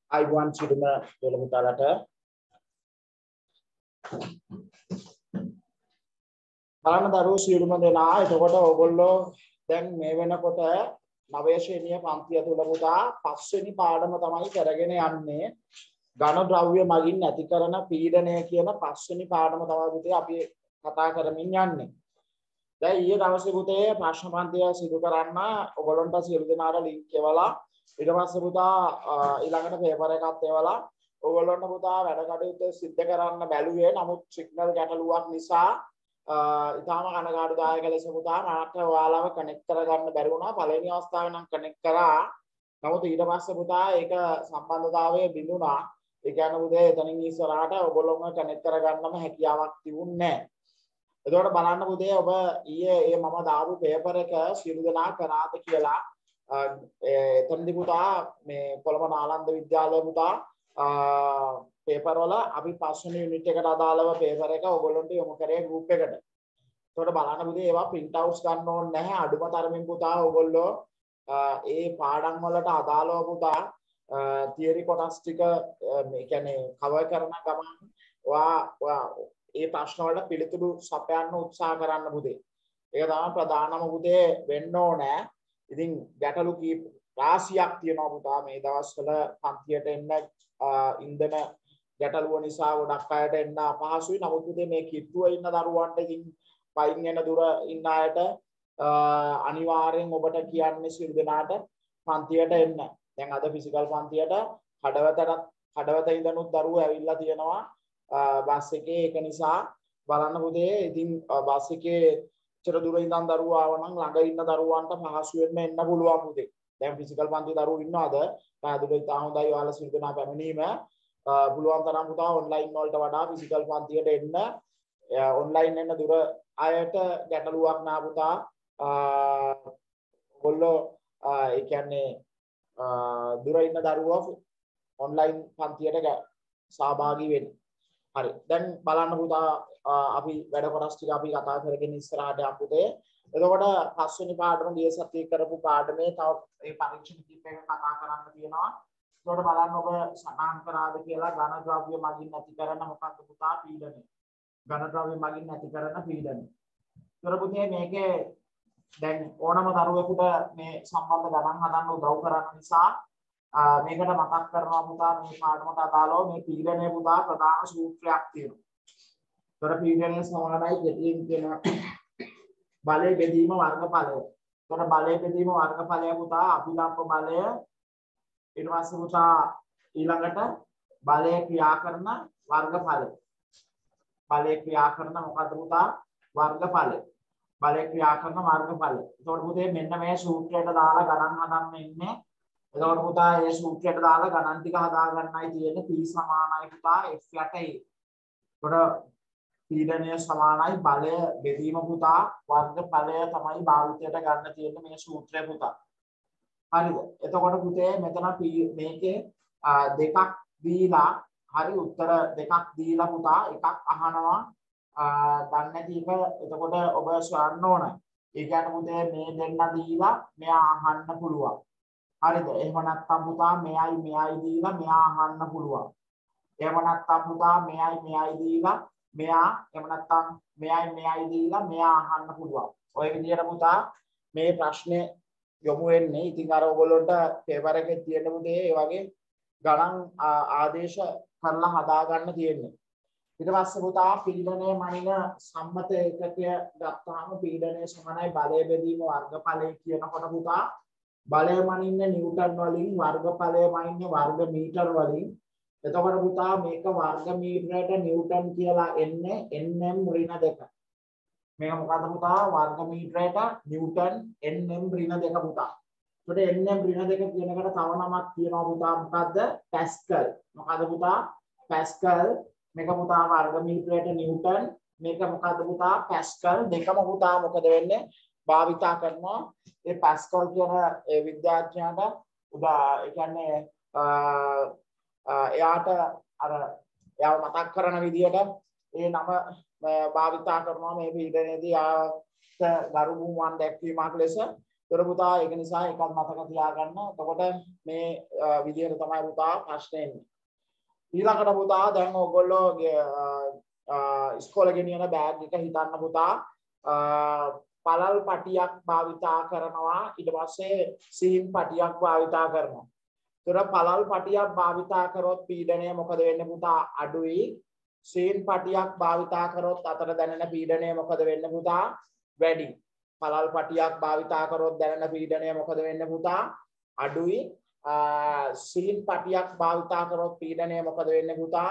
අයිබෝන් සිදුම දොළමුතාලට බලන්න දරුවෝ සියලුම දෙනා එතකොට ඕගොල්ලෝ දැන් මේ වෙනකොට 9 ශ්‍රේණිය පන්තිය තුල පුතා 5 වෙනි පාඩම තමයි කරගෙන යන්නේ ඝන ද්‍රව්‍ය මගින් ඇති කරන පීඩනය කියන 5 වෙනි පාඩම තමයි පුතේ අපි කතා කරමින් යන්නේ. දැන් ඊයේ දවසේ පුතේ ප්‍රශ්න පන්තිය සිදු කරන්න ඕගොල්ලන්ට සියලු දෙනාට ලින්ක් එවලා ඊට පස්සේ පුතා ඊළඟට පේපර් එකක් එවලා ඕගොල්ලන්ට පුතා වැඩ කටයුතු සිද්ධ කරන්න බැලුවේ නමුත් සිග්නල් ගැටලුවක් නිසා ඉතාලම කනගාටුදායක ලෙස පුතා මට ඔයාලව කනෙක්ට් කරගන්න බැරි වුණා. පළවෙනි අවස්ථාවේ නම් කනෙක්ට් කරා. නමුත් ඊට පස්සේ පුතා ඒක සම්බන්ධතාවය බිඳුණා. ඒ කියන්නේ පුතේ එතනින් ඉස්සරහට ඔයගොල්ලෝම කනෙක්ට් කරගන්නම හැකියාවක් තිබුණේ නැහැ. එතකොට බලන්න පුතේ ඔබ ඊයේ මම දාපු පේපර් එක සියලු දෙනා කරාද කියලා එතනදී පුතා මේ කොළඹ නාලන්ද විද්‍යාලය පුතා පේපර් වල අපි 5 වෙනි යුනිට් එකට අදාළව පේපර් එක ඔයගොල්ලන්ට යොමු කරේ ගෲප් එකට. එතකොට බලන්න පුතේ ඒවා print outs ගන්න ඕනේ නැහැ. අඩුම තරමින් පුතා ඔයගොල්ලෝ ඒ පාඩම් වලට අදාළව පුතා තියරි කොටස් ටික මේ කියන්නේ කවර් කරන ගමන් ඔයා ඒ ප්‍රශ්න වලට පිළිතුරු සපයන්න උත්සාහ කරන්න පුතේ. ඒක තමයි ප්‍රධානම පුතේ වෙන්න ඕනේ. ඉතින් ගැටලු කීප රාශියක් තියෙනවා පුතා මේ දවස්වල පන්තියට එන්න ඉන්ධන ගැටලුව නිසා ගොඩක් අයට එන්න අපහසුයි. නමුත් පුතේ මේ කිට්ටුවේ ඉන්න දරුවන්ට ඉතින් පයින් යන දුර ඉන්න අයට අනිවාර්යෙන් ඔබට කියන්නේ සිල් දෙනාට පන්තියට එන්න. දැන් අද ෆිසිකල් පන්තියට කඩවත ඉඳනුත් දරුවෝ ඇවිල්ලා තියෙනවා බස් එකේ. ඒක නිසා බලන්න පුතේ ඉතින් බස් එකේ චර දුර ඉඳන් දරුවෝ ආව නම් ළඟ ඉන්න දරුවන්ට පහසුවෙන්ම එන්න පුළුවන් පුතේ. දැන් ෆිසිකල් පන්ති දරුවෝ ඉන්නවද? පැහැදිලිව ඉතා හොඳයි ඔයාලා සිල් දෙනා පැමිණීම. පුළුවන් තරම් පුතා ඔන්ලයින් වලට වඩා ෆිසිකල් පන්තියට එන්න. ඔන්ලයින් එන්න දුර අයට ගැටලුවක් නා පුතා. ඔයගොල්ලෝ ඒ කියන්නේ දුර ඉන්න දරුවෝ ඔන්ලයින් පන්තියට සහභාගී වෙන්න. හරි. දැන් බලන්න පුතා අපි වැඩ කොටස් ටික අපි කතා කරගෙන ඉස්සරහට යමු පුතේ. එතකොට 5 වෙනි පාඩම ගිය සතියේ කරපු පාඩමේ තව ඒ පරීක්ෂණ කීප එක කතා කරන්න තියෙනවා. එතකොට බලන්න ඔබ සටහන් කරාද කියලා ඝන ද්‍රව්‍ය මගින් ඇති කරන මොකක්ද පුතා පීඩනය. ඝන ද්‍රව්‍ය මගින් ඇති කරන පීඩනය. එතකොට පුතේ මේකේ දැන් ඕනම දරුවෙකුට මේ සම්බන්ධ ගණන් හදන්න උදව් කරන නිසා මේකට මතක් කරනවා පුතා මේ පාඩමට අදාළව මේ පීඩනය පුතා ප්‍රධාන සූත්‍රයක් තියෙනවා. ඒතර පීඩනය සමානයි ගැටීම් කියන බලය බෙදීම වර්ගඵලය. ඒතර බලය බෙදීම වර්ගඵලය පුතා අභිලම්බ බලය ඊට පස්සේ පුතා ඊළඟට බලය ක්‍රියා කරන වර්ගඵලය. බලය ක්‍රියා කරන මොකද්ද පුතා වර්ගඵලය. බලය ක්‍රියා කරන වර්ගඵලය. ඒතකොට පුතේ මෙන්න මේ සූත්‍රයට දාලා ගණන් හදන්න ඉන්නේ. එතකොට පුතා මේ සූත්‍රයට දාලා ගණන් ටික හදා ගන්නයි තියෙන්නේ. P සමානයි පුතා F යට A. එතකොට පීඩනය සමානයි බලය බෙදීම පුතා වර්ගඵලය තමයි භාවිතයට ගන්න තියෙන්නේ මේ සූත්‍රය පුතා. හරිද? එතකොට පුතේ මෙතන මේකේ දෙකක් දීලා හරි උත්තර දෙකක් දීලා පුතා එකක් අහනවා දන්නේ නැති එක. එතකොට ඔබ සොයන්න ඕන. ඒ කියන්නේ පුතේ මේ දෙන්න දීලා මෙයා අහන්න පුළුවන්. හරිද? එහෙම නැත්නම් පුතා මෙයයි දීලා මෙයා අහන්න පුළුවන්. එහෙම නැත්නම් පුතා මෙයයි දීලා මෙයා එහෙම නැත්නම් මෙයයි දීලා මෙයා අහන්න පුළුවන්. ඔය විදිහට පුතා මේ ප්‍රශ්නේ යොමු වෙන්නේ. ඉතින් අර ඔයගොල්ලන්ට පේපර් එකේ තියෙන පුතේ ඒ වගේ ගණන් ආදේශ කරලා හදා ගන්න තියෙන්නේ. ඊට පස්සේ පුතා පීඩනය මනින සම්මත ඒකකය ගත්තාම පීඩනය සමානයි බලය බෙදීම වර්ගඵලය කියනකොට පුතා බලය මනින්නේ නිව්ටන් වලින් වර්ගඵලය මනින්නේ වර්ග මීටර වලින්. එතකොට පුතා මේක වර්ග මීටරයට නිව්ටන් කියලා එන්නේ nm ඍණ 2. මේක මොකද්ද පුතා වර්ග මීටරයට නිව්ටන් nm ඍණ 2 පුතා. එතකොට nm ඍණ 2 කියන එකට තව නමක් තියෙනවා පුතා මොකද්ද පැස්කල්. මොකද්ද පුතා පැස්කල්. මේක පුතා වර්ග මීටරයට නිව්ටන්. මේක මොකද්ද පුතා පැස්කල්. දෙකම පුතා මොකද වෙන්නේ භාවිතා කරනවා. ඒ පැස්කල් කියන ඒ විද්‍යාඥයාට ඒ කියන්නේ එයාට අර එයාව මතක් කරන විදිහට ඒ නම භාවිතා කරනවා මේ පීඩනයේදී ගරු බුමුවන් දැක්වීමක් ලෙස. ඒතර පුතා ඒක නිසා එකක් මතක තියාගන්න. එතකොට මේ විදිහට තමයි පුතා ප්‍රශ්නේ එන්නේ. ඊළඟට පුතා දැන් ඔයගොල්ලෝ ඉස්කෝලේ ගෙනියන බෑග් එක හිතන්න පුතා පළල් පටියක් භාවිතා කරනවා ඊට පස්සේ සීන් පටියක් භාවිතා කරනවා. ඒතර පළල් පටියක් භාවිතා කරොත් පීඩනය මොකද වෙන්නේ පුතා අඩුයි. සීන් පටියක් භාවිතා කරොත් අතර දැනෙන පීඩනය මොකද වෙන්නේ පුතා වැඩි. පළල් පටියක් භාවිතා කරොත් දැනෙන පීඩනය මොකද වෙන්නේ පුතා අඩුයි. සීන් පටියක් භාවිතා කරොත් පීඩනය මොකද වෙන්නේ පුතා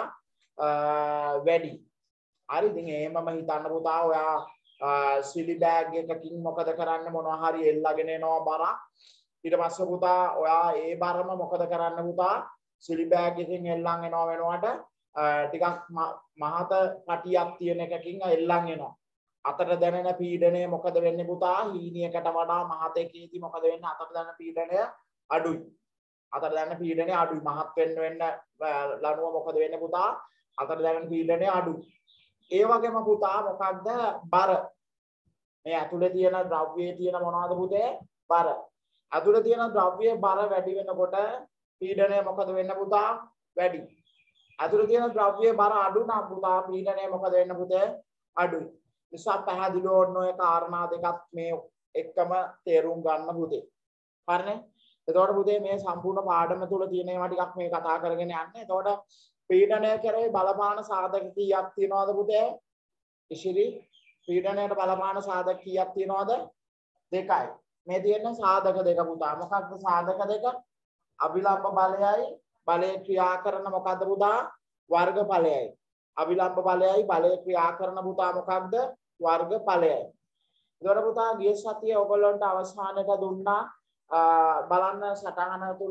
වැඩි. හරි ඉතින් එහෙමම හිතන්න පුතා ඔයා සිලි බෑග් එකකින් මොකද කරන්නේ මොනවා හරි එල්ලගෙන එනවා බරක්. ඊට පස්සේ පුතා ඔයා ඒ බරම මොකද කරන්න පුතා සිලි බෑග් එකකින් එල්ලන් එනවා වෙනවට ටිකක් මහත පටියක් තියෙන එකකින් එල්ලන් එනවා. අතට දැනෙන පීඩනය මොකද වෙන්නේ පුතා හීනියකට වඩා මහතකේදී මොකද වෙන්නේ අතට දැනෙන පීඩනය අඩුයි. අතට දැනෙන පීඩනය අඩුයි. මහත් වෙන්න ලනුව මොකද වෙන්නේ පුතා අතට දැනෙන පීඩනය අඩුයි. ඒ වගේම පුතා මොකක්ද බර මේ ඇතුලේ තියෙන ද්‍රව්‍යයේ තියෙන මොනවද පුතේ බර. ඇතුලේ තියෙන ද්‍රව්‍යයේ බර වැඩි වෙනකොට පීඩනය මොකද වෙන්නේ පුතා වැඩි. ඇතුලේ තියෙන ද්‍රව්‍යයේ බර අඩු නම් පුතා පීඩනය මොකද වෙන්නේ පුතේ අඩුයි. නිසා පැහැදිලිව ඔන්න ඔය කාරණා දෙකත් මේ එක්කම තේරුම් ගන්න පුතේ. හරිනේ? එතකොට පුතේ මේ සම්පූර්ණ පාඩම තුල තියෙන ඒවා ටිකක් මේ කතා කරගෙන යන්නේ. එතකොට පීඩනය කරේ බලපාන සාධක කීයක් තියනවද පුතේ? ඉශිරි පීඩනයට බලපාන සාධක කීයක් තියනවද? දෙකයි. මේ තියෙන සාධක දෙක පුතා. මොකක්ද සාධක දෙක? අභිලම්බ බලයයි බලයේ ක්‍රියා කරන මොකද්ද පුතා? වර්ගඵලයයි. අභිලම්බ බලයයි බලයේ ක්‍රියා කරන පුතා මොකක්ද? වර්ගඵලයයි. ඒතකොට පුතා ගිය සතියේ ඔයගොල්ලන්ට අවසානයට දුන්නා බලන්න සටහන තුල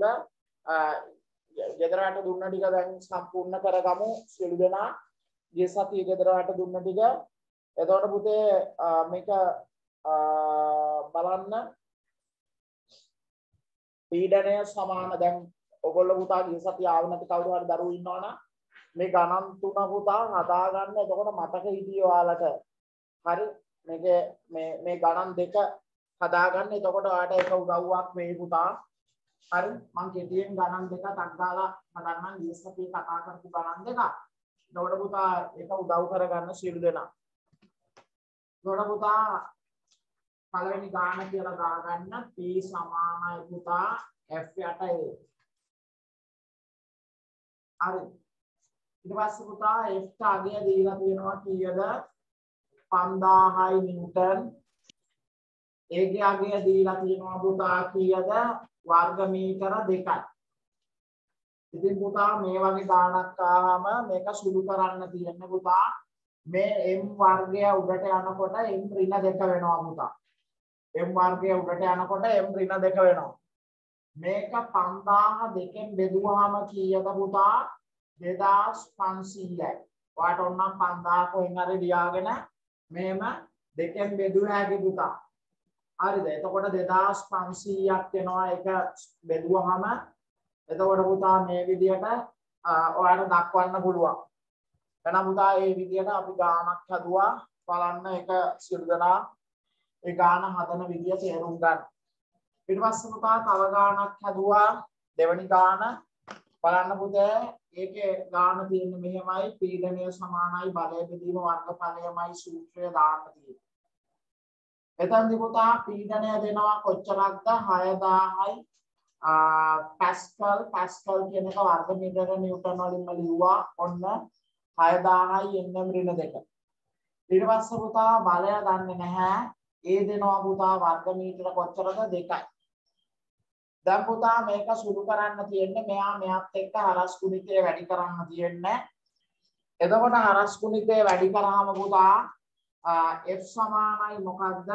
ගෙදරට දුන්න ටික දැන් සම්පූර්ණ කරගමු සියලු දෙනා. ගිය සතියේ ගෙදරට දුන්න ටික. එතකොට පුතේ මේක බලන්න පීඩනය සමාන දැන් ඔයගොල්ලෝ පුතා ගිය සතියේ ආව නැති කවුරු හරි දරුවෝ ඉන්නවනම් මේ ගණන් තුන පුතා හදා ගන්න. එතකොට මතක හිටියේ ඔයාලට. හරි මේ ගණන් දෙක හදා ගන්න. එතකොට ඔයාලට එක උදව්වක් වෙයි පුතා. හරි මම කෙටියෙන් ගණන් දෙක ටක් ගාලා හදන්නම්. ගිය සතියේ කතා කරපු ගණන් දෙක. එතකොට පුතා ඒක උදව් කරගන්න සියලු දෙනා. එතකොට පුතා පළවෙනි ගාන කියලා දාගන්න P සමානයි පුතා F8A. හරි ඊට පස්සේ පුතා F ට අගය දීලා තියෙනවා කීයද 5000යි නිව්ටන්. ඒකේ අගය දීලා තියෙනවා පුතා කීයද වර්ග මීටර 2යි. ඉතින් පුතා මේ වගේ ගාණක් ආවම මේක සුළු කරන්න තියෙන්නේ පුතා මේ m වර්ගය උඩට යනකොට m ඍණ 2 වෙනවා පුතා. m වර්ගය උඩට යනකොට m ඍණ 2 වෙනවා. මේක 5002න් බෙදුවාම කීයද පුතා 2500යි. ඔයාට ඕනම් 5000 කොහෙන් හරි ලියාගෙන මෙහෙම දෙකෙන් බෙදුව හැකි පුතා. හරිද? එතකොට 2500ක් වෙනවා එක බෙදුවහම. එතකොට පුතා මේ විදිහට ඔයාලට දක්වන්න පුළුවන්. එහෙනම් පුතා මේ විදිහට අපි ගානක් හදුවා. බලන්න එක සියලු දෙනා ඒ ගාන හදන විදිය තේරුම් ගන්න. ඊට පස්සේ පුතා තව ගානක් හදුවා. දෙවෙනි ගාන බලන්න පුතේ ඒකේ ගාන තියෙන්නේ මෙහෙමයි පීඩනය සමානයි බලය බෙදීම වර්ගඵලයමයි සූත්‍රය දාන්න තියෙන්නේ. එතනදී පුතා පීඩනය දෙනවා කොච්චරක්ද 6000යි පැස්කල් කියන එක වර්ග මීටර නිව්ටන් වලින්ම ලිව්වා. ඔන්න 6000යි nm ඍණ 2. ඊට පස්සේ පුතා බලය දන්නේ නැහැ. ඒ දෙනවා පුතා වර්ග මීටර කොච්චරද 2යි. දැන් පුතා මේක සුළු කරන්න තියෙන්නේ මෙයාත් එක්ක හරස් ගුණිතය වැඩි කරන්න තියෙන්නේ. එතකොට හරස් ගුණිතය වැඩි කරාම පුතා F සමානයි මොකක්ද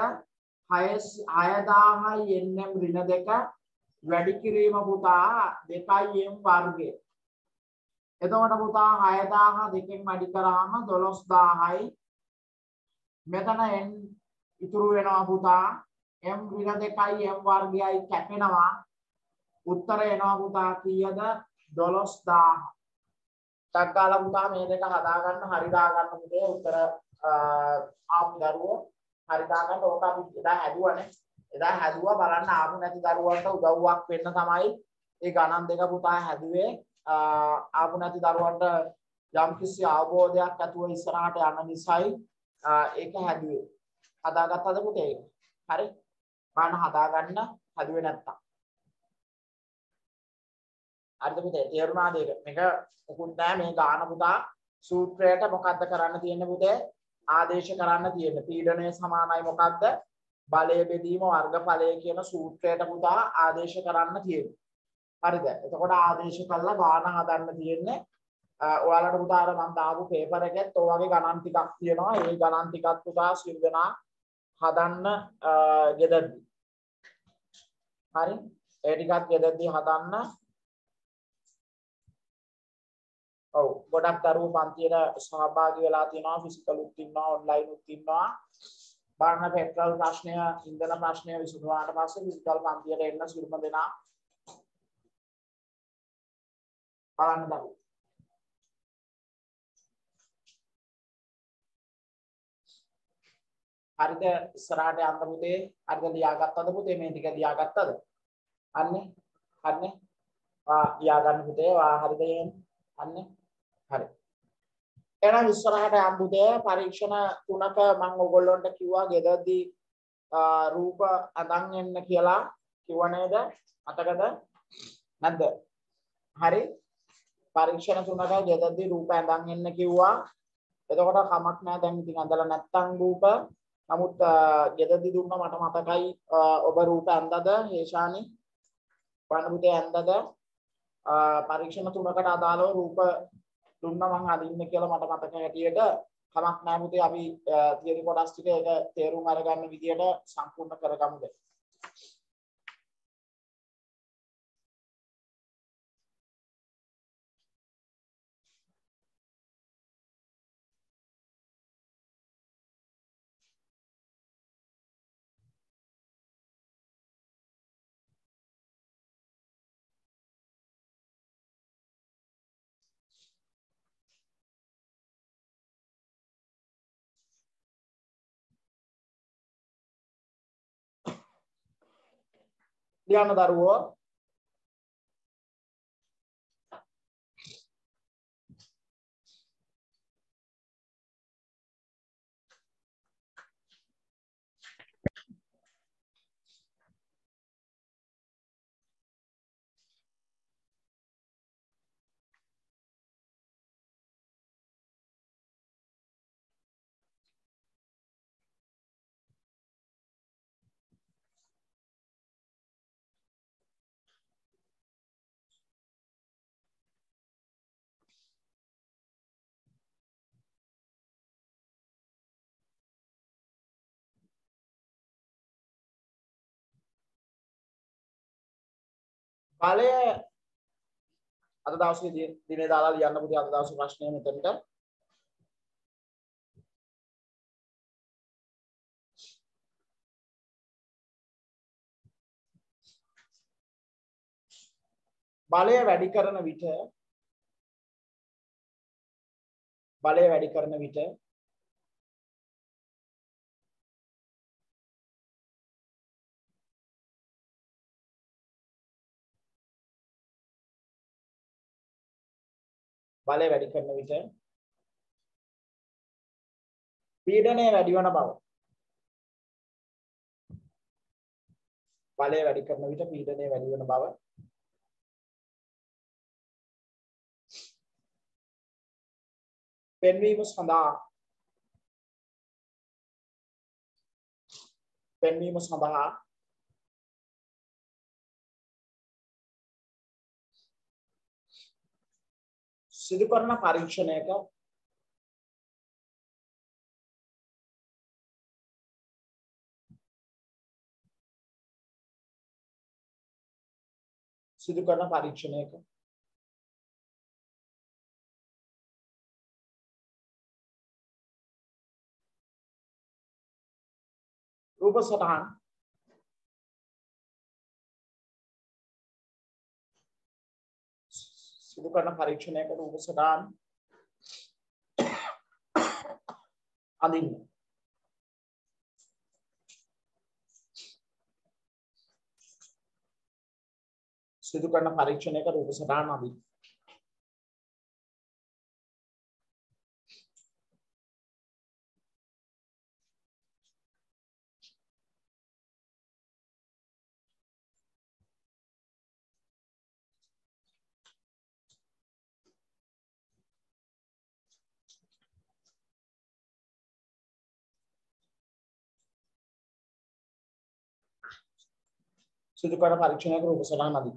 6000යි nm ඍණ 2 වැඩි කිරීම පුතා 2යි m වර්ගය. එතකොට පුතා 6000 දෙකෙන් වැඩි කරාම 12000යි. මෙතන n ඉතුරු වෙනවා පුතා m ඍණ 2යි m වර්ගයයි කැපෙනවා. උත්තරය එනවා පුතා කීයද 12000. ටක්කාලා පුතා මේ දෙක හදා ගන්න හරි දා ගන්න පුතේ උත්තර ආපු දරුවෝ හරි දා ගන්න ඕක අපි එදා හැදුවනේ. එදා හැදුවා බලන්න ආපු නැති දරුවන්ට උදව්වක් වෙන්න තමයි ඒ ගණන් දෙක පුතා හැදුවේ. ආපු නැති දරුවන්ට යම්කිසි අවබෝධයක් ඇතුව ඉස්සරහට යන නිසායි ඒක හැදුවේ. හදාගත්තද පුතේ? හරි. බලන්න හදාගන්න හැදුවේ නැත්තම්. හරිද පුතේ? තේරුණාද ඒක? මේක මොකුත් නැහැ මේ ගාන පුතා සූත්‍රයට මොකද්ද කරන්න තියෙන්නේ පුතේ? ආදේශ කරන්න තියෙන්නේ. පීඩනය සමානයි මොකද්ද? බලය බෙදීම වර්ගඵලය කියන සූත්‍රයට පුතා ආදේශ කරන්න තියෙන්නේ. හරිද? එතකොට ආදේශ කළා ගාන හදන්න තියෙන්නේ. ඔයාලට පුතා අර මම දාපු පේපර් එකෙත් ඔය වගේ ගණන් ටිකක් තියෙනවා. ඒ ගණන් ටිකත් පුතා සිල් දෙනා හදන්න ගෙදරදී. හරි? ඒ ටිකත් ගෙදරදී හදන්න. ඔව් ගොඩක් දරුවෝ පන්තියට සහභාගී වෙලා තියෙනවා. ෆිසිකල් උත් ඉන්නවා, ඔන්ලයින් උත් ඉන්නවා. බලන්න පෙට්‍රල් ප්‍රශ්නය, ඉන්ධන ප්‍රශ්නය විසඳුවාට පස්සේ ෆිසිකල් පන්තියට එන්න සිරුම දෙනා බලන්න දරුවෝ. හරිද? ඉස්සරහට යන්න පුතේ. හරිද? ලියාගත්තද පුතේ? මේ ටික ලියාගත්තද? අන්නේ. හරිනේ. ලියා ගන්න පුතේ. හරිද එහෙනම්? අන්නේ. හරි. එහෙනම් ඉස්සරහට යන්න පුතේ. පරීක්ෂණ 3ක මම ඔයගොල්ලන්ට කිව්වා ගෙදරදී රූප අඳන් එන්න කියලා කිව්ව නේද? අතකද? නැද්ද? හරි. පරීක්ෂණ 3ක ගෙදරදී රූප අඳන් එන්න කිව්වා. එතකොට කමක් නැහැ දැන් ඉතින් අඳලා නැත්තම් රූප. නමුත් ගෙදරදී දුන්න මට මතකයි ඔබ රූප ඇඳද හේෂානි? බලන්න පුතේ ඇඳද? පරීක්ෂණ 3කට අදාළව රූප දුන්න මම අදින්න කියලා මට මතක හැටියට කමක් නැහැ පුතේ අපි තියරි කොටස් ටික ඒක තේරුම් අරගන්න විදියට සම්පූර්ණ කරගමුද? ලියන්න දරුවෝ බලය අද දවසේ දිනේ දාලා ලියන්න පුතේ අද දවසේ ප්‍රශ්නය මෙතනට. බලය වැඩි කරන විට පීඩනය වැඩි වන බව. බලය වැඩි කරන විට පීඩනය වැඩි වන බව. පෙන්වීම සඳහා සිදු කරන පරීක්ෂණයක රූප සටහන් අඳින්න. සිදු කරන පරීක්ෂණයක රූප සටහන අඳින්න. සිදු කරන පරීක්ෂණයක රූප සටහන අඳින්න.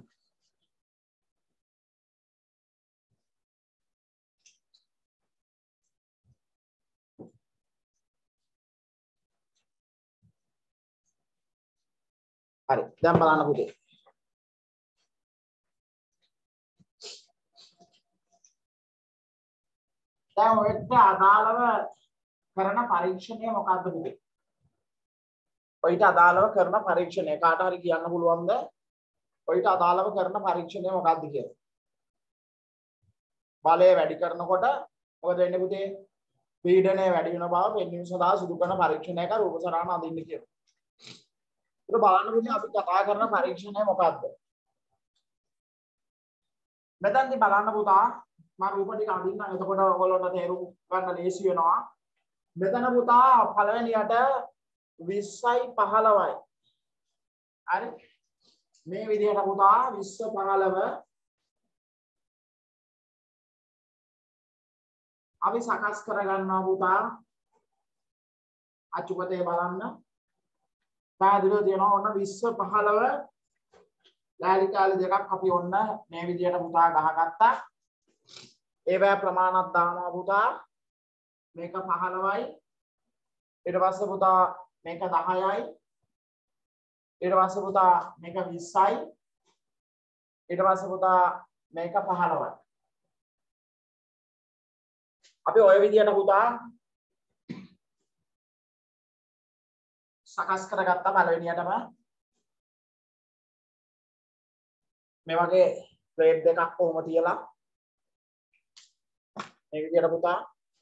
හරි. දැන් බලන්න පුතේ. දැන් ඔයත් අදාළව කරන පරීක්ෂණය මොකක්ද පුතේ? ඔයිට අදාළව කරන පරීක්ෂණය කාට හරි කියන්න පුළුවන්ද? ඔයිට අදාළව කරන පරීක්ෂණය මොකක්ද කියලා? බලය වැඩි කරනකොට මොකද වෙන්නේ පුතේ? පීඩනය වැඩි වෙන බව පෙන්වීම සඳහා සිදු කරන පරීක්ෂණයක රූප සටහන අඳින්න කියනවා. ඒක බලන්න පුතේ අපි කතා කරන පරීක්ෂණය මොකක්ද? මෙතනදී බලන්න පුතා මම රූප ටික අඳින්නම්. එතකොට ඔයගොල්ලන්ට තේරුම් ගන්න ලේසි වෙනවා. මෙතන පුතා පළවෙනියට 20යි 15යි. හරි? මේ විදිහට පුතා 20 15 අපි සකස් කරගන්නවා පුතා. අචුපතේ බලන්න. පැහැදිලිව තියෙනවා ඔන්න 20 15 ලෑලි කාලි දෙකක් අපි ඔන්න මේ විදිහට පුතා ගහගත්තා. ඒවැ ප්‍රමාණات දානවා පුතා. මේක 15යි. ඊට පස්සේ පුතා මේක 10යි. ඊට පස්සේ පුතා මේක 20යි. ඊට පස්සේ පුතා මේක 15යි. අපි ඔය විදිහට පුතා සකස් කරගත්ත පළවෙනියටම මේ වගේ ප්ලේට් දෙකක් කොහොම තියලා මේ විදිහට පුතා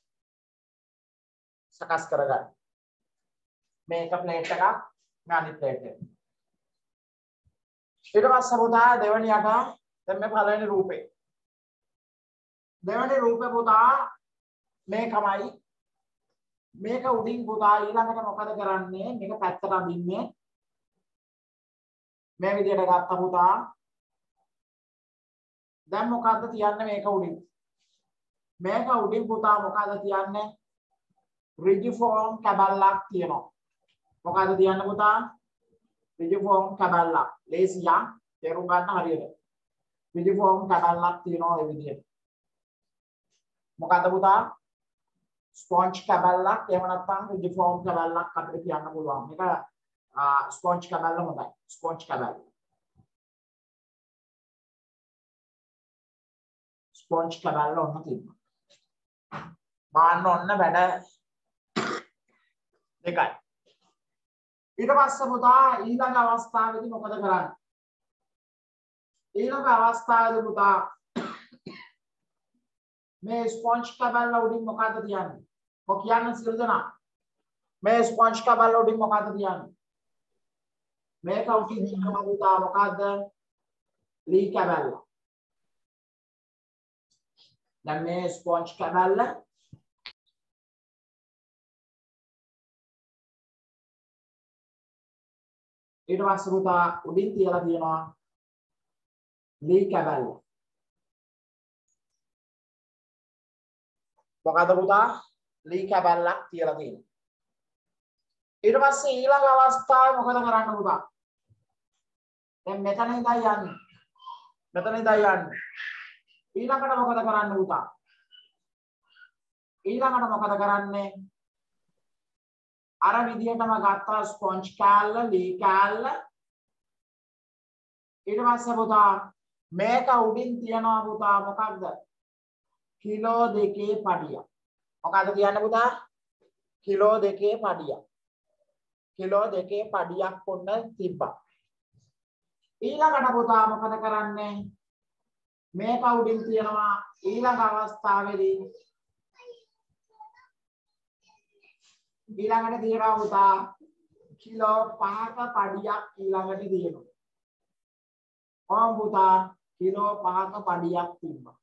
සකස් කරගන්න. මේක ප්ලේට් එකක් මේ අනිත් ප්ලේට් එක. ඊට පස්සේ පුතා දෙවෙනියට දැන් මේ පළවෙනි රූපේ. දෙවෙනි රූපේ පුතා මේකමයි. මේක උඩින් පුතා ඊළඟට මොකද කරන්නේ? මේක පැත්තට අදින්නේ. මේ විදිහට ගත්ත පුතා. දැන් මොකද්ද තියන්නේ මේක උඩින්? මේක උඩින් පුතා මොකද තියන්නේ? රිජිෆෝම් කැබල්ලක් තියෙනවා. මොකද තියන්නේ පුතා? රිජිෆෝම් කැබල්ලක්. ලේසියා තේරුම් ගන්න හරියට. රිජිෆෝම් කැබල්ලක් තියෙනවා මේ විදිහට. මොකද පුතා? ස්පොන්ජ් කැබල්ලක් එහෙම නැත්නම් රිජිෆෝම් කැබල්ලක් අපිට කියන්න පුළුවන්. මේක ස්පොන්ජ් කැබල්ල හොඳයි. ස්පොන්ජ් කැබල්ල. ස්පොන්ජ් කැබල්ල ඔන්න තියෙනවා. බාන්න ඔන්න වැඩ දෙකයි. ඊට පස්සේ පුතා ඊළඟ අවස්ථාවේදී මොකද කරන්නේ? ඊළඟ අවස්ථාවේදී පුතා මේ ස්පොන්ජ් කැබල්ල උඩින් මොකද තියන්නේ? කො කියන්නේ සියලු දෙනා? මේ ස්පොන්ජ් කැබල්ල උඩින් මොකද තියන්නේ? මේක උඩින් තියන පුතා මොකද්ද? ලී කැබල්ල. දැන් මේ ස්පොන්ජ් කැබල්ල ඊට පස්සේ පුතා උඩින් තියලා තියෙනවා ලී කැබල්ල. මොකද පුතා ලී කැබල්ලක් තියලා තියෙනවා. ඊට පස්සේ ඊළඟ අවස්ථාවේ මොකද කරන්න පුතා? දැන් මෙතන ඉඳන් යන්නේ. මෙතන ඉඳන් යන්නේ. ඊළඟට මොකද කරන්න පුතා? ඊළඟට මොකද කරන්නේ? අර විදියටම ගත්තා ස්පොන්ජ් කෑල්ල, ලී කෑල්ල. ඊට පස්සේ පුතා මේක උඩින් තියනවා පුතා මොකක්ද? කිලෝ 2 පඩියක්. මොකද කියන්නේ පුතා? කිලෝ 2 පඩියක්. කිලෝ 2 පඩියක් පොන්න තිබ්බා. ඊළඟට පුතා මොකද කරන්නේ? මේක උඩින් තියනවා ඊළඟ අවස්ථාවේදී ඊළඟට තියනවා පුතා කිලෝ 5ක පඩියක් ඊළඟට තියෙනවා. මම පුතා කිලෝ 5ක පඩියක් තිබ්බා.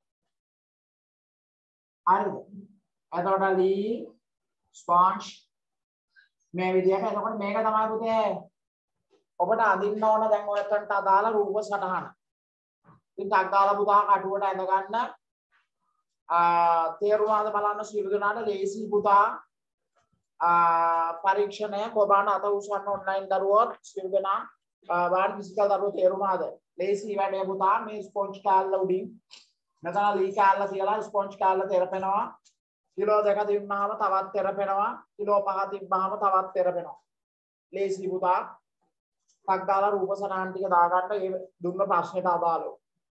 හරිද? එතකොට ලී ස්පොන්ජ් මේ විදිහට. එතකොට මේක තමයි පුතේ ඔබට අඳින්න ඕන දැන් ඔයකට අදාළ රූප සටහන. ඉතින් ටක් ගාලා පුතා කටුවට ඇඳ ගන්න. තේරුණාද බලන්න සියලු දෙනාට ලේසි පුතා. පරීක්ෂණය කොබාන අත උස්සන්න ඔන්ලයින් දරුවෝ සියලු දෙනා වාර්ඩ් ෆිසිකල් දරුවෝ තේරුණාද? ලේසි වැඩේ පුතා. මේ ස්පොන්ජ් කෑල්ල උඩින් මෙතන ලී කෑල්ල තියලා ස්පොන්ජ් කෑල්ල තෙරපෙනවා. කිලෝ 2 තිබ්බාම තවත් තෙරපෙනවා. කිලෝ 5 තිබ්බාම තවත් තෙරපෙනවා. ලේසි පුතා. ටක් ගාලා රූප සටහන් ටික දාගන්න ඒ දුන්න ප්‍රශ්නෙට අදාළව.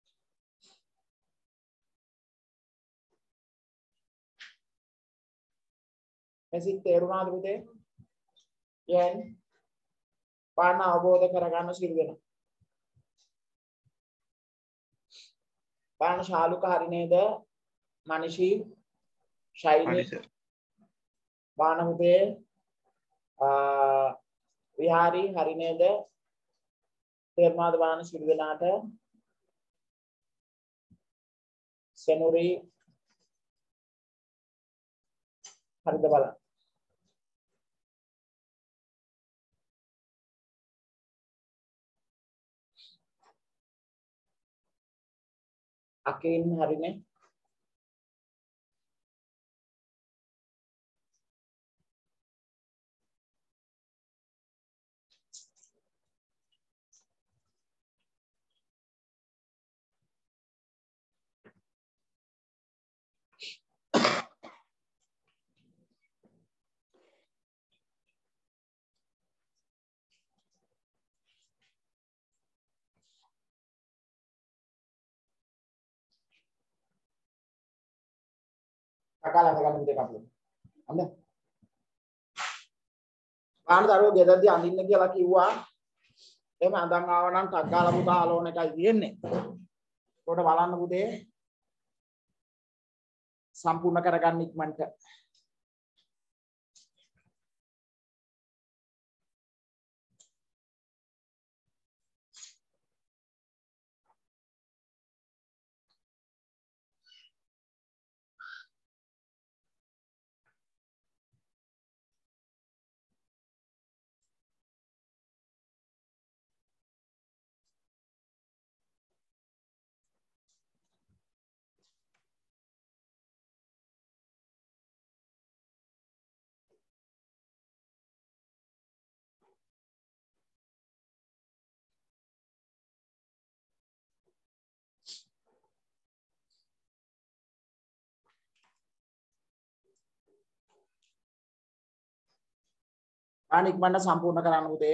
මෙසිට තේරුණාද පුතේ? යන් පාන අවබෝධ කරගන්න සිල් වෙනවා. පාන ශාලුක හරි නේද? මනිෂී ශෛලී පාන පුතේ විහාරි හරි නේද? තේරුණාද බලන්න සිල් වෙනාට? සෙනුරි හරිද බලන්න. අකින් හරිනේ. අකාලා ගන්න දෙයක් අපේ. අන්න. පාන දරුවෝ ගෙදරදී අඳින්න කියලා කිව්වා. එහෙම අඳන් ආව නම් ටක් ගාලා පුතා අලෝන එකයි තියෙන්නේ. ඒකට බලන්න පුතේ සම්පූර්ණ කරගන්න ඉක්මනට. පාන ඉක්මනට සම්පූර්ණ කරන්න පුතේ.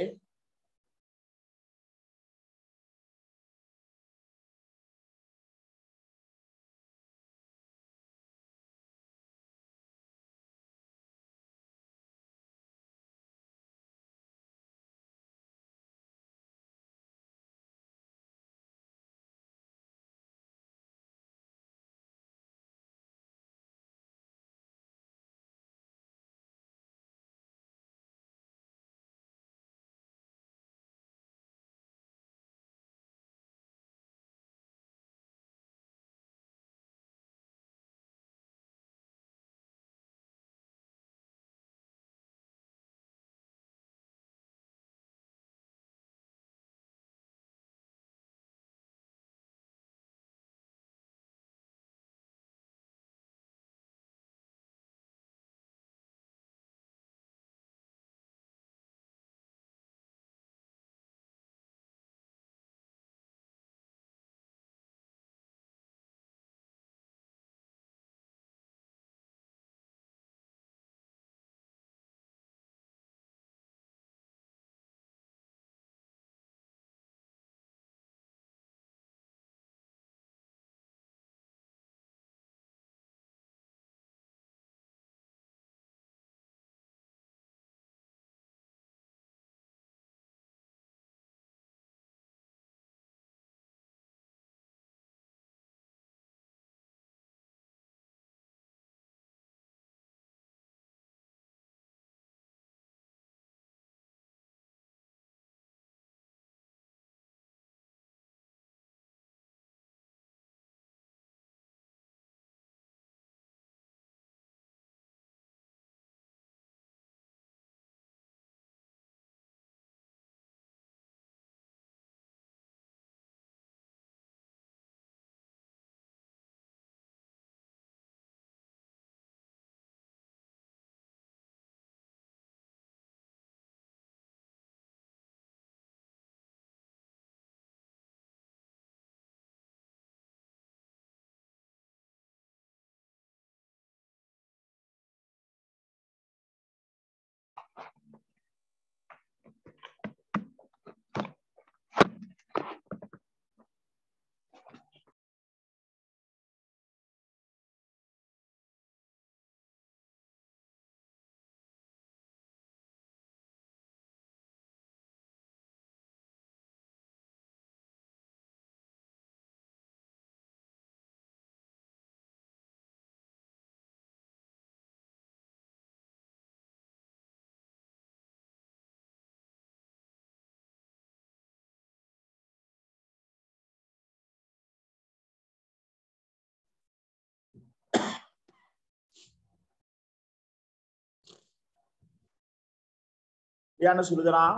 ලියන්න සුළු දෙනා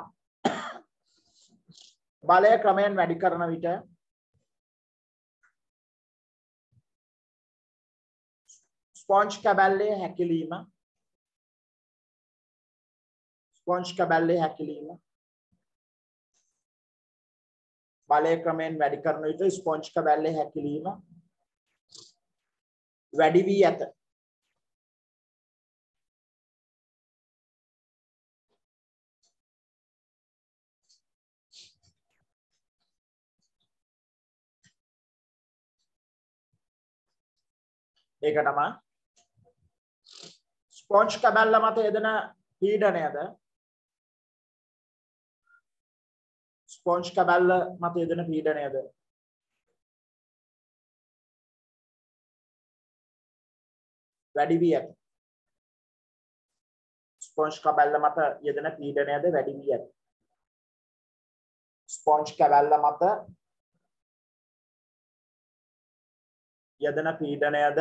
බලය ක්‍රමයෙන් වැඩි කරන විට ස්පොන්ජ් කැබැල්ලේ හැකිලීම බලය ක්‍රමයෙන් වැඩි කරන විට ස්පොන්ජ් කැබැල්ලේ හැකිලීම වැඩි වී ඇත. ඒක තමයි ස්පොන්ජ් කැබැල්ල මත යෙදෙන පීඩනයද වැඩි වී ඇත. ස්පොන්ජ් කැබැල්ල මත යෙදෙන පීඩනයද වැඩි වී ඇත. ස්පොන්ජ් කැබැල්ල මත යෙදෙන පීඩනයද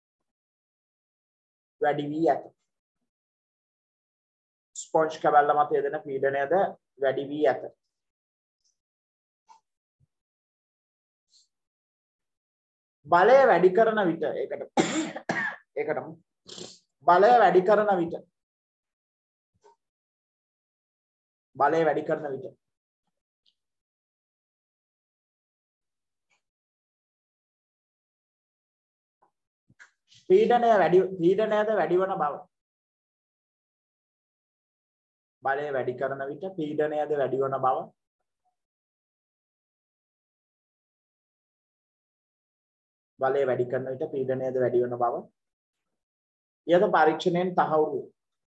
වැඩි වී ඇත. ස්පොන්ජ් කැබැල්ල මත යෙදෙන පීඩනයද වැඩි වී ඇත. බලය වැඩි කරන විට ඒකටම බලය වැඩි කරන විට පීඩනයද වැඩි වන බව. බලය වැඩි කරන විට පීඩනයද වැඩි වන බව. බලය වැඩි කරන විට පීඩනයද වැඩි වන බව. යද පරීක්ෂණයෙන් තහවුරු.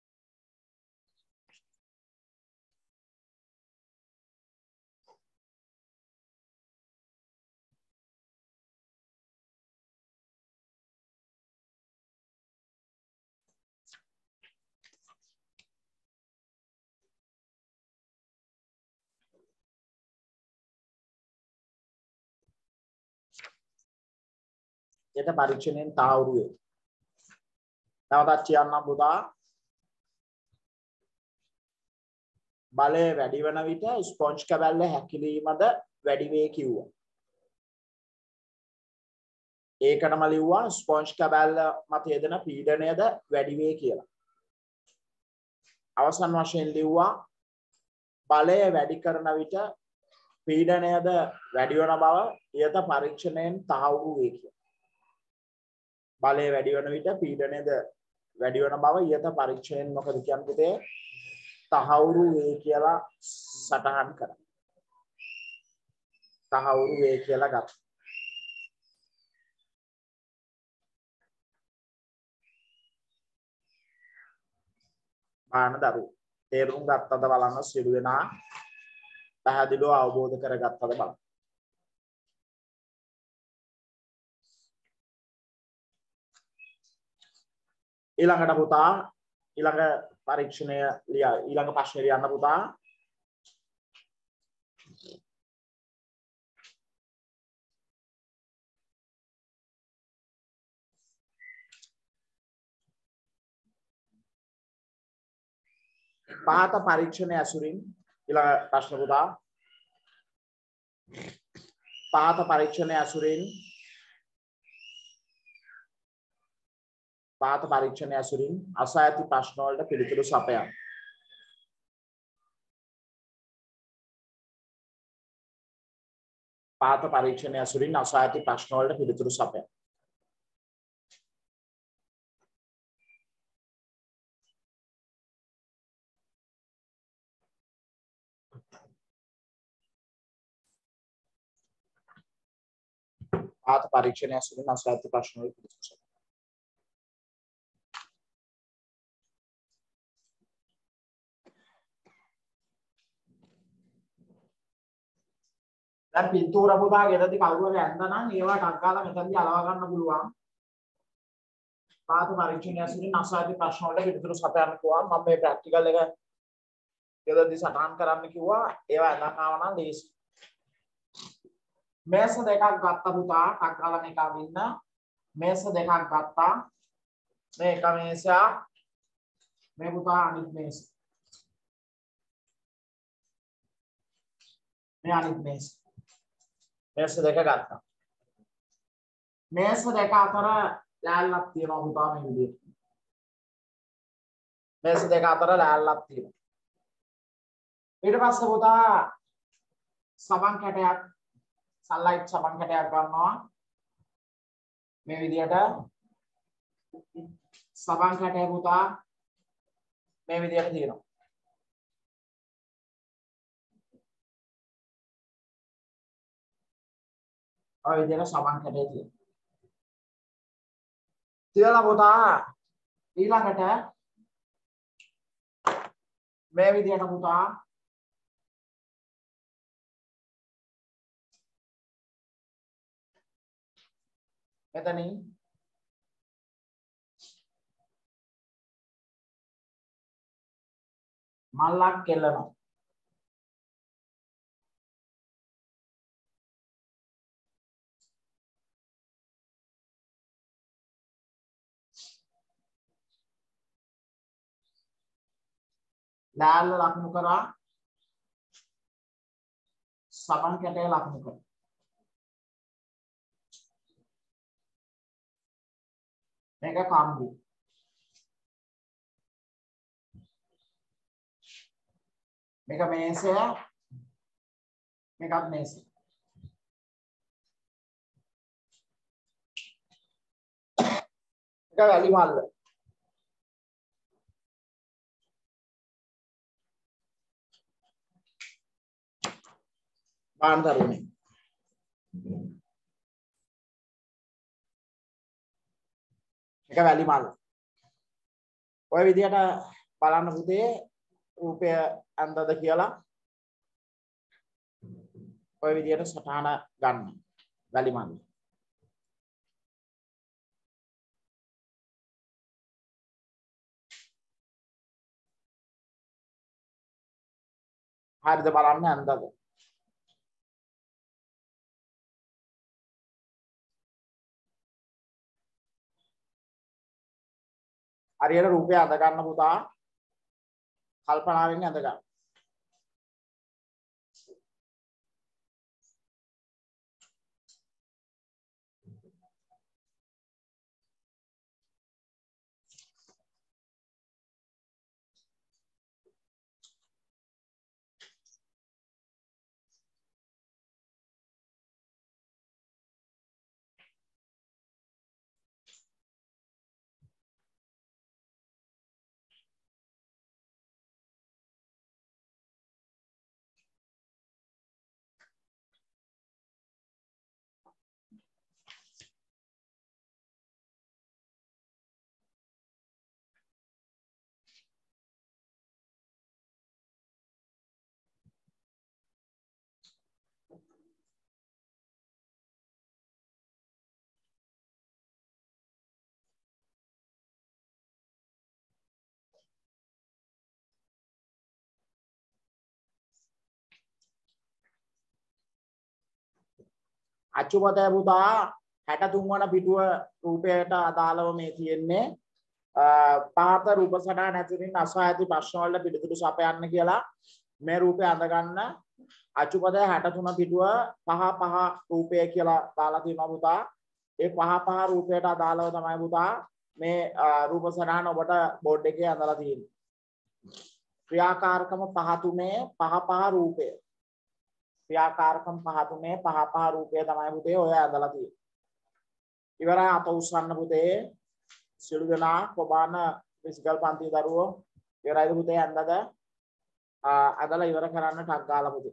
යද පරීක්ෂණයෙන් තහවුරු වේ. නැවතත් කියන්නම් පුතා. බලය වැඩි වන විට ස්පොන්ජ් කැබැල්ල හැකිලීමද වැඩි වේ කිව්වා. ඒකටම ලිව්වා ස්පොන්ජ් කැබැල්ල මත යෙදෙන පීඩනයද වැඩි වේ කියලා. අවසන් වශයෙන් ලිව්වා බලය වැඩි කරන විට පීඩනයද වැඩි වන බව ඊට පරීක්ෂණයෙන් තහවුරු වේ කියලා. බලය වැඩි වන විට පීඩනයද වැඩි වන බව ඊට පරීක්ෂණයෙන් මොකද කියන්නේ පුතේ? තහවුරු වේ කියලා සටහන් කරා. තහවුරු වේ කියලා ගත්තා. ආන දරු තේරුම් ගත්තද බලන්න සියලු දෙනා පැහැදිලිව අවබෝධ කරගත්තද බලන්න. ඊළඟට පුතා ඊළඟ පරීක්ෂණය ඊළඟ ප්‍රශ්නේ ලියන්න පුතා. පහත පරීක්ෂණය ඇසුරින් ඊළඟ ප්‍රශ්න පුතා. පහත පරීක්ෂණය ඇසුරින් අසා ඇති ප්‍රශ්න වලට පිළිතුරු සපයන්න. පහත පරීක්ෂණය ඇසුරින් අසා ඇති ප්‍රශ්න වලට පිළිතුරු සපයන්න. පහත පරීක්ෂණය ඇසුරින් අසා ඇති ප්‍රශ්න වලට පිළිතුරු සපයන්න. දැන් පින්තූර පුතා ගෙදරදී කවුරු හරි ඇඳනනම් ඒවා ටක් ගාලා මෙතනදී අලව ගන්න පුළුවන්. පාත පරීක්ෂණය ඇසුරින් අසා ඇති ප්‍රශ්න වලට පිළිතුරු සපයන්න පුළුවන්. මම මේ ප්‍රැක්ටිකල් එක ගෙදරදී සටහන් කරන්න කිව්වා. ඒවා ඇඳන් ආව නම් ලේසි. මේස දෙකක් ගත්තා පුතා. ටක් ගාලා මේක අඳින්න. මේස දෙකක් ගත්තා. මේ එක මේසයක්. මේ පුතා අනිත් මේස. මේ අනිත් මේස්. මේස් දෙක ගත්තා. මේස් දෙක අතර ලෑල්ලක් තියෙනවා පුතා මේ විදිහට. මේස් දෙක අතර ලෑල්ලක් තියෙනවා. ඊට පස්සේ පුතා සබන් කැටයක් සන්ලයිට් සබන් කැටයක් ගන්නවා. මේ විදිහට සබන් කැටය පුතා මේ විදිහට තියෙනවා. ඔය විදිහට සබන් කැටය තියෙනවා. තියලා පුතා ඊළඟට මේ විදිහට පුතා එතනින් මල්ලක් කෙල්ලනවා. ලෑල්ල ලකුණු කරා සබන් කැටය ලකුණු කරා. මේක කම්බි. මේක මේසය. මේකත් මේසය. මේක වැලි මල්ල. බාන්දරුනේ. මේක වැලි මල්ල. ඔය විදිහට බලන්න පුතේ රූපය අන්දද කියලා ඔය විදිහට සටහන ගන්න වැලි මල්ල. හරිද බලන්න අන්දද. හරියට රූපය අඳ ගන්න පුතා කල්පනාවෙන් අඳ ගන්න. අච්චුපතය පුතා 63 වන පිටුව රූපයට අදාළව මේ තියෙන්නේ පහත රූප සටහන ඇතුලින් අසා ඇති ප්‍රශ්න වලට පිළිතුරු සපයන්න කියලා මේ රූපය අඳ ගන්න අච්චුපතය 63 පිටුව පහ පහ රූපය කියලා දාලා තියෙනවා පුතා. ඒ පහ පහ රූපයට අදාළව තමයි පුතා මේ රූප සටහන ඔබට බෝඩ් එකේ අඳලා තියෙන්නේ. ක්‍රියාකාරකම පහ තුනේ පහ පහ රූපය. ක්‍රියාකාරකම් පහ තුනේ පහ පහ රූපය තමයි පුතේ ඔය ඇඳලා තියෙන්නේ. ඉවරයි අත උස්සන්න පුතේ. සිළු දෙනා කොබාන ෆිසිකල් පන්ති දරුවෝ ඉවරයිද පුතේ ඇඳද? අදලා ඉවර කරන්න ටක් ගාලා පුතේ.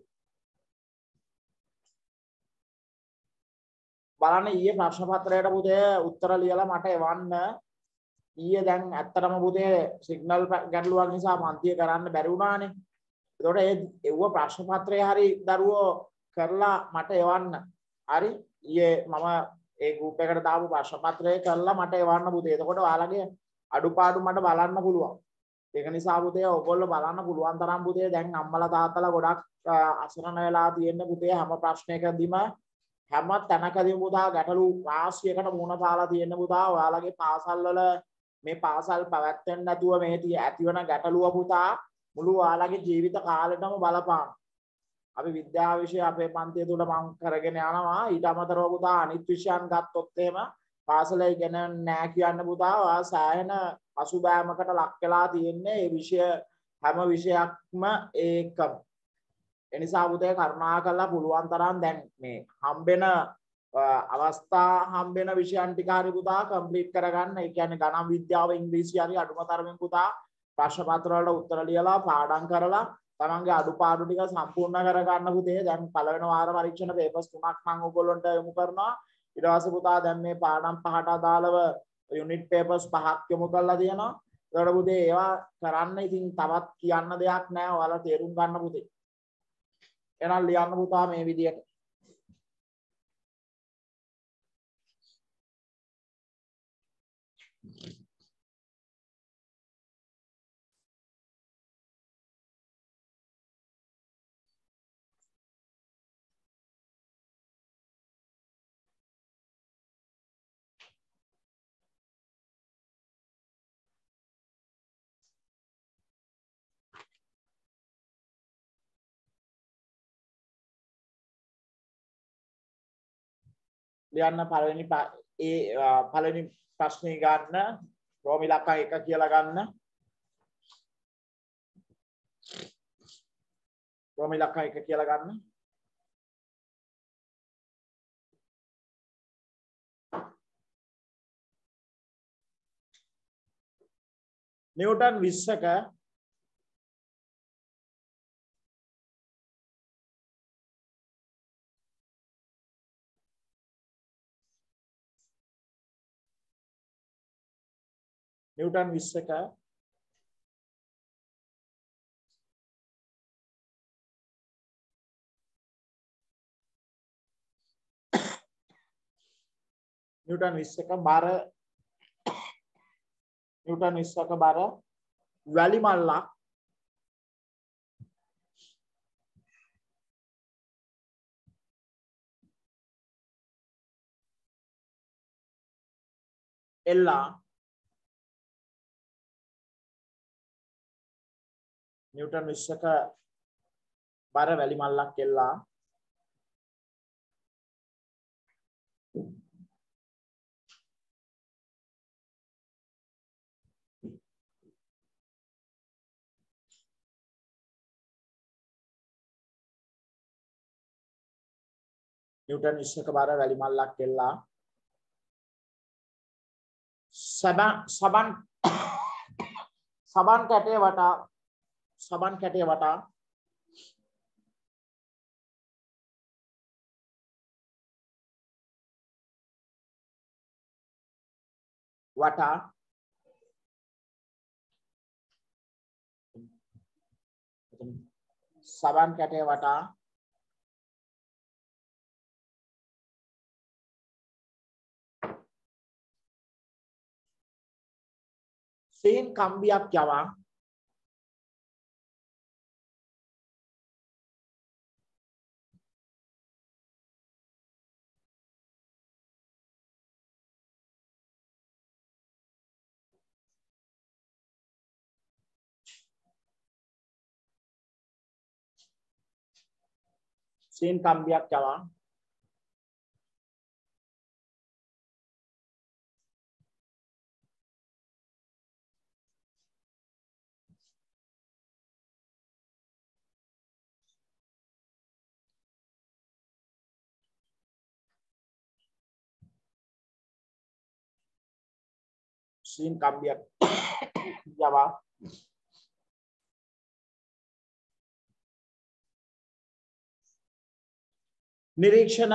බලන්න ඊයේ ප්‍රශ්න පත්‍රයට පුතේ උත්තර ලියලා මට එවන්න. ඊයේ දැන් ඇත්තටම පුතේ සිග්නල් ගැටලුවක් නිසා පන්තිය කරන්න බැරි වුණානේ. ඒතකොට ඒව ප්‍රශ්න පත්‍රය හරි දරුවෝ කරලා මට එවන්න. හරි ඊයේ මම ඒ ගෲප් එකට දාපු ප්‍රශ්න පත්‍රය කරලා මට එවන්න පුතේ. එතකොට ඔයාලගේ අඩුපාඩු මට බලන්න පුළුවන්. ඒක නිසා පුතේ ඔයගොල්ලෝ බලන්න පුළුවන් තරම් පුතේ දැන් අම්මලා තාත්තලා ගොඩක් අසරණ වෙලා තියෙන පුතේ හැම ප්‍රශ්නයකදීම හැම තැනකදීම පුතා ගැටලු රාශියකට මුහුණ පාලා තියෙන පුතා. ඔයාලගේ පාසල් වල මේ පාසල් පැවැත්වෙන්නේ නැතුව මේ ඇතිවන ගැටලුව පුතා මුළු ඔයාලගේ ජීවිත කාලෙටම බලපාන. අපි විද්‍යාව විෂය අපේ පන්තිය තුල මම කරගෙන යනවා. ඊට අමතරව පුතා අනිත් විෂයන් ගත්තොත් එහෙම පාසලේ ඉගෙන නෑ කියන්න පුතා ඔයා සෑහෙන පසුබෑමකට ලක් වෙලා තියෙන්නේ මේ විෂය හැම විෂයක්ම ඒකම. ඒ නිසා පුතේ කරුණාකරලා පුළුවන් තරම් දැන් මේ හම්බෙන අවස්ථා හම්බෙන විෂයන් ටික හරි පුතා කම්ප්ලීට් කරගන්න. ඒ කියන්නේ ගණන් විද්‍යාව ඉංග්‍රීසි හරි අඩුම තරමින් පුතා ප්‍රශ්න පත්‍ර වලට උත්තර ලියලා පාඩම් කරලා තමන්ගේ අඩුපාඩු ටික සම්පූර්ණ කරගන්න පුතේ. දැන් පළවෙනි වාර පරීක්ෂණ පේපර්ස් 3ක් මම ඔයගොල්ලන්ට යොමු කරනවා. ඊට පස්සේ පුතා දැන් මේ පාඩම් පහට අදාළව යුනිට් පේපර්ස් 5ක් යොමු කරලා තියෙනවා. ඒකට පුතේ ඒවා කරන්න ඉතින් තවත් කියන්න දෙයක් නැහැ. ඔයාලා තේරුම් ගන්න පුතේ. එහෙනම් ලියන්න පුතා මේ විදියට. ලියන්න පළවෙනි ප්‍රශ්නේ ගන්න රෝම ඉලක්ක 1 කියලා ගන්න. රෝම ඉලක්ක 1 කියලා ගන්න. නිව්ටන් 20ක නිව්ටන් 20ක බර වැලි මල්ලක් එල්ලා නිව්ටන් 20ක බර වැලි මල්ලක් එල්ලා නිව්ටන් 20ක බර වැලි මල්ලක් එල්ලා සබන් කැටේ වටා සබන් කැටේ වටා සීන් කම්බියක් යවා සීන් කම්බියක් යවා සීන් කම්බියක් යවා නිරීක්ෂණ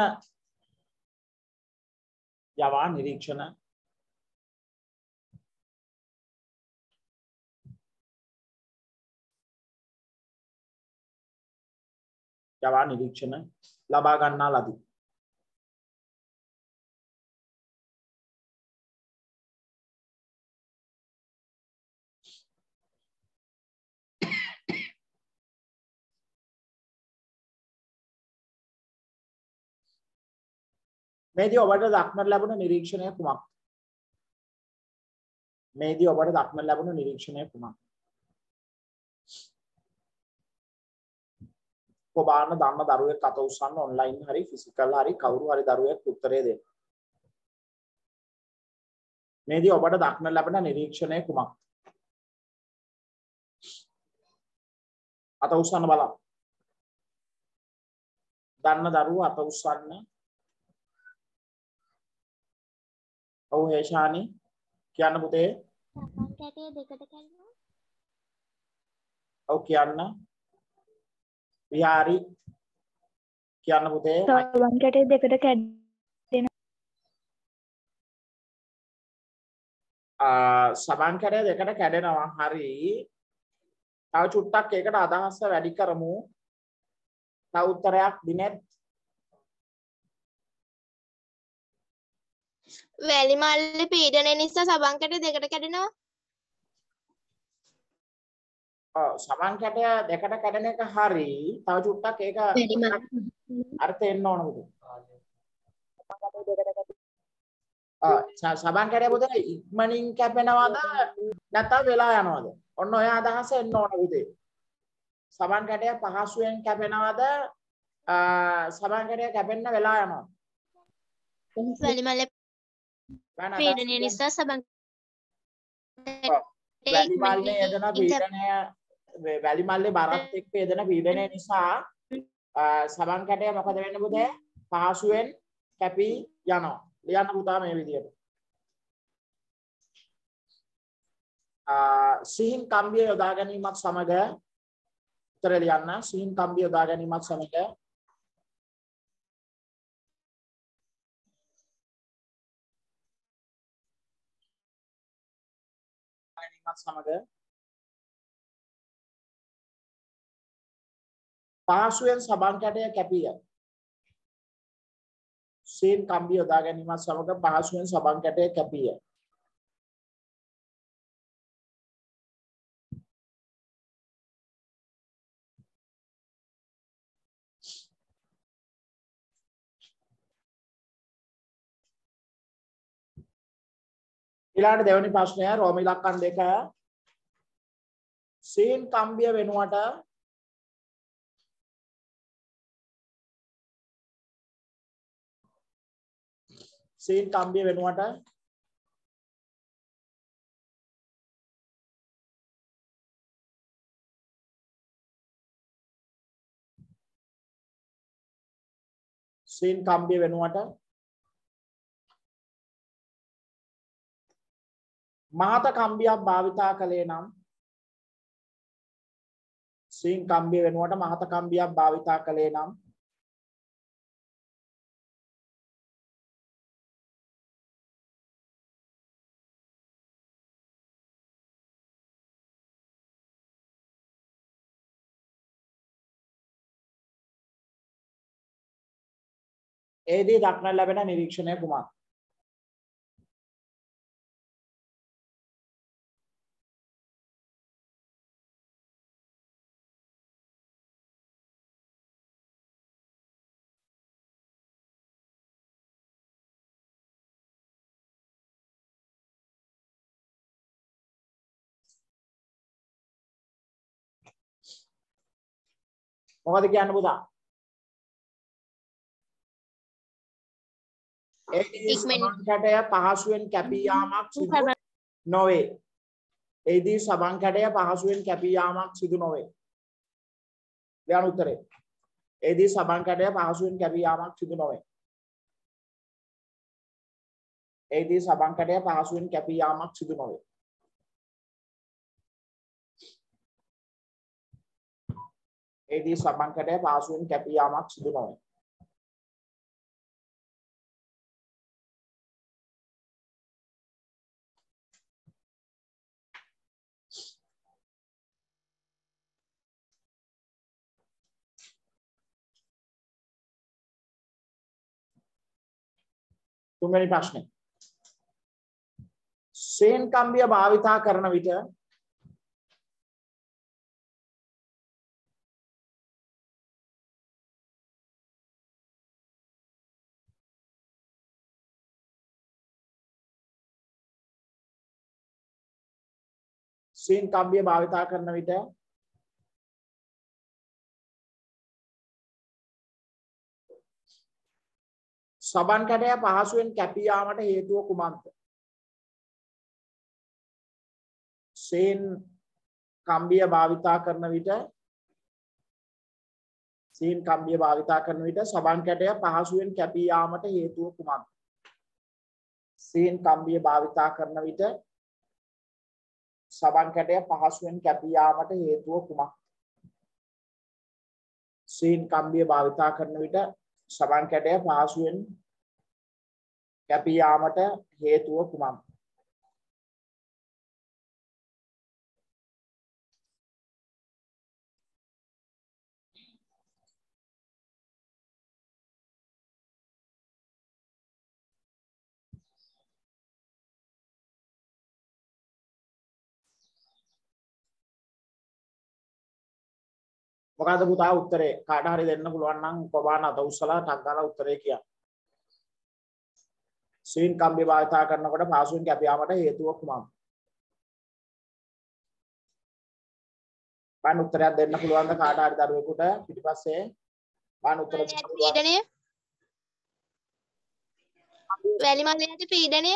ලබා ගන්නා ලදී. මේදී ඔබට දක්නට ලැබුණ නිරීක්ෂණය කුමක්ද? කොබාන දන්න දරුවෙක් අත උස්සන්න ඔන්ලයින් හරි ෆිසිකල් හරි කවුරු හරි දරුවෙක් උත්තරේ දෙන්න. මේදී ඔබට දක්න ලැබෙන නිරීක්ෂණය කුමක්ද? අත උස්සන්න බලන්න. දන්න දරුවෝ අත උස්සන්න. ඔව් හේෂානි කියන්න පුතේ. සබන් කැටය දෙකට කැඩෙනවා. ඔව් කියන්න. විහාරි කියන්න පුතේ. සබන් කැටය දෙකට කැඩෙනවා. සබන් කැටය දෙකට කැඩෙනවා. හරි. තව චුට්ටක් ඒකට අදහස වැඩි කරමු. තව උත්තරයක් දිනෙත්. වැලි මල්ලේ පීඩනය නිසා සබන් කැටය දෙකට කැඩෙනවා. සබන් කැටය දෙකට කැඩෙන එක හරි. තව චුට්ටක් ඒක අර්ථය එන්න ඕන පුතේ. සබන් කැටය පුතේ ඉක්මනින් කැපෙනවද නැත්නම් වෙලා යනවද? ඔන්න ඔය අදහස එන්න ඕන පුතේ. සබන් කැටය පහසුවෙන් කැපෙනවද? සබන් කැටය කැපෙන්න වෙලා යනවද? වැලි මල්ලේ පීඩනය නිසා සබන් වැලි මල්ලේ යෙදෙන පීඩනය වැලි මල්ලේ බරත් එක්ක යෙදෙන පීඩනය නිසා සබන් කැටය මොකද වෙන්නේ පුතේ? පහසුවෙන් කැපී යනවා. ලියන්න පුතා මේ විදිහට. සිහින් කම්බිය යොදා ගැනීමත් සමග උත්තර ලියන්න. සිහින් කම්බිය යොදා ගැනීමත් සමග පහසුවෙන් සබන් කැටය කැපිය. සිහින් කම්බිය යොදා ගැනීමත් සමග පහසුවෙන් සබන් කැටය කැපිය. ඊළඟ දෙවෙනි ප්‍රශ්නය රෝම ඉලක්කම් 2. සීන් කම්බිය වෙනුවට සීන් කම්බිය වෙනුවට සීන් කම්බිය වෙනුවට මහත කම්බියක් භාවිතා කළේ නම් සීන් කම්බිය වෙනුවට මහත කම්බියක් භාවිතා කළේ නම් ඒදී දක්නට ලැබෙන නිරීක්ෂණය කුමක්ද? මොකද කියන්න පුතා? ඒදී සබන් කැටය පහසුවෙන් කැපී යාමක් සිදු නොවේ. ඒදී සබන් කැටය පහසුවෙන් කැපී යාමක් සිදු නොවේ. ලියන්න උත්තරේ. ඒදී සබන් කැටය පහසුවෙන් කැපී යාමක් සිදු නොවේ. ඒදී සබන් කැටය පහසුවෙන් කැපී යාමක් සිදු නොවේ. ඒදී සබන් කැටය පහසුවෙන් කැපී යාමක් සිදු නොවේ. තුන්වෙනි ප්‍රශ්නේ. සේන් කම්බිය භාවිතා කරන විට සීන් කම්බිය භාවිතා කරන විට සබන් කැටය පහසුවෙන් කැපී යාමට හේතුව කුමක්ද? සීන් කම්බිය භාවිතා කරන විට සබන් කැටය පහසුවෙන් කැපී යාමට හේතුව කුමක්ද? සීන් කම්බිය භාවිතා කරන විට සබන් කැටය පහසුවෙන් කැපී යාමට හේතුව කුමක්ද? සීන් කම්බිය භාවිතා කරන විට සබන් කැටය පහසුවෙන් කැපී යාමට හේතුව කුමක්ද? මොකද්ද පුතා උත්තරේ? කාට හරි දෙන්න පුළුවන් නම් කොබාන අත උස්සලා ටක් ගාලා උත්තරේ කියන්න. සීන් කම්බිය භාවිතා කරනකොට පහසුවෙන් කැපී යාමට හේතුව කුමක්ද? බාන උත්තරයක් දෙන්න පුළුවන්ද කාට හරි දරුවෙකුට පිටිපස්සේ? බාන උත්තර දෙන්න පුළුවන්. පීඩනය. වැලි මලයට පීඩනය.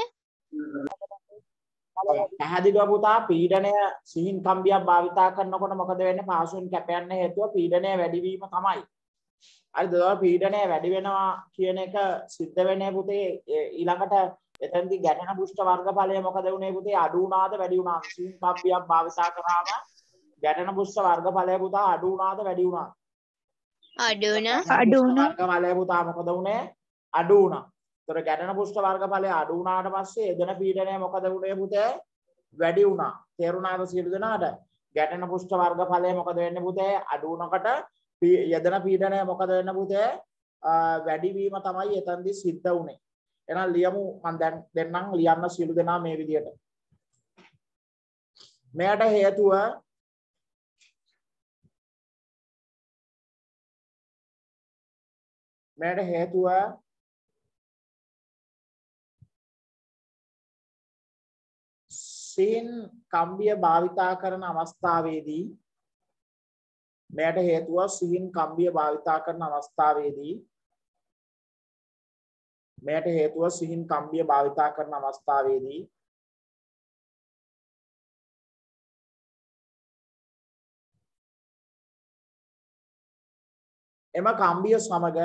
පැහැදිලිව පුතා පීඩනය සීන් කම්බියක් භාවිතා කරනකොට මොකද වෙන්නේ? පහසුවෙන් කැපෙන්න හේතුව පීඩනය වැඩි වීම තමයි. හරිද? පීඩනය වැඩි වෙනවා කියන එක සිද්ධ වෙන්නේ පුතේ ඊළඟට එතෙන්දී ගැටෙන පුෂ්ඨ වර්ගඵලය මොකද වුනේ පුතේ? අඩු වුණාද වැඩි වුණාද? සීන් කම්බියක් භාවිතා කරාම ගැටෙන පුෂ්ඨ වර්ගඵලය පුතා අඩු වුණාද වැඩි වුණාද? අඩු වුණා. වර්ගඵලය පුතා මොකද වුනේ? අඩු වුණා. ඒතර ගැටෙන පුෂ්ඨ වර්ගඵලය අඩු වුණාට පස්සේ එදෙන පීඩනය මොකද වුනේ පුතේ? වැඩි වුණා. තේරුණාද සියලු දෙනාට? ගැටෙන පුෂ්ඨ වර්ගඵලය මොකද වෙන්නේ පුතේ? අඩු වුණකට යෙදෙන පීඩනය මොකද වෙන්නේ පුතේ? වැඩි වීම තමයි එතනදී සිද්ධ වුනේ. එහෙනම් ලියමු මම දැන් දෙන්නම් ලියන්න සියලු දෙනා මේ විදියට. මෙයට හේතුව සීන් කම්බිය භාවිතා කරන අවස්ථාවේදී එම කම්බිය සමග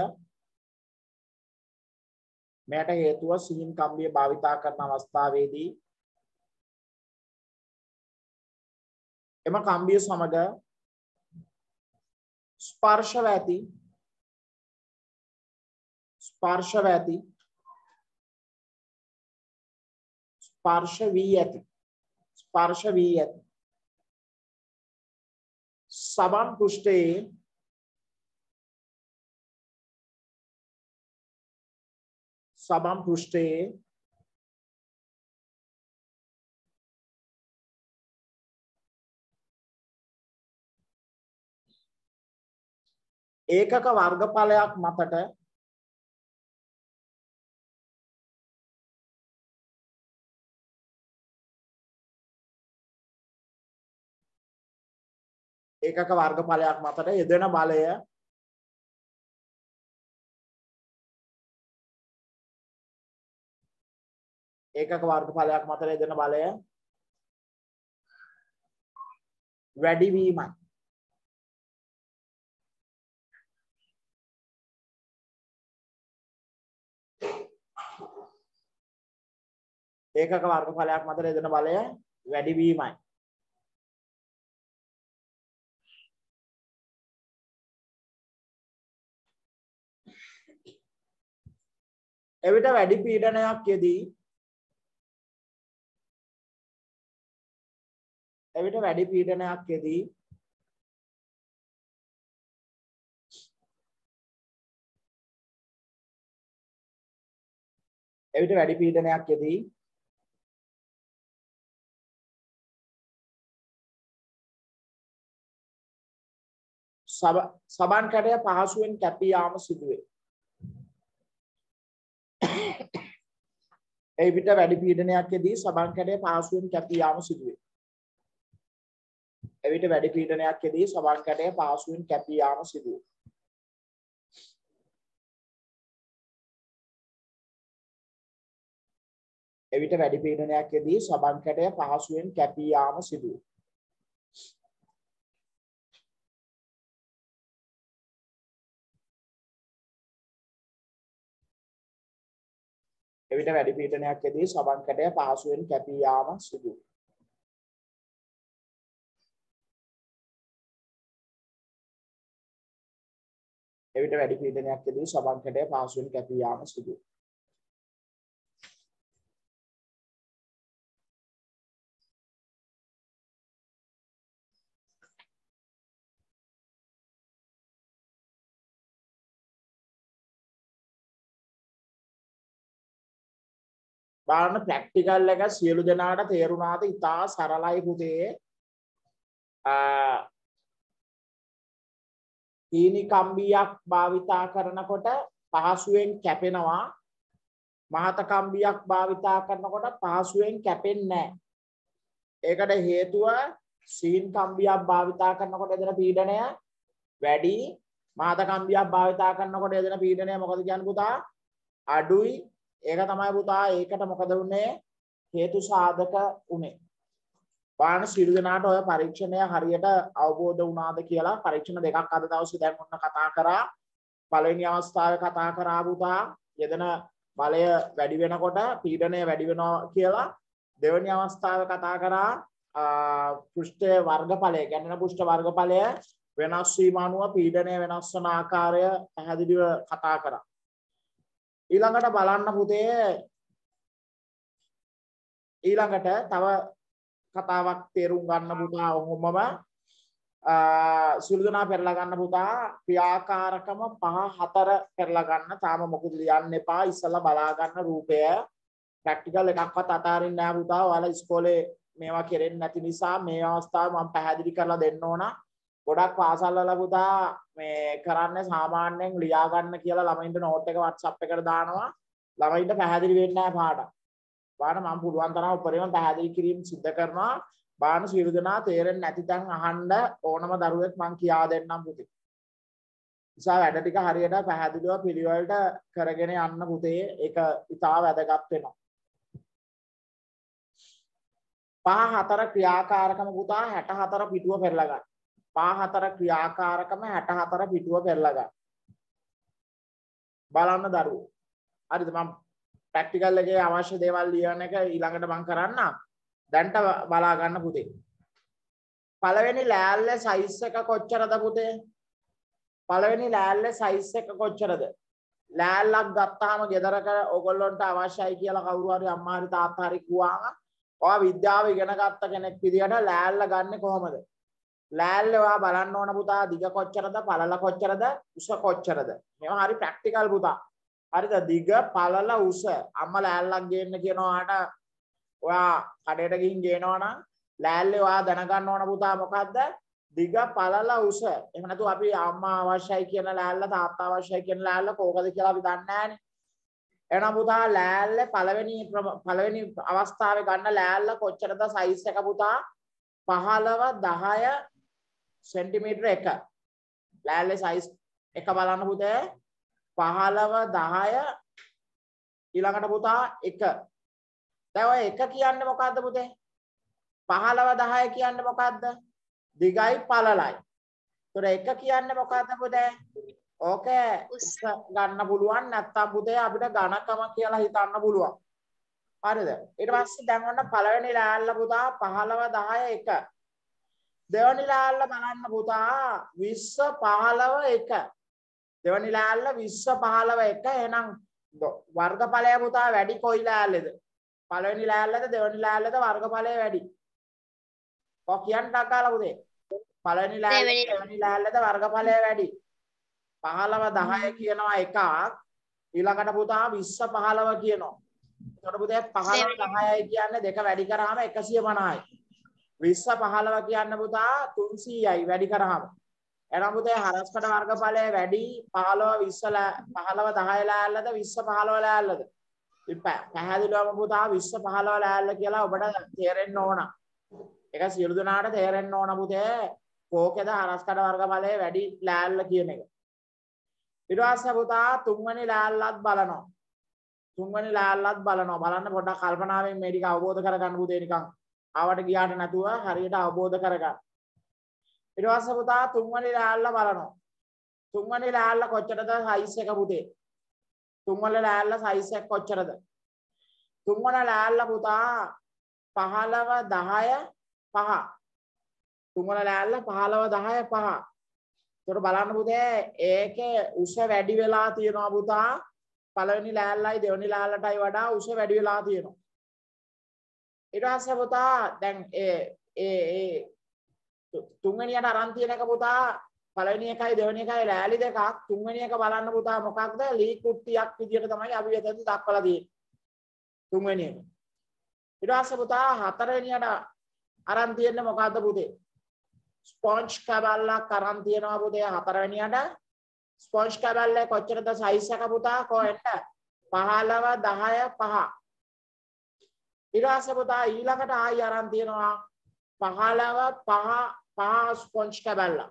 ස්පර්ශ වී ඇති සබන් පෘෂ්ඨයේ ඒකක වර්ගඵලයක් මතට යෙදෙන බලය වැඩි වීමයි. ඒකක වර්ගඵලයක් මත යෙදෙන බලය වැඩි වීමයි. එවිට වැඩි පීඩනයක් යෙදී සබන් කැටය පහසුවෙන් කැපී යාම සිදුවේ. එවිට වැඩි පීඩනයක් යෙදී සබන් කැටය පහසුවෙන් කැපී යාම සිදුවේ. එවිට වැඩි පීඩනයක් යෙදී සබන් කැටය පහසුවෙන් කැපී යාම සිදුවේ. එවිට වැඩි පීඩනයක් යෙදී සබන් කැටය පහසුවෙන් කැපී යාම සිදුවේ. එවිට වැඩි පීඩනයක් යෙදී සබන් කැටය පහසුවෙන් කැපී යාම සිදුවේ. බලන්න ප්‍රැක්ටිකල් එක සියලු දෙනාට තේරුණාද? ඉතා සරලයි පුතේ. හීනි කම්බියක් භාවිතා කරනකොට පහසුවෙන් කැපෙනවා. මහත කම්බියක් භාවිතා කරනකොට පහසුවෙන් කැපෙන්නේ නැහැ. ඒකට හේතුව සීන් කම්බියක් භාවිතා කරනකොට එදෙන පීඩනය වැඩි. මහත කම්බියක් භාවිතා කරනකොට එදෙන පීඩනය මොකද කියන්නේ පුතා? අඩුයි. ඒක තමයි පුතා ඒකට මොකද වුනේ? හේතු සාධක උනේ. බලන්න සියලු දෙනාට ඔය පරීක්ෂණය හරියට අවබෝධ වුණාද කියලා. පරීක්ෂණ දෙකක් අද දවසේ දැන් ඔන්න කතා කරා. පළවෙනි අවස්ථාවේ කතා කරා පුතා යෙදෙන බලය වැඩි වෙනකොට පීඩනය වැඩි වෙනවා කියලා. දෙවෙනි අවස්ථාවේ කතා කරා පෘෂ්ඨයේ වර්ගඵලය, ගැටෙන පෘෂ්ඨ වර්ගඵලය වෙනස් වීම අනුව පීඩනය වෙනස් වන ආකාරය පැහැදිලිව කතා කරා. ඊළඟට බලන්න පුතේ ඊළඟට තව කතාවක් තේරුම් ගන්න පුතා ඔහොමම සියලු දෙනා පෙරලා ගන්න පුතා ක්‍රියාකාරකම 5-4 පෙරලා ගන්න. තාම මොකුත් ලියන්න එපා. ඉස්සලා බලා ගන්න රූපය. ප්‍රැක්ටිකල් එකක්වත් අතාරින්න නෑ පුතා. ඔයාලා ඉස්කෝලේ මේවා කෙරෙන්නේ නැති නිසා මේ අවස්ථාවේ මම පැහැදිලි කරලා දෙන්න ඕන. ගොඩක් පාසල් වල පුතා මේ කරන්නේ සාමාන්‍යයෙන් ලියා ගන්න කියලා ළමයින්ට නෝට් එක WhatsApp එකට දානවා. ළමයින්ට පැහැදිලි වෙන්නේ නැහැ පාඩම්. බලන්න මම පුළුවන් තරම් උපරිම පැහැදිලි කිරීම සිදු කරනවා. බලන්න සියලු දෙනා තේරෙන්නේ නැති තැන් අහන්න ඕනම දරුවෙක් මම කියා දෙන්නම් පුතේ. නිසා වැඩ ටික හරියට පැහැදිලිව පිළිවෙලට කරගෙන යන්න පුතේ. ඒක ඉතා වැදගත් වෙනවා. 5-4 ක්‍රියාකාරකම පුතා 64 පිටුව පෙරලා ගන්න. 5-4 ක්‍රියාකාරකම 64 පිටුව පෙරලා ගන්න. බලන්න දරුවෝ. හරිද? මම ප්‍රැක්ටිකල් එකේ අවශ්‍ය දේවල් ලියන එක ඊළඟට මම කරන්නම්. දැන්ට බලා ගන්න පුතේ. පළවෙනි ලෑල්ලේ සයිස් එක කොච්චරද පුතේ? පළවෙනි ලෑල්ලේ සයිස් එක කොච්චරද? ලෑල්ලක් ගත්තාම ගෙදරක ඕගොල්ලන්ට අවශ්‍යයි කියලා කවුරු හරි අම්මා හරි තාත්තා හරි කිව්වාම ඔයා විද්‍යාව ඉගෙන ගත්ත කෙනෙක් විදියට ලෑල්ල ගන්නෙ කොහොමද? ලෑල්ල ඔයා බලන්න ඕන පුතා දිග කොච්චරද, පළල කොච්චරද, උස කොච්චරද? මේවා හරි ප්‍රැක්ටිකල් පුතා. හරිද? දිග, පළල, උස. අම්මා ලෑල්ලක් ගේන්න කියනවාට ඔයා කඩේට ගිහින් ගේනවා නම් ලෑල්ලේ ඔයා දැනගන්න ඕන පුතා මොකද්ද? දිග, පළල, උස. එහෙම නැතු අපි අම්මා අවශ්‍යයි කියන ලෑල්ල, තාත්තා අවශ්‍යයි කියන ලෑල්ල කෝකද කියලා අපි දන්නේ නැහනේ. එහෙනම් පුතා ලෑල්ලේ පළවෙනි අවස්ථාවේ ගන්න ලෑල්ල කොච්චරද සයිස් එක පුතා? 15 10 සෙන්ටිමීටර 1. ලෑල්ලේ සයිස් එක බලන්න පුතේ. 15 10 ඊළඟට පුතා 1. දැන් ඔය 1 කියන්නේ මොකද්ද පුතේ? 15 10 කියන්නේ මොකද්ද? දිගයි පළලයි. ඒතර 1 කියන්නේ මොකද්ද පුතේ? ඕකේ උස ගන්න පුළුවන් නැත්තම් පුතේ අපිට ඝනකම කියලා හිතන්න පුළුවන්. හරිද? ඊට පස්සේ දැන් ඔන්න පළවෙනි ලෑල්ල පුතා 15 10 1. දෙවෙනි ලෑල්ල බලන්න පුතා 20 15 1. දෙවෙනි ලෑල්ල 20 15 1. එහෙනම් වර්ගඵලය පුතා වැඩි කොයි ලෑල්ලේද? පළවෙනි ලෑල්ලද දෙවෙනි ලෑල්ලද වර්ගඵලය වැඩි? ඔය කියන්න ඩගාලා පුතේ. පළවෙනි ලෑල්ල දෙවෙනි ලෑල්ලද වර්ගඵලය වැඩි? 15 10 කියනවා එකක්. ඊළඟට පුතා 20 15 කියනවා. එතකොට පුතේ 15 10යි කියන්නේ දෙක වැඩි කරාම 150යි. 20 15 කියන්න පුතා 300යි වැඩි කරාම. එහෙනම් පුතේ හරස්කඩ වර්ගඵලය වැඩි 15 10 ලෑල්ලද 20 15 ලෑල්ලද? පැහැදිලිවම පුතා 20 15 ලෑල්ල කියලා ඔබට තේරෙන්න ඕන. ඒක සියලු දෙනාට තේරෙන්න ඕන පුතේ. කෝකේද හරස්කඩ වර්ගඵලය වැඩි ලෑල්ල කියන එක. ඊට පස්සේ පුතා තුන්වෙනි ලෑල්ලත් බලනවා. තුන්වෙනි ලෑල්ලත් බලනවා. බලන්න පොඩ්ඩක් කල්පනාවෙන් මේ ටික අවබෝධ කරගන්න පුතේ නිකන් ආවට ගියාට නැතුව හරියට අවබෝධ කරගන්න. ඊට පස්සේ පුතා තුන්වෙනි ලෑල්ල බලනවා. තුන්වෙනි ලෑල්ල කොච්චරද සයිස් එක පුතේ? තුන්වෙනි ලෑල්ල සයිස් එක කොච්චරද? තුන්වෙනි ලෑල්ල පුතා 15 10 5. තුන්වෙනි ලෑල්ල 15 10 5. ඒකට බලන්න පුතේ ඒකේ උස වැඩි වෙලා තියෙනවා පුතා. පළවෙනි ලෑල්ලයි දෙවෙනි ලෑල්ලටයි වඩා උස වැඩි වෙලා තියෙනවා. ඊට පස්සේ පුතා දැන් ඒ තුන්වෙනියට අරන් තියෙන එක පුතා පළවෙනි එකයි දෙවෙනි එකයි ලෑලි දෙකක්. තුන්වෙනි එක බලන්න පුතා මොකක්ද? ලී කුට්ටියක් විදියට තමයි අපි එතනදී දක්වලා තියෙන්නේ. තුන්වෙනි එක. ඊට පස්සේ පුතා හතරවෙනියට අරන් තියෙන්නේ මොකද්ද පුතේ? ස්පොන්ජ් කැබල්ලක් අරන් තියෙනවා පුතේ හතරවෙනියට. ස්පොන්ජ් කැබල්ලේ කොච්චරද සයිස් එක පුතා? කොහෙන්ද? 15 10 5. ඊට පස්සේ පුතා ඊළඟට ආයි අරන් තියෙනවා 15 5 5 ස්පොන්ජ් කැබල්ල.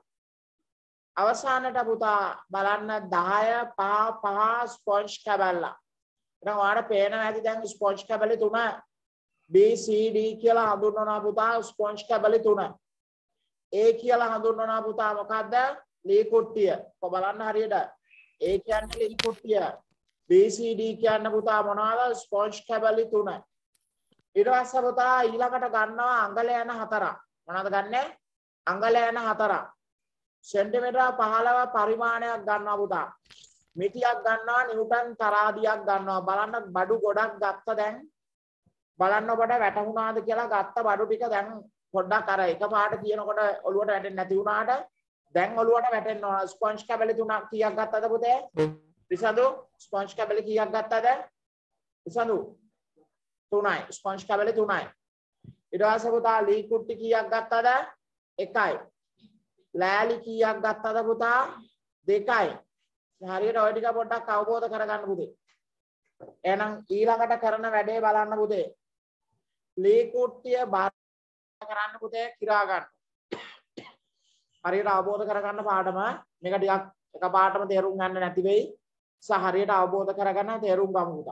අවසානට පුතා බලන්න 10 5 5 ස්පොන්ජ් කැබල්ල. දැන් ඔයාලට පේනවා ඇති දැන් ස්පොන්ජ් කැබලි තුන B C D කියලා හඳුන්වනවා පුතා ස්පොන්ජ් කැබලි තුන. A කියලා හඳුන්වනවා පුතා මොකද්ද? ලී කුට්ටිය. ඔබ බලන්න හරියට. A කියන්නේ ලී කුට්ටිය. B C D කියන්නේ පුතා මොනවද? ස්පොන්ජ් කැබලි තුන. ඊට පස්සේ පුතා ඊළඟට ගන්නවා අඟල යන හතරක්. මොනවද ගන්නෙ? අඟල යන හතරක්. සෙන්ටිමීටර් 15 පරිමාණයක් ගන්නවා පුතා. මිටියක් ගන්නවා නිව්ටන් තරාදියක් ගන්නවා. බලන්න බඩු ගොඩක් ගත්ත දැන්. බලන්න ඔබට වැටුණාද කියලා ගත්ත බඩු ටික දැන් පොඩ්ඩක් අර එකපාරට කියනකොට ඔලුවට වැටෙන්නේ නැති වුණාට දැන් ඔලුවට වැටෙන්න ඕන. ස්පොන්ජ් කැබලි තුනක් කීයක් ගත්තද පුතේ? රිසඳු ස්පොන්ජ් කැබලි කීයක් ගත්තද? රිසඳු 3යි. ස්පොන්ජ් කැබලි 3යි. ඊට පස්සේ පුතා ලී කුට්ටි කීයක් ගත්තද? 1යි. ලෑලි කීයක් ගත්තද පුතා? 2යි. හරියට ඔය ටික පොඩ්ඩක් අවබෝධ කරගන්න පුතේ. එහෙනම් ඊළඟට කරන වැඩේ බලන්න පුතේ. ලී කුට්ටිය බාර කරන්න පුතේ කිරා ගන්න. හරියට අවබෝධ කරගන්න පාඩම මේක ටිකක් එකපාරටම තේරුම් ගන්න නැති වෙයි. හරියට අවබෝධ කරගන්න තේරුම් ගමු පුතා.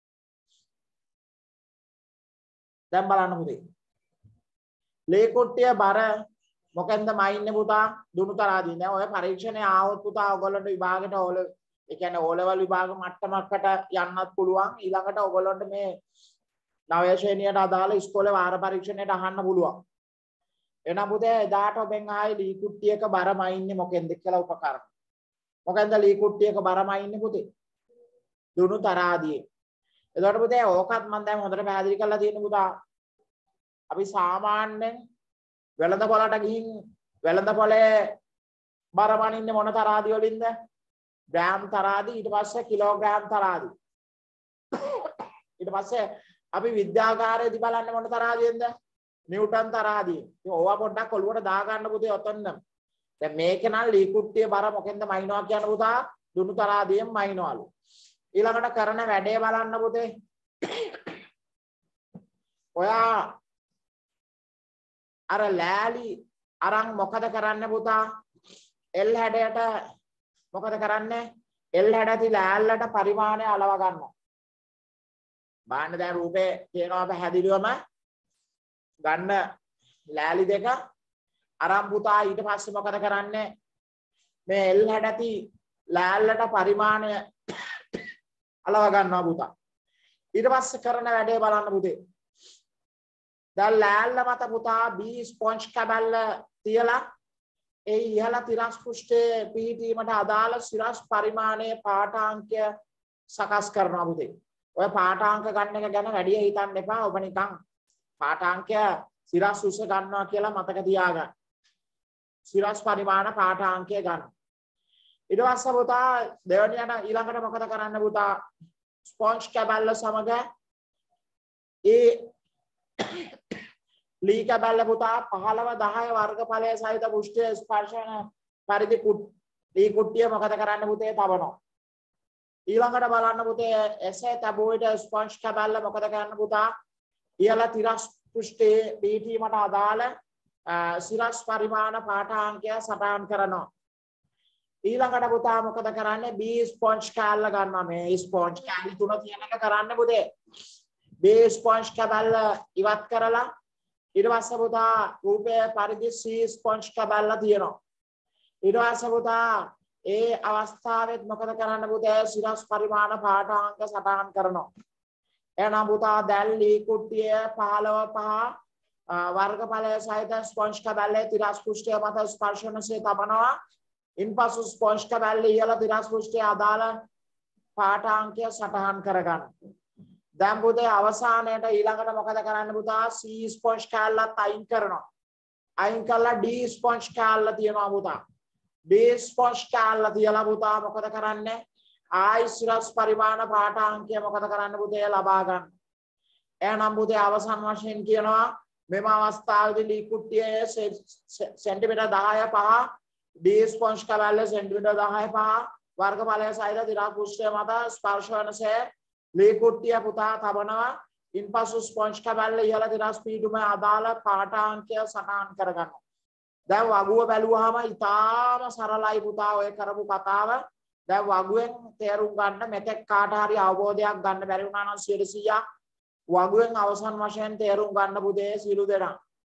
දැන් බලන්න පුතේ. ලී කුට්ටිය බර මොකෙන්ද මයින්නේ පුතා? දුනු තරාදී. දැන් ඔය පරීක්ෂණේ ආවොත් පුතා ඔයගොල්ලන්ට විභාගෙට ඒ කියන්නේ O level විභාග මට්ටමකට යන්නත් පුළුවන්. ඊළඟට ඔයගොල්ලන්ට මේ 9 ශ්‍රේණියට අදාළ ඉස්කෝලේ වාර පරීක්ෂණයට අහන්න පුළුවන්. එහෙනම් පුතේ එදාට ඔබෙන් ආයේ ලී කුට්ටියක බර මයින්නේ මොකෙන්ද කියලා උපකරණ. මොකෙන්ද ලී කුට්ටියක බර මයින්නේ පුතේ? දුනු තරාදියේ. එතකොට පුතේ ඕකත් මම දැන් හොඳට පැහැදිලි කරලා තියෙන පුතා. අපි සාමාන්‍යයෙන් වෙළඳ පොළට ගිහින් වෙළඳ පොළේ බර මනින්නේ මොන තරාදිය වලින්ද? ග්‍රෑම් තරාදි ඊට පස්සේ කිලෝග්‍රෑම් තරාදි. ඊට පස්සේ අපි විද්‍යාගාරයේදී බලන්නේ මොන තරාදියෙන්ද? නිව්ටන් තරාදිය. ඉතින් ඕවා පොඩ්ඩක් ඔලුවට දා ගන්න පුතේ ඔතන. දැන් මේකේ නම් ලී කුට්ටිය බර මොකෙන්ද මයින්නවා කියන පුතා? දුනු තරාදියෙන් මයින්වලු. ඊළඟට කරන වැඩේ බලන්න පුතේ. ඔයා අර ලෑලි අරන් මොකද කරන්නේ පුතා? L හැඩයට මොකද කරන්නේ? L හැඩති ලෑල්ලට පරිමාණය අලව ගන්නවා. බලන්න දැන් රූපේ තියෙනවා පැහැදිලිවම ගන්න ලෑලි දෙක අරන් පුතා ඊට පස්සේ මොකද කරන්නේ? මේ L හැඩති ලෑල්ලට පරිමාණය අලව ගන්නවා පුතා. ඊට පස්සේ කරන වැඩේ බලන්න පුතේ. දැන් ලෑල්ල මත පුතා B ස්පොන්ජ් කැබල්ල තියලා ඒ ඉහළ තිරස් පෘෂ්ඨයේ පිහිටීමට අදාළ සිරස් පරිමාණයේ පාඨාංකය සකස් කරනවා පුතේ. ඔය පාඨාංක ගන්න එක ගැන වැඩි හිතන්න එපා. ඔබ නිකන් පාඨාංකය සිරස් උස ගන්නවා කියලා මතක තියාගන්න. සිරස් පරිමාණ පාඨාංකය ගන්න. ඊට පස්සේ පුතා දෙවැනියට ඊළඟට මොකද කරන්න පුතා? ස්පොන්ජ් කැබල්ල සමග ඒ ලී කැබල්ල පුතා 15 10 වර්ගඵලයේ සහිත පුෂ්ඨයේ ස්පර්ශන පරිදි ලී කුට්ටිය මොකද කරන්න පුතේ? තබනවා. ඊළඟට බලන්න පුතේ එසේ තබුවෙට ස්පොන්ජ් කැබල්ල මොකද කරන්න පුතා? ඉහළ තිරස් පෘෂ්ඨයේ පිහිටීමට අදාළ සිරස් පරිමාණ පාඨාංකය සටහන් කරනවා. ඊළඟට පුතා මොකද කරන්නේ B ස්පොන්ජ් කෑල්ල ගන්නවා මේ ස්පොන්ජ් කෑලි තුන තියෙන එක කරන්න පුතේ B ස්පොන්ජ් කෑල්ල ඉවත් කරලා ඊට පස්සේ පුතා රූපයේ පරිදි C ස්පොන්ජ් කෑල්ල තියෙනවා ඊට පස්සේ පුතා ඒ අවස්ථාවෙත් මොකද කරන්න පුතේ සිරස් පරිමාණ පාඨාංක සටහන් කරනවා එහෙනම් පුතා දැන් ලී කුට්ටිය 15 वर्गඵලය සහිත ස්පොන්ජ් කැබැල්ලේ තිරස් පෘෂ්ඨය මත ස්පර්ශනසේ තබනවා ඉන්පසු ස්පොන්ජ් කැබැල්ලේ ඉහළ තිරස් පෘෂ්ඨයේ අදාළ පාඨාංකය සටහන් කරගන්න. දැන් පුතේ අවසානයේට ඊළඟට මොකද කරන්න පුතා C ස්පොන්ජ් කැල්ලත් අයින් කරනවා. අයින් කළා D ස්පොන්ජ් කැල්ල තියනවා පුතා. D ස්පොන්ජ් කැල්ල තියලා පුතා මොකද කරන්නේ? ආයි සිරස් පරිමාණ පාඨාංකය මොකද කරන්න පුතේ ලබා ගන්න. එහෙනම් පුතේ අවසන් වශයෙන් කියනවා මෙම අවස්ථාවේදී ලී කුට්ටියේ සෙන්ටිමීටර් 10 5 D ස්පොන්ජ් කැබැල්ල සෙන්ටිමීටර් 10 5 वर्गඵලය සහිත දිරා පෘෂ්ඨය මත ස්පර්ශ වනසේ ලී කුට්ටිය පුතා තබනවා ඉන්පසු ස්පොන්ජ් කැබැල්ල ඉහළ දිරස් පීඩුමේ අදාළ පාඨාංකය සටහන් කරගන්නවා දැන් වගුව බැලුවාම ඉතාම සරලයි පුතා ඔය කරපු කතාව දැන් වගුවෙන් තේරුම් ගන්න මෙතෙක් කාට හරි අවබෝධයක් ගන්න බැරි වුණා නම් 100% වගුවෙන් අවසන් වශයෙන් තේරුම් ගන්න පුතේ සීලු දෙනා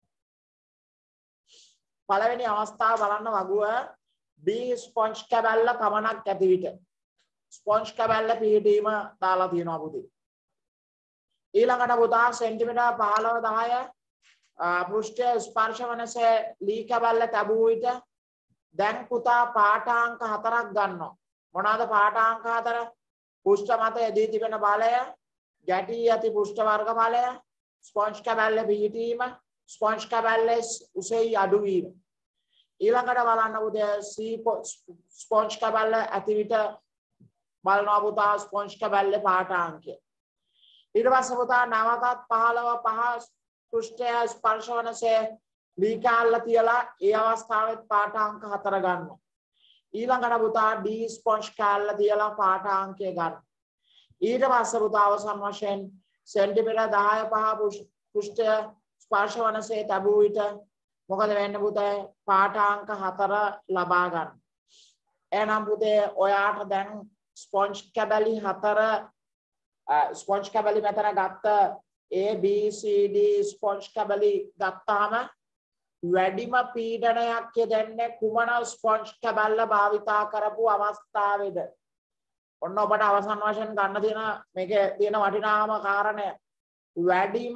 පළවෙනි අවස්ථාව බලන්න වගුව B ස්පොන්ජ් කැබැල්ල පමණක් ඇති විට ස්පොන්ජ් කැබැල්ල පිහිටීම දාලා තියෙනවා පුතේ ඊළඟට පුතා සෙන්ටිමීටර් 15 10 පෘෂ්ඨය ස්පර්ශ වනසේ ලී කැබැල්ල තැබුව විට දැන් පුතා පාඨාංක 4ක් ගන්නවා මොනවාද පාඨාංක 4 පෘෂ්ඨ මත යෙදී තිබෙන බලය ගැටී ඇති පෘෂ්ඨ වර්ගඵලය ස්පොන්ජ් කැබැල්ලේ පිහිටීම ස්පොන්ජ් කැබැල්ලේ උසෙයි අඩුවීම ඊළඟට බලන්න පුතේ ස්පොන්ජ් කැබැල්ල ඇති විට බලනවා පුතා ස්පොන්ජ් කැබැල්ලේ පාඨාංකය ඊට පස්සේ පුතා නැවතත් 15 5 පෘෂ්ඨය ස්පර්ශ වනසේ ලී කැල්ල තියලා ඒ අවස්ථාවෙත් පාඨාංක 4 ගන්නවා ඊළඟට පුතා D ස්පොන්ජ් කැල්ල තියලා පාඨාංකය ගන්න ඊට පස්සේ පුතා අවසන් වශයෙන් සෙන්ටිමීටර් 10 5 පෘෂ්ඨය ස්පර්ශ වනසේ තැබුව විට මොකද වෙන්නේ පුතේ පාඨාංක 4 ලබා ගන්න. එහෙනම් පුතේ ඔයාට දැන් ස්පොන්ජ් කැබැලි 4 ස්පොන්ජ් කැබැලි මෙතන ගත්ත A B C D sponge කැබැලි ගත්තාම වැඩිම පීඩනයක් දෙන්නේ කුමන ස්පොන්ජ් කැබැල්ල භාවිතා කරපු අවස්ථාවේද? ඔන්න ඔබට අවසන් වශයෙන් ගන්න තියෙන මේකේ තියෙන වටිනාම කාරණය වැඩිම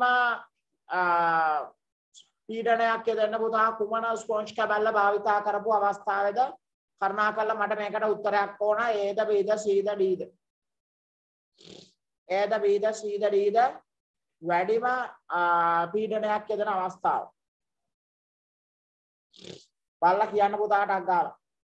පීඩනයක් දෙන්න පුතා කුමන ස්පොන්ජ් කැබැල්ල භාවිතා කරපු අවස්ථාවේද කරුණාකරලා මට මේකට උත්තරයක් ඕන Aද Bද Cද Dද Aද Bද Cද Dද වැඩිම පීඩනයක් දෙන අවස්ථාව බලලා කියන්න පුතාට අග්ගාලා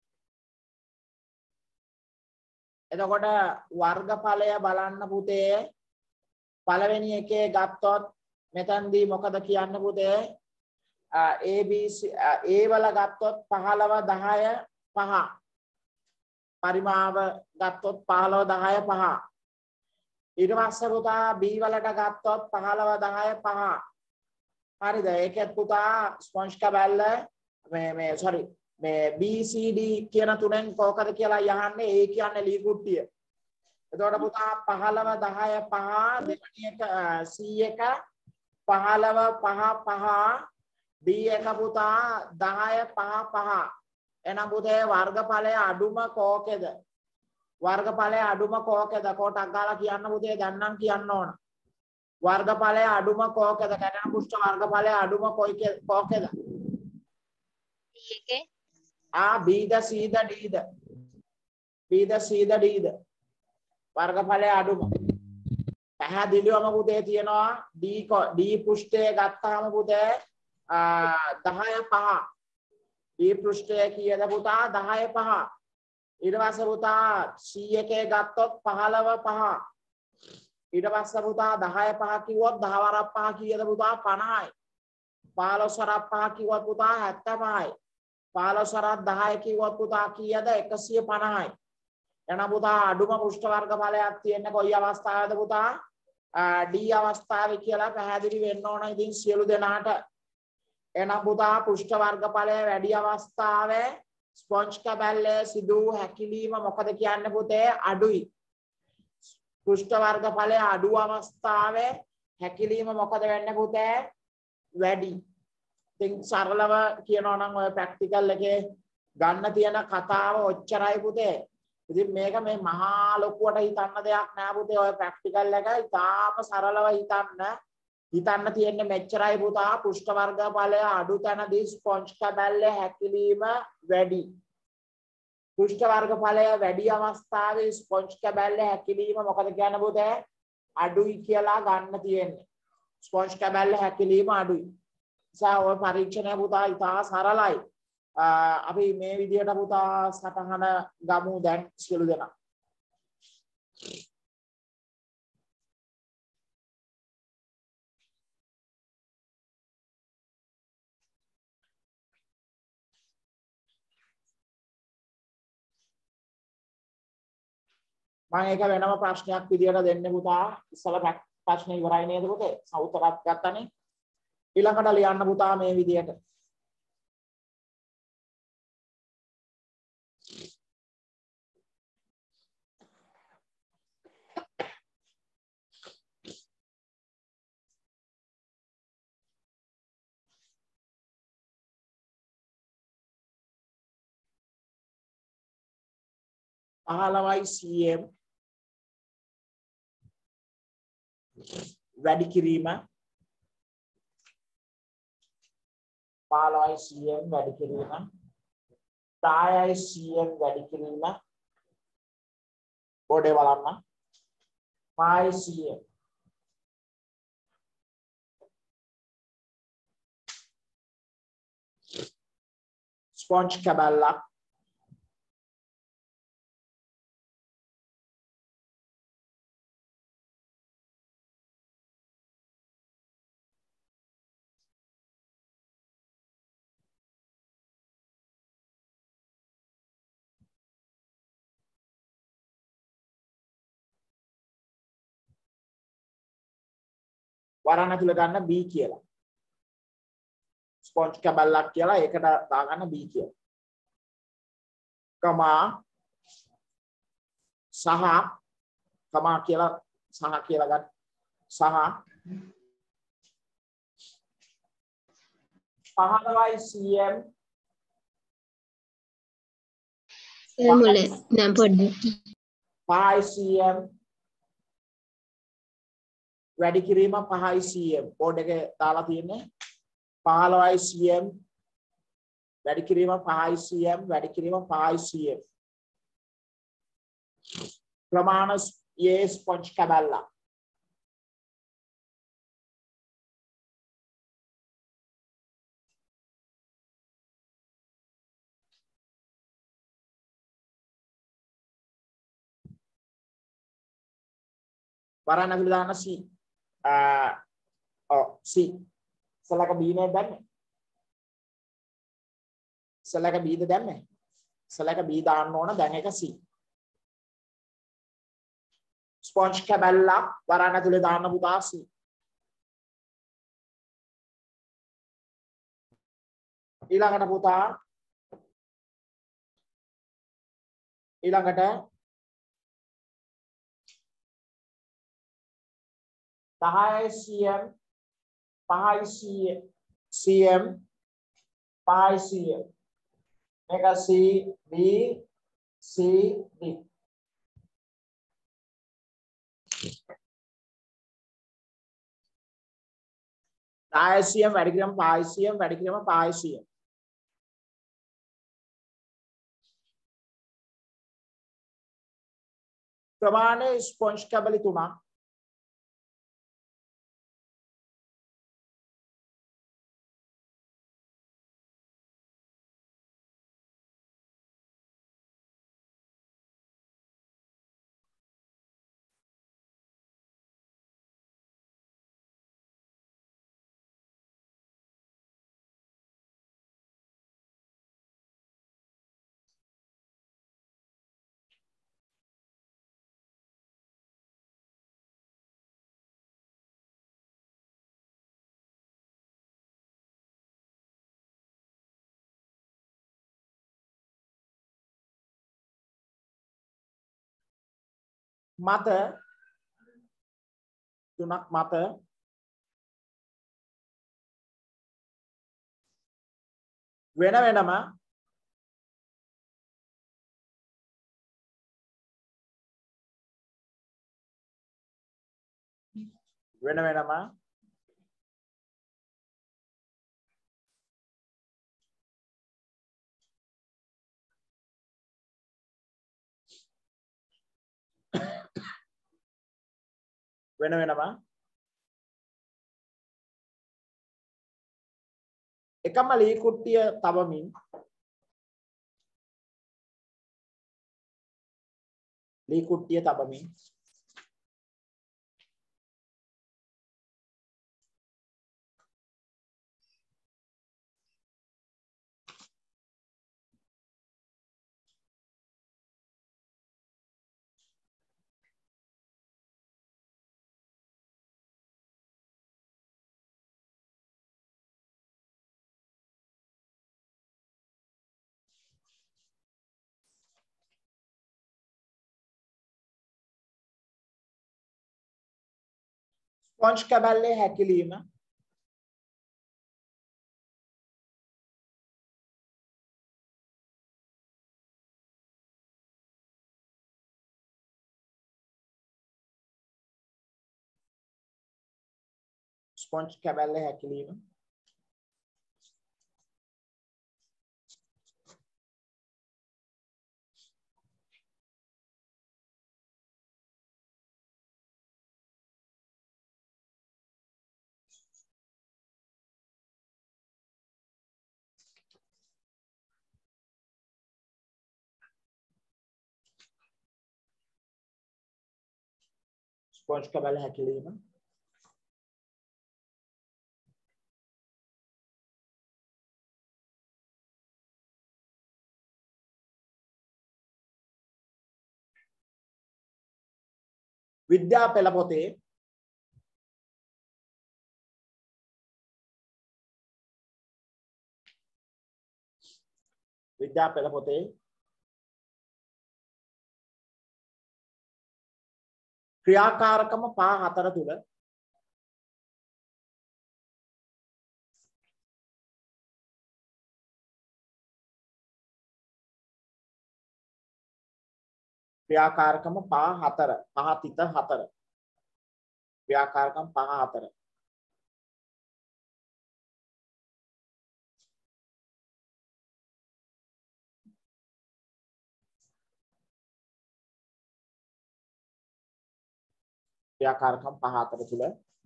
එතකොට වර්ගඵලය බලන්න පුතේ පළවෙනි එකේ ගත්තොත් මෙතනදී මොකද කියන්න පුතේ A B C A වල ගත්තොත් 15 10 5 පරිමාව ගත්තොත් 15 10 5 ඊට පස්සේ පුතා B වලට ගත්තොත් 15 10 5 හරිද ඒකත් පුතා ස්පොන්ජ් කැබැල්ල මේ sorry මේ B C D කියන තුනෙන් කොකද කියලා යහන්නේ A කියන්නේ ලී කුට්ටිය එතකොට පුතා 15 10 5 දෙවෙනි එක C එක 15 5 5 B එක පුතා 10 5 5 එහෙනම් පුතේ වර්ගඵලය අඩුම කෝකේද වර්ගඵලය අඩුම කෝකේද කොටක් ගාලා කියන්න පුතේ දැන් නම් කියන්න ඕන වර්ගඵලය අඩුම කෝකේද ගැටෙන පුෂ්ඨ වර්ගඵලය අඩුම කෝකේද එකේ Bද Cද Dද Bද Cද Dද වර්ගඵලය අඩුම පැහැදිලිවම පුතේ තියෙනවා D පෘෂ්ඨය ගත්තාම පුතේ 10 5 D පෘෂ්ඨය කීයද පුතා 10 5 ඊට පස්සේ පුතා C එකේ ගත්තොත් 15 5 ඊට පස්සේ පුතා 10 5 කිව්වොත් 10 වරක් 5 කීයද පුතා 50යි 15 වරක් 5 කිව්වොත් පුතා 75යි 15 වරක් 10 කිව්වොත් පුතා කීයද 150යි එහෙනම් පුතා අඩුම පෘෂ්ඨ වර්ග ඵලයක් තියෙන්නේ කොයි අවස්ථාවේද පුතා D අවස්ථාවේ කියලා පැහැදිලි වෙන්න ඕන ඉතින් සියලු දෙනාට එහෙනම් පුතා පෘෂ්ඨ වර්ග ඵලය වැඩි අවස්ථාවේ ස්පොන්ජ් කැබැල්ලේ සිදු හැකිලිම මොකද කියන්නේ පුතේ? අඩුයි. පෘෂ්ඨ වර්ගඵලය අඩු අවස්ථාවේ හැකිලිම මොකද වෙන්නේ පුතේ? වැඩි. ඉතින් සරලව කියනවා නම් ඔය ප්‍රැක්ටිකල් එකේ ගන්න තියෙන කතාව ඔච්චරයි පුතේ. ඉතින් මේක මේ මහා ලොකුවට හිතන්න දෙයක් නෑ පුතේ. ඔය ප්‍රැක්ටිකල් එක ඉතාම සරලව හිතන්න තියෙන්නේ මෙච්චරයි පුතා. පෘෂ්ඨ වර්ගඵලය අඩු තැනදී ස්පොන්ජ් කැබැල්ලේ හැකිලිම වැඩි. පෘෂ්ඨ වර්ගඵලය වැඩි අවස්ථාවේ ස්පොන්ජ් කැබැල්ලේ හැකිලිම මොකද කියන්නේ පුතේ? අඩුයි කියලා ගන්න තියෙන්නේ. ස්පොන්ජ් කැබැල්ලේ හැකිලිම අඩුයි. ඔය පරීක්ෂණය පුතා ඉතා සරලයි. අපි මේ විදියට පුතා සටහන ගමු දැන් සියලු දෙනා. මම ඒක වෙනම ප්‍රශ්නයක් විදියට දෙන්නේ පුතා. ඉස්සලා ප්‍රශ්නේ ඉවරයි නේද පුතේ? සවුතරක් ගත්තනේ. ඊළඟට ලියන්න පුතා මේ විදියට. පහළවයි cm වැඩි කිරීම 15යි cm වැඩි කිරීම 10යි cm වැඩි කිරීම බෝඩේ බලන්න 5යි cm ස්පොන්ජ් කැබැල්ලක් වරණ තුල ගන්න B කියලා. ස්පොන්ජ් කැබැල්ලක් කියලා ඒකට දාගන්න B කියලා. කමා සහ කමා කියලා සහ කියලා ගන්න. සහ 15යි cm මුල නම් පොඩ්ඩක් 5යි cm වැඩි කිරීම 5යි cm බෝඩ් එකේ දාලා තියෙන්නේ 15යි cm වැඩි කිරීම 5යි cm වැඩි කිරීම 5යි cm ප්‍රමාණ ඒ ස්පොන්ජ් කැබැල්ල වරණ ඇතුළේ දාන්න C C සලක B නේ දැම්මේ සලක B ද දැම්මේ සලක B දාන්න ඕන දැන් එක C ස්පොන්ජ් කැබැල්ලක් වරණ ඇතුළේ දාන්න පුතා C ඊළඟට පුතා ඊළඟට 10යි cm 5යි cm 5යි cm මේක C B C D 10යි cm වැඩි කිරීම 5යි cm වැඩි කිරීම 5යි cm ප්‍රමාණය ස්පොන්ජ් කැබලි 3ක් මත තුනක් මත වෙන වෙනම එකම ලී කුට්ටිය තබමින් ස්පොන්ජ් කැබැල්ලේ හැකිලීම විද්‍යා පෙළ පොතේ ක්‍රියාකාරකම 5-4 තුල ක්‍රියාකාරකම 5-4 ක්‍රියාකාරකම් 5-4 ක්‍රියාකාරකම් 5-4 තුල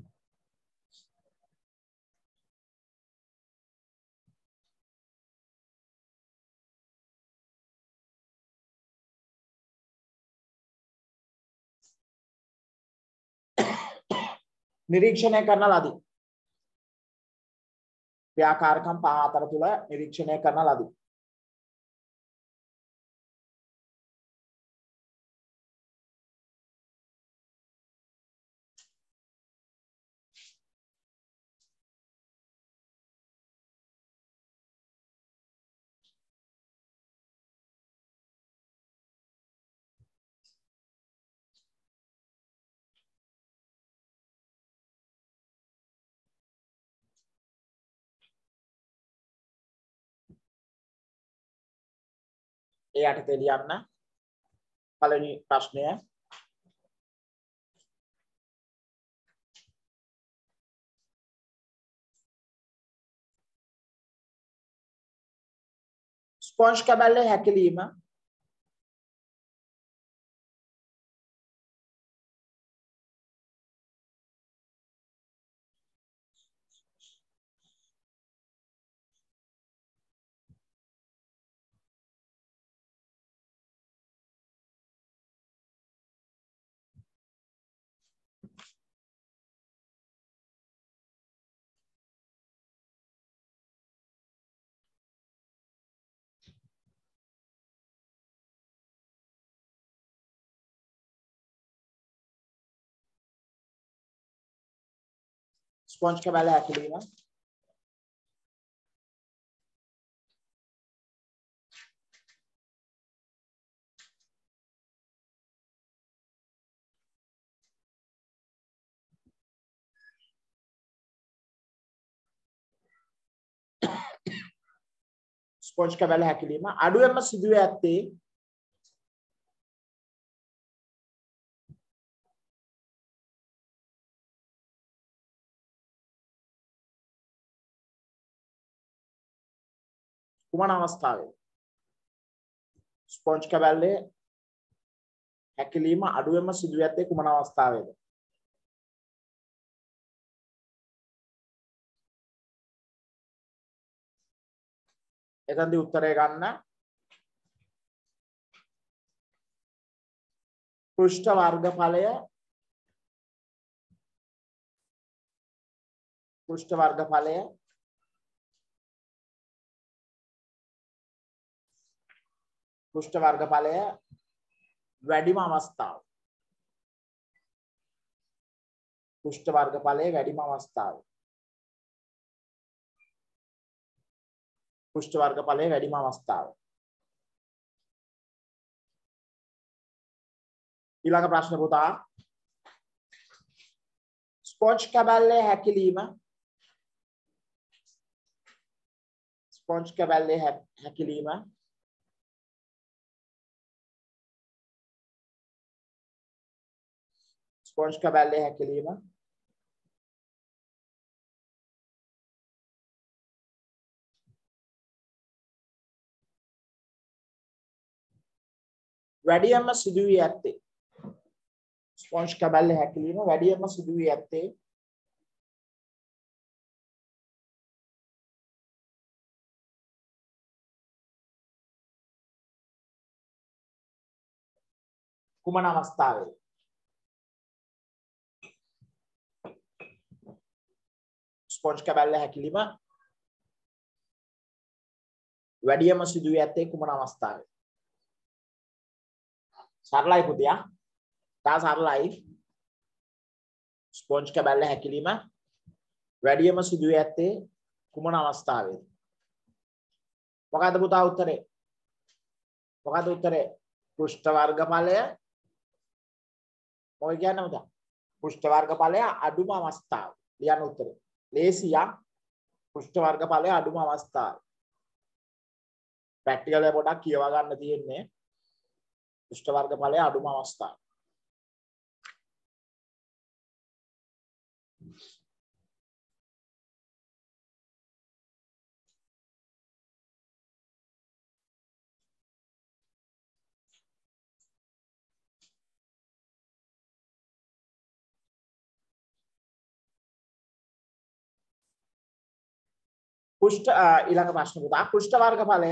නිරීක්ෂණය කරන ලදී. ක්‍රියාකාරකම් 5-4 තුල නිරීක්ෂණය කරන ලදී. ඒ යටතේ ලියන්න පළවෙනි ප්‍රශ්නය ස්පොන්ජ් කැබැල්ලේ හැකිලීම ස්පොන්ජ් කැබැල්ලේ හැකිලීම ස්පොන්ජ් කැබැල්ල හැකිලිම අඩුවෙන්ම සිදුවේ ඇත්තේ කුමන අවස්ථාවේ? ස්පොන්ජ් කැබැල්ලේ හැකිලිම අඩුවෙන්ම සිදුවේ ඇත්තේ කුමන අවස්ථාවේද? එතනදී උත්තරය ගන්න. පෘෂ්ඨ වර්ගඵලය වැඩිම අවස්ථාව. පෘෂ්ඨ වර්ගඵලයේ වැඩිම අවස්ථාව. පෘෂ්ඨ වර්ගඵලයේ වැඩිම අවස්ථාව. ඊළඟ ප්‍රශ්න පුතා. ස්පොන්ජ් කැබැල්ලේ හැකිලිම ස්පොන්ජ් කැබැල්ලේ හැකිලිම ස්පොන්ජ් කැබැල්ලේ හැකිලිම වැඩියෙන්ම සිදු වී ඇත්තේ ස්පොන්ජ් කැබැල්ලේ හැකිලිම වැඩියෙන්ම සිදු වී ඇත්තේ කුමන අවස්ථාවේ? ස්පොන්ජ් කැබැල්ල හැකිලිම වැඩියෙන්ම සිදු වී ඇත්තේ කුමන අවස්ථාවේ? සරලයි පුතියා. තා සරලයි. ස්පොන්ජ් කැබැල්ල හැකිලිම වැඩියෙන්ම සිදු වී ඇත්තේ කුමන අවස්ථාවේද? මොකද්ද පුතා උත්තරේ? මොකද්ද උත්තරේ? පෘෂ්ඨ වර්ගඵලය මොකද කියන්නේ පුතා? පෘෂ්ඨ වර්ගඵලය අඩුම අවස්ථාව. ලියන්න උත්තරේ. ලේසියක්. පෘෂ්ඨ වර්ගඵලය අඩුම අවස්ථාව. ප්‍රැක්ටිකල් එක පොඩක් කියවා ගන්න තියෙන්නේ. පෘෂ්ඨ වර්ගඵලය අඩුම අවස්ථාව. ඊළඟ ප්‍රශ්න පුතා. පෘෂ්ඨ වර්ගඵලය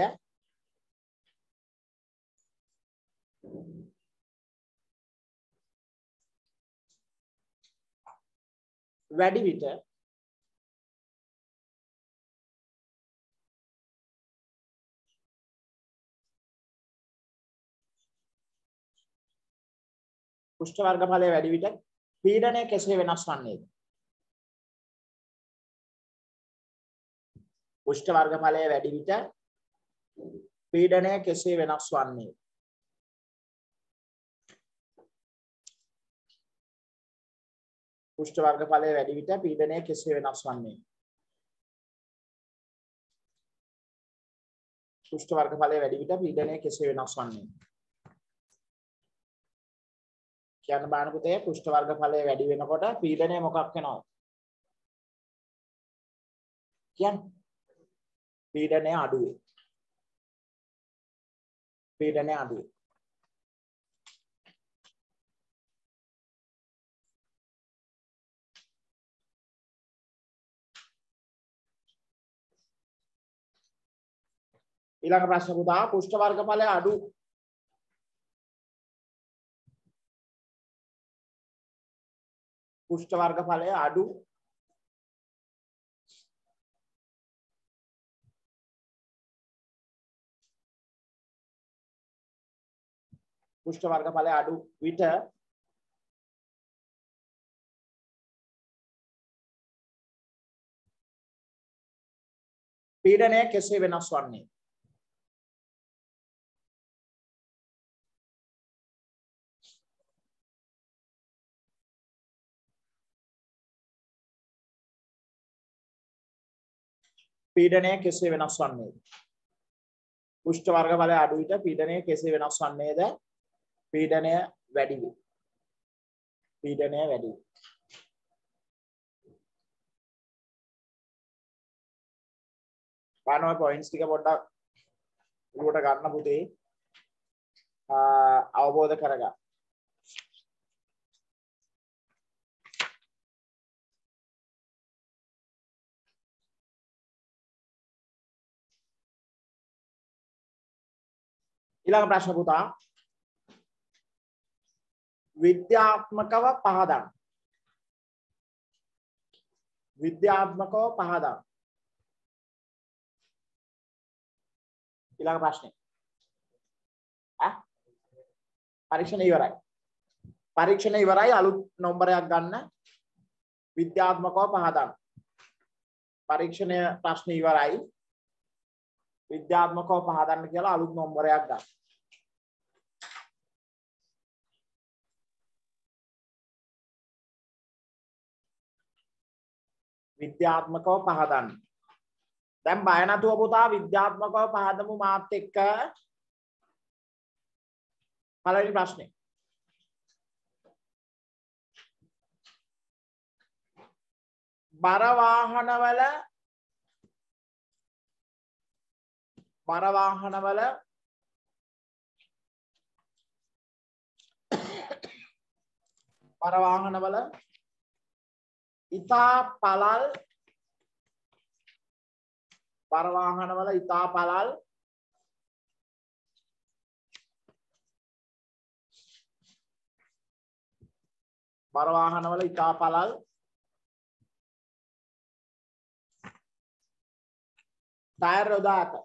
වැඩි විට පෘෂ්ඨ වර්ගඵලය වැඩි විට පීඩනය කෙසේ වෙනස් වන්නේද? පෘෂ්ඨ වර්ගඵලය වැඩි විට පීඩනය කෙසේ වෙනස් වන්නේද? පෘෂ්ඨ වර්ගඵලය වැඩි විට පීඩනය කෙසේ වෙනස් වන්නේ? පෘෂ්ඨ වර්ගඵලය වැඩි විට පීඩනය කෙසේ වෙනස් වන්නේ? කියන්න බාන පුතේ. පෘෂ්ඨ වර්ගඵලය වැඩි වෙනකොට පීඩනය මොකක් වෙනවද? කියන්න. පීඩනය අඩු වේ. පීඩනය අඩු වේ. ඊළඟ ප්‍රශ්න පුතා. පෘෂ්ඨ වර්ගඵලය අඩු පෘෂ්ඨ වර්ගඵලය අඩු පෘෂ්ඨ වර්ගඵලය අඩු විට පීඩනය කෙසේ වෙනස් වන්නේ? පීඩනය කෙසේ වෙනස් වන්නේ? පුෂ්ඨ වර්ගඵලය අඩු විට පීඩනය කෙසේ වෙනස් වන්නේද? පීඩනය වැඩි වේ. පීඩනය වැඩි වේ. පානෝ පොයින්ට්ස් ටික පොඩ්ඩක් උඩට ගන්න පුතේ. අවබෝධ කරගන්න. ඊළඟ ප්‍රශ්න පුතා විද්‍යාත්මකව පහදන්න. විද්‍යාත්මකව පහදන්න. ඊළඟ ප්‍රශ්නේ පරීක්ෂණ ඉවරයි. පරීක්ෂණ ඉවරයි අලුත් නම්බරයක් ගන්න. විද්‍යාත්මකව පහදන්න. පරීක්ෂණය ප්‍රශ්න ඉවරයි. විද්‍යාත්මකව පහදන්න කියලා අලුත් නම්බරයක් ගන්න. විද්‍යාත්මකව පහදන්න. දැන් බය නැතුව පුතා විද්‍යාත්මකව පහදමු මාත් එක්ක. පළවෙනි ප්‍රශ්නේ. බර වාහනවල ඉතා පළල් ටයර් යොදා ඇත.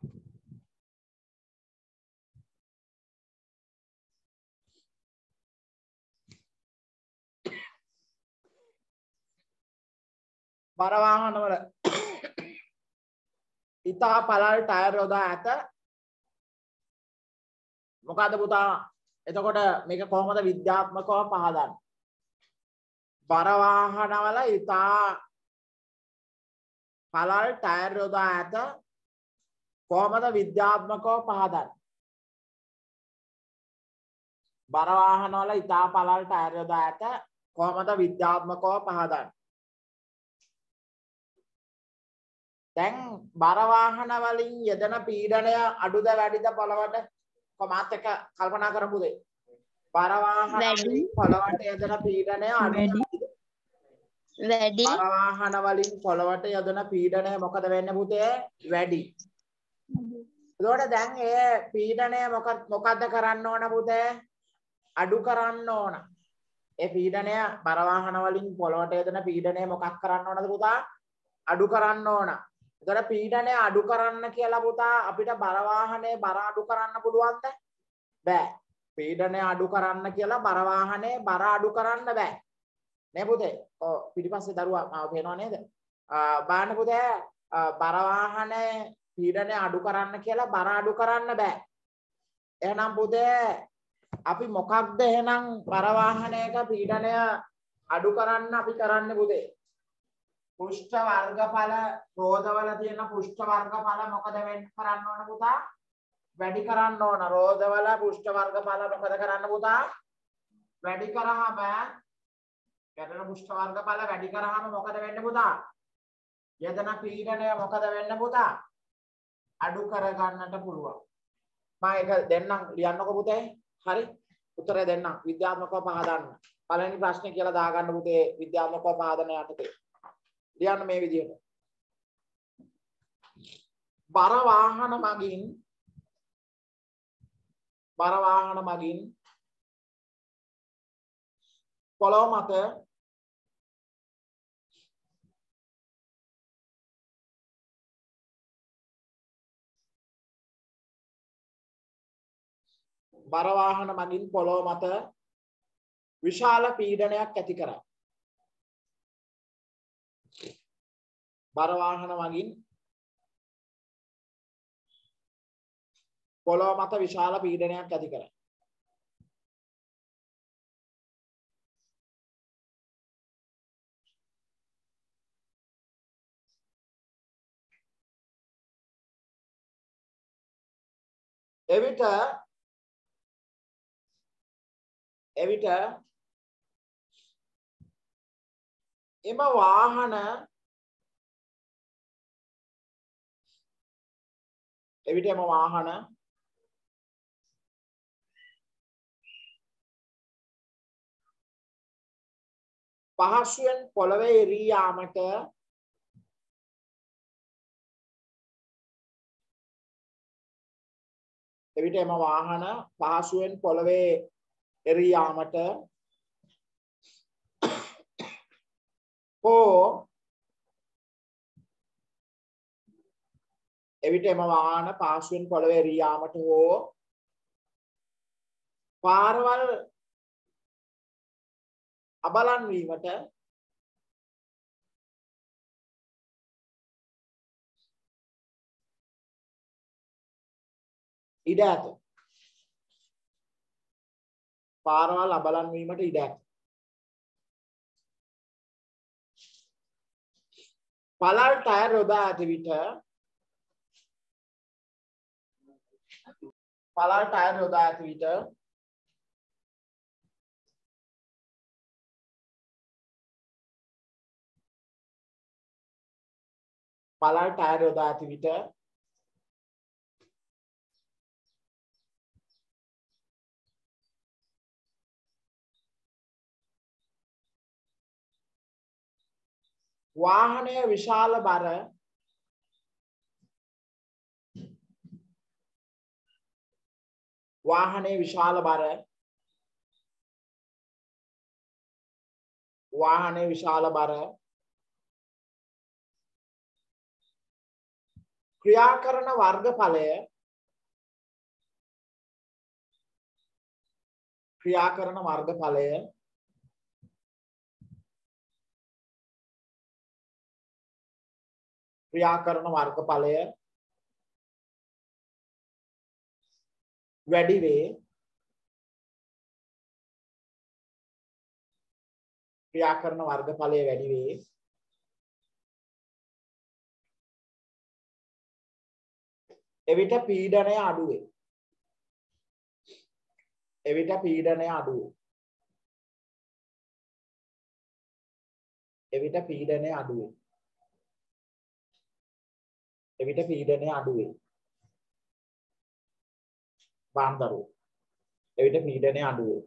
බර වාහනවල ඉතා පළල් ටයර් යොදා ඇත. මොකද පුතා එතකොට මේක කොහොමද විද්‍යාත්මකව පහදන්නේ? බර වාහනවල ඉතා පළල් ටයර් යොදා ඇත. කොහොමද විද්‍යාත්මකව පහදන්නේ? බර වාහනවල ඉතා පළල් ටයර් යොදා ඇත. කොහොමද විද්‍යාත්මකව පහදන්නේ? දැන් බර වාහන වලින් යෙදෙන පීඩනය අඩුද වැඩිද පොළවට? කොහොමත් එක කල්පනා කරමුද? බර වාහන වලින් පොළවට යෙදෙන පීඩනය අඩුද? වැඩි. බර වාහන වලින් පොළවට යෙදෙන පීඩනය මොකද වෙන්නේ පුතේ? වැඩි. එතකොට දැන් ඒ පීඩනය මොකද්ද කරන්න ඕන පුතේ? අඩු කරන්න ඕන. ඒ පීඩනය බර වාහන වලින් පොළවට යෙදෙන පීඩනය මොකක් කරන්න ඕනද පුතා? අඩු කරන්න ඕන. එතකොට පීඩනය අඩු කරන්න කියලා පුතා අපිට බර වාහනේ බර අඩු කරන්න පුළුවන්ද? බෑ. පීඩනය අඩු කරන්න කියලා බර වාහනේ බර අඩු කරන්න බෑ. නේ පුතේ? ඔව් පිටිපස්සේ දරුවා මාව පේනව නේද? බලන්න පුතේ බර වාහනේ පීඩනය අඩු කරන්න කියලා බර අඩු කරන්න බෑ. එහෙනම් පුතේ අපි මොකක්ද එහෙනම් බර වාහනයක පීඩනය අඩු කරන්න අපි කරන්නේ පුතේ? පුෂ්ඨ වර්ගඵල රෝධවල තියෙන පුෂ්ඨ වර්ගඵල මොකද කරන්න ඕන පුතා? වැඩි කරන්න ඕන. රෝධවල පුෂ්ඨ වර්ගඵල මොකද කරන්න පුතා? වැඩි කරාම ගැටෙන පුෂ්ඨ වර්ගඵල වැඩි කරාම මොකද වෙන්නේ පුතා? යදන පීඩනය මොකද වෙන්නේ පුතා? අඩු කර ගන්නට පුළුවන්. මම ඒක දෙන්නම් ලියන්නකො පුතේ. හරි. උත්තරය දෙන්නම්. විද්‍යාත්මකව පහදන්න. පළවෙනි ප්‍රශ්නේ කියලා දාගන්න පුතේ විද්‍යාත්මකව පහදන යටතේ. ලියන්න මේ විදිහට. බර වාහන මගින් පොළොව මත විශාල පීඩනයක් ඇති කරයි. බර වාහන මගින් පොළොව මත විශාල පීඩනයක් ඇති කරයි. එවිට එම වාහන පහසුවෙන් පොළවේ එරී යාමට හෝ පාරවල් අබලන් වීමට ඉඩ ඇත. පාරවල් අබලන් වීමට ඉඩ ඇත. පළල් ටයර් යොදා ඇති විට වාහනයේ විශාල බර ක්‍රියා කරන වර්ගඵලය වැඩි වේ. එවිට පීඩනය අඩු වේ. බාන්දරු. එවිට පීඩනය අඩු වේ.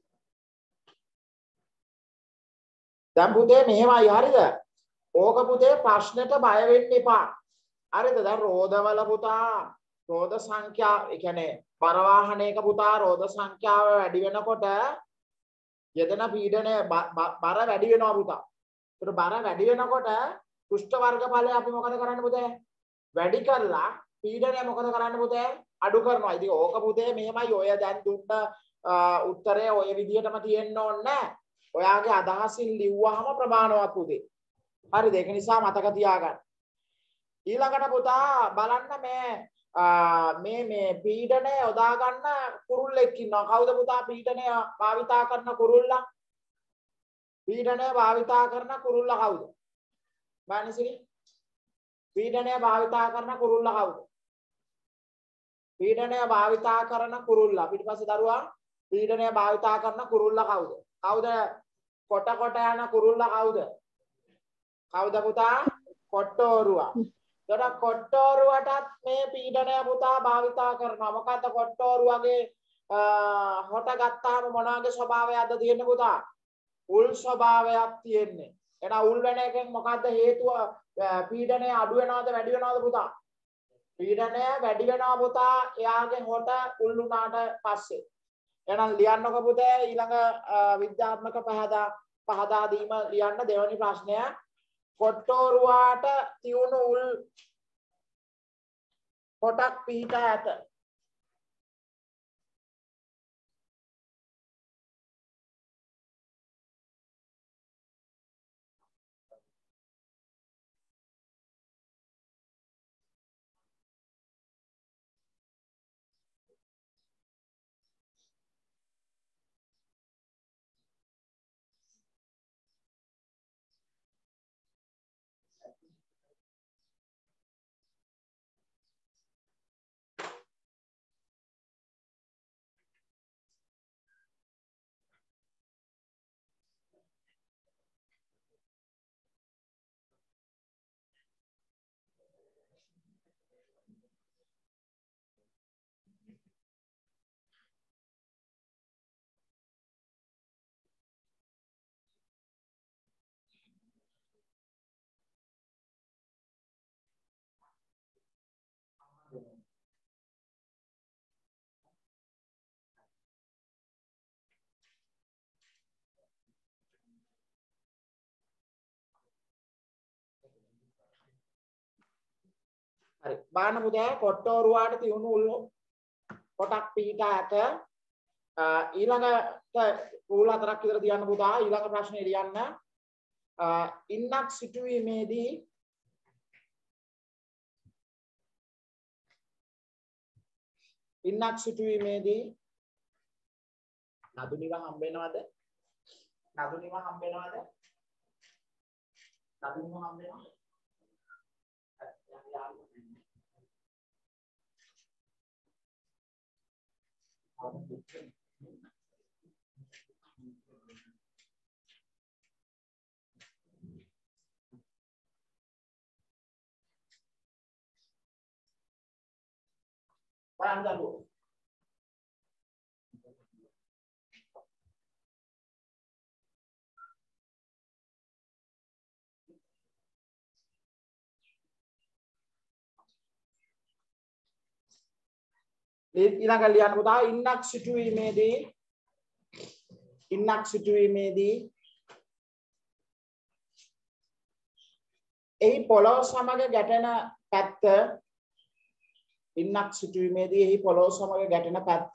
දැන් පුතේ මෙහෙමයි හරිද? ඕක පුතේ ප්‍රශ්නෙට බය වෙන්න එපා. හරිද? දැන් රෝදවල පුතා රෝද සංඛ්‍යාව, ඒ කියන්නේ බර වාහනයක පුතා රෝද සංඛ්‍යාව වැඩි වෙනකොට යෙදෙන පීඩනය බර වැඩි වෙනවා පුතා. ඒතර බර වැඩි වෙනකොට පෘෂ්ඨ වර්ගඵලය අපි මොකද කරන්නේ පුතේ? වැඩි කරලා පීඩනය මොකද කරන්නේ පුතේ? අඩු කරනවා. ඉතින් ඕක පුතේ මෙහෙමයි. ඔය දැන් දුන්න උත්තරය ඔය විදිහටම තියෙන්න ඕනේ නැහැ. ඔයාගේ අදහසින් ලිව්වහම ප්‍රමාණවත් පුතේ. හරිද? ඒක නිසා මතක තියාගන්න. ඊළඟට පුතා බලන්න මේ පීඩනය යොදා ගන්න කුරුල්ලෙක් ඉන්නවා. කවුද පුතා පීඩනය භාවිතා කරන කුරුල්ලා? කවුද? මානසිරි පීඩනය භාවිතා කරන කුරුල්ලා කවුද? පිටිපස්සේ දරුවා පීඩනය භාවිතා කරන කුරුල්ලා කවුද? කොට යන කුරුල්ලා කවුද පුතා? කොට්ටෝරුවා. එතකොට කොට්ටෝරුවටත් මේ පීඩනය පුතා භාවිතා කරනවා. මොකද්ද කොට්ටෝරුවගේ හොට ගත්තාම මොනවාගේ ස්වභාවයක්ද තියෙන්නේ පුතා? උල් ස්වභාවයක් තියෙන්නේ. එහෙනම් උල් වෙන එකෙන් මොකද්ද හේතුව? පීඩනය අඩු වෙනවද වැඩි වෙනවද පුතා? පීඩනය වැඩි වෙනවා පුතා. එයාගේ හොට උල් වුණාට පස්සේ. එහෙනම් ලියන්නකො පුතේ ඊළඟ විද්‍යාත්මක පහදා දීම ලියන්න දෙවෙනි ප්‍රශ්නය. කොට්ටෝරුවාට තියුණු උල් හොටක් පිහිටා ඇත. හරි. බලන්න පුතේ කොට්ටෝරුවාට තියුණු උල් කොටක් පිහිටා ඇත. ඊළඟට රූල් 4ක් විතර තියන්න පුතා. ඊළඟ ප්‍රශ්නේ ලියන්න. ඉන්නක් සිටුවීමේදී නදුනිව හම්බ වෙනවද? නදුනිව හම්බ වෙනවද? නදුනිව හම්බ වෙනවද? Paham tak Bu? ඊළඟ ලියන්න පුතා ඉන්නක් සිටුවීමේදී එහි පොළොව සමග ගැටෙන පැත්ත ඉන්නක් සිටුවීමේදී එහි පොළොව සමග ගැටෙන පැත්ත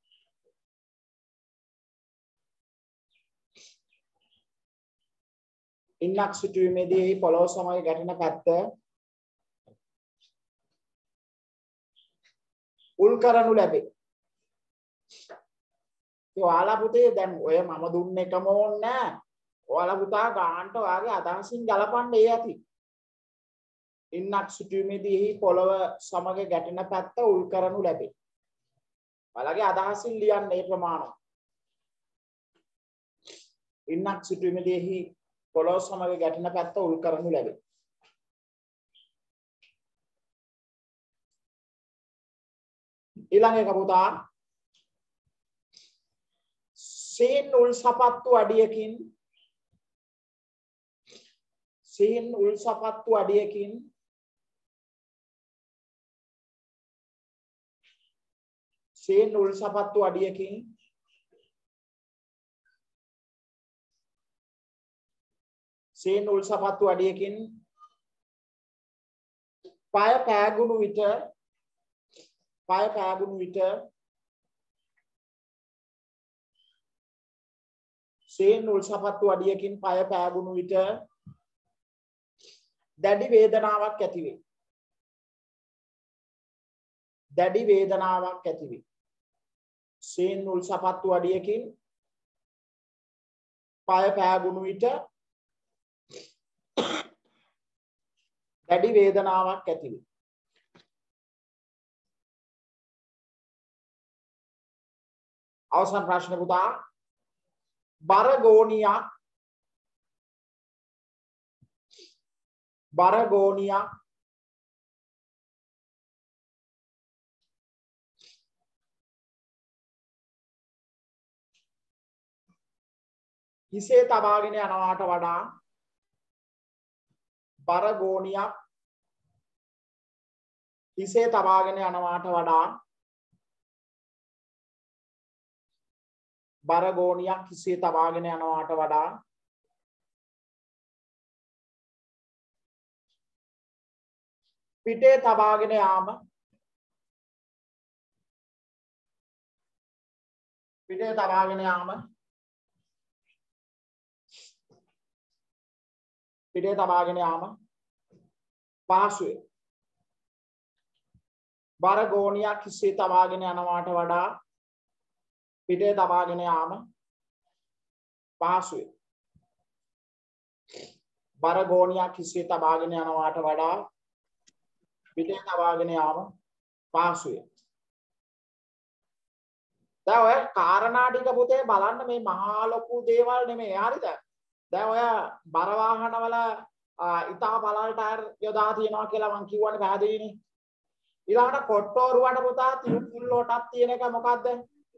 ඉන්නක් සිටුවීමේදී එහි පොළොව සමග ගැටෙන පැත්ත උල් කරනු ලැබේ. ඒ ඔයාලා පුතේ දැන් ඔය මම දුන්න එකම ඕනේ නෑ. ඔයාලා පුතා ගානට ඔයාගේ අදහසින් ගලපන්න ඒ ඇති. ඉන්නක් සිටුවීමේදී එහි පොළව සමග ගැටෙන පැත්ත උල් කරනු ලැබේ. ඔයාලගේ අදහසින් ලියන්න මේ ප්‍රමාණය. ඉන්නක් සිටුවීමේදී එහි පොළව සමග ගැටෙන පැත්ත උල් කරනු ලැබේ. ඊළඟ එක පුතා සීන් උල් සපත්තු අඩියකින් පාය පෑගුණු විට දැඩි වේදනාවක් ඇති වේ. සීන් උල් සපත්තු අඩියකින් පාය පෑගුණු විට දැඩි වේදනාවක් ඇති වේ. අවසන් ප්‍රශ්න පුතා බර ගෝණියක් හිසේ තබාගෙන යනවාට වඩා පිටේ තබාගෙන යාම පහසුයි. බර ගෝණියක් හිසේ තබාගෙන යනවාට වඩා පිටේ තබාගෙන යාම පහසුයි. බර ගෝණියක් හිසේ තබාගෙන යනවාට වඩා පිටේ තබාගෙන යාම පහසුයි. දැන් ඔය කාරණා ටික පුතේ බලන්න මේ මහා ලොකු දේවල් නෙමෙයි. හරිද? දැන් ඔය බර වාහනවල ඉතා බලල් ටයර් යොදා තියනවා කියලා මං කිව්වනේ පැහැදිලිනේ. ඊළඟට කොට්ටෝරුවට පුතා තියුණු ලෝටක් තියෙන එක මොකද්ද?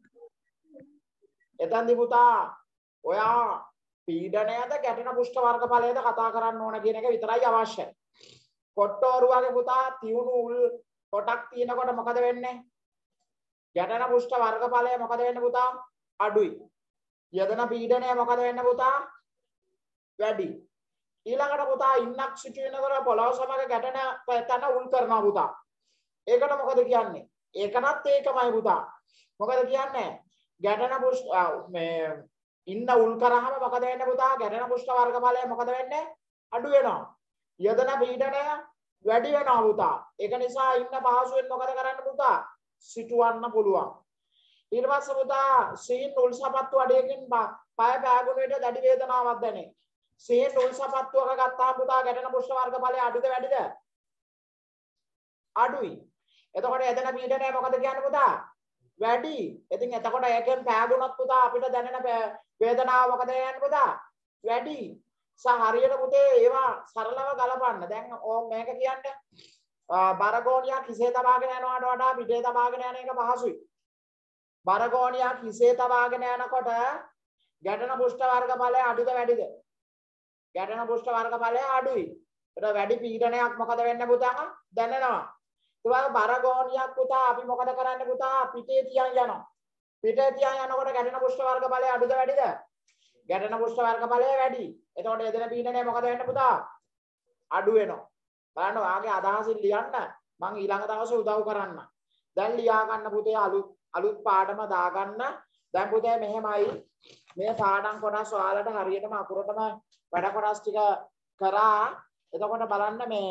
එතනදි පුතා ඔයා පීඩනයද ගැටෙන පුෂ්ඨ වර්ගඵලයද කතා කරන්න ඕන කියන එක විතරයි අවශ්‍යයි. කොට්ටෝරුවගේ පුතා තියුණු උල් කොටක් තියෙනකොට මොකද වෙන්නේ? ගැටෙන පුෂ්ඨ වර්ගඵලය මොකද වෙන්නේ පුතා? අඩුයි. යදන පීඩනය මොකද වෙන්නේ පුතා? වැඩි. ඊළඟට පුතා ඉන්නක් සිටු වෙනකොට පොළොව සමග ගැටෙන තැන උල් කරනවා පුතා. ඒකට මොකද කියන්නේ? ඒකනත් ඒකමයි පුතා. මොකද කියන්නේ? ගැටෙන මේ ඉන්න උල් කරාම මොකද වෙන්නේ පුතා? ගැටෙන පුෂ්ඨ වර්ගඵලය මොකද වෙන්නේ? අඩු වෙනවා. යදන පීඩනය වැඩි වෙනවා පුතා. ඒක නිසා ඉන්න පහසුවෙන් මොකද කරන්න පුතා? සිටවන්න පුළුවන්. ඊට පස්සේ පුතා සීන් උල් සපත්තු අඩේකින් පය පෑගුණ විට දැඩි වේදනාවක් දැනේ. සීන් උල් සපත්තුවක ගත්තාම පුතා ගැටෙන පුෂ්ඨ වර්ගඵලය අඩුද වැඩිද? අඩුයි. එතකොට එදෙන පීඩනය මොකද කියන්නේ පුතා? වැඩි. ඉතින් එතකොට ඒකෙන් පෑගුණත් පුතා අපිට දැනෙන වේදනාව මොකද කියන්නේ පුතා? වැඩි. හරියට පුතේ ඒවා සරලව ගලපන්න. දැන් මේක කියන්නේ බරගෝණියක් හිසේ තබාගෙන යනවට වඩා පිටේ තබාගෙන යන එක පහසුයි. බරගෝණියක් හිසේ තබාගෙන යනකොට ගැටෙන පුෂ්ඨ වර්ගඵලය අඩුද වැඩිද? ගැටෙන පුෂ්ඨ වර්ගඵලය අඩුයි. ඒක වැඩි පීඩනයක් මොකද වෙන්නේ පුතා? දැනෙනවා. ඒ බරගෝණියක් පුතා අපි මොකද කරන්නේ පුතා? පිටේ තියන් යනවා. පිටේ තියන් යනකොට ගැටෙන පුෂ්ඨ වර්ගඵලය අඩුද වැඩිද? ගැටෙන පුෂ්ඨ වර්ගඵලය වැඩි. එතකොට එදෙන පීඩනය මොකද වෙන්නේ පුතා? අඩු වෙනවා. බලන්න ඔයාගේ අදහසින් ලියන්න. මම ඊළඟ දවසේ උදව් කරන්න. දැන් ලියා ගන්න පුතේ අලුත් පාඩම දාගන්න. දැන් පුතේ මෙහෙමයි. මේ පාඩම් කොටස් ඔයාලට හරියටම අකුරටම වැඩ කොටස් ටික කරා. එතකොට බලන්න මේ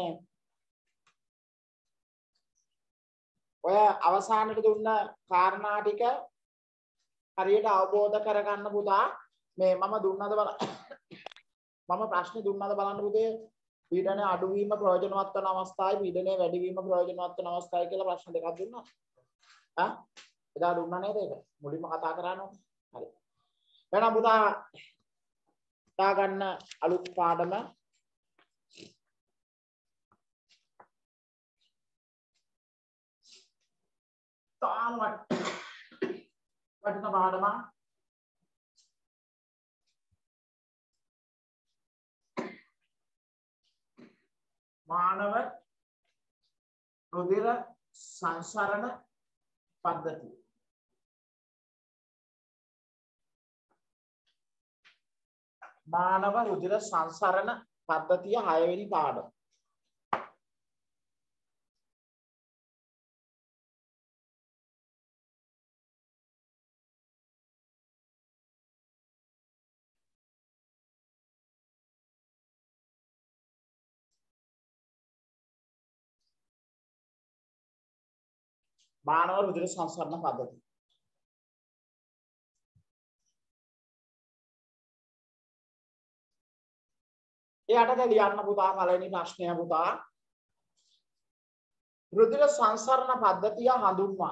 ඔය අවසානයේ දුන්න කාරණා ටික හරියට අවබෝධ කරගන්න පුතා. මේ මම දුන්නද බලන්න. මම ප්‍රශ්නේ දුන්නද බලන්න පුතේ. පීඩනය අඩු වීම ප්‍රයෝජනවත් වන අවස්ථාවයි පීඩනය වැඩි වීම ප්‍රයෝජනවත් වන අවස්ථාවයි කියලා ප්‍රශ්න දෙකක් දුන්නා. එදා දුන්නා නේද ඒක? මුලින්ම කතා කරානෝ. හරි. එහෙනම් පුතා දාගන්න අලුත් පාඩම තාම වටින පාඩම මානව රුධිර සංසරණ පද්ධතිය. මානව රුධිර සංසරණ පද්ධතිය 6 වෙනි පාඩම. මානව රුධිර සංසරණ පද්ධතිය. එයාට ලියන්න පුතා පළවෙනි ප්‍රශ්නය පුතා. රුධිර සංසරණ පද්ධතිය හඳුන්වා.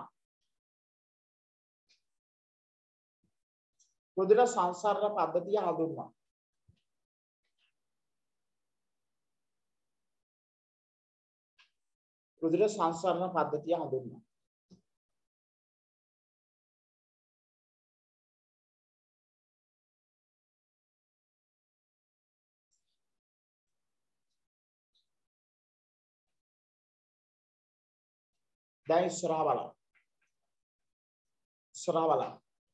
රුධිර සංසරණ පද්ධතිය හඳුන්වා. රුධිර සංසරණ පද්ධතිය හඳුන්වා. දැන් ඉස්සරහ බලන්න. ඉස්සරහ බලන්න.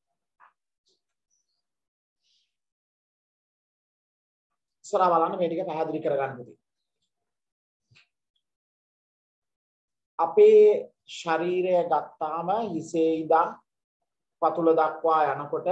ඉස්සරහ බලන්න මේ ටික පැහැදිලි කරගන්න පුතේ. අපේ ශරීරය ගත්තාම හිසේ ඉඳන් පතුල දක්වා යනකොට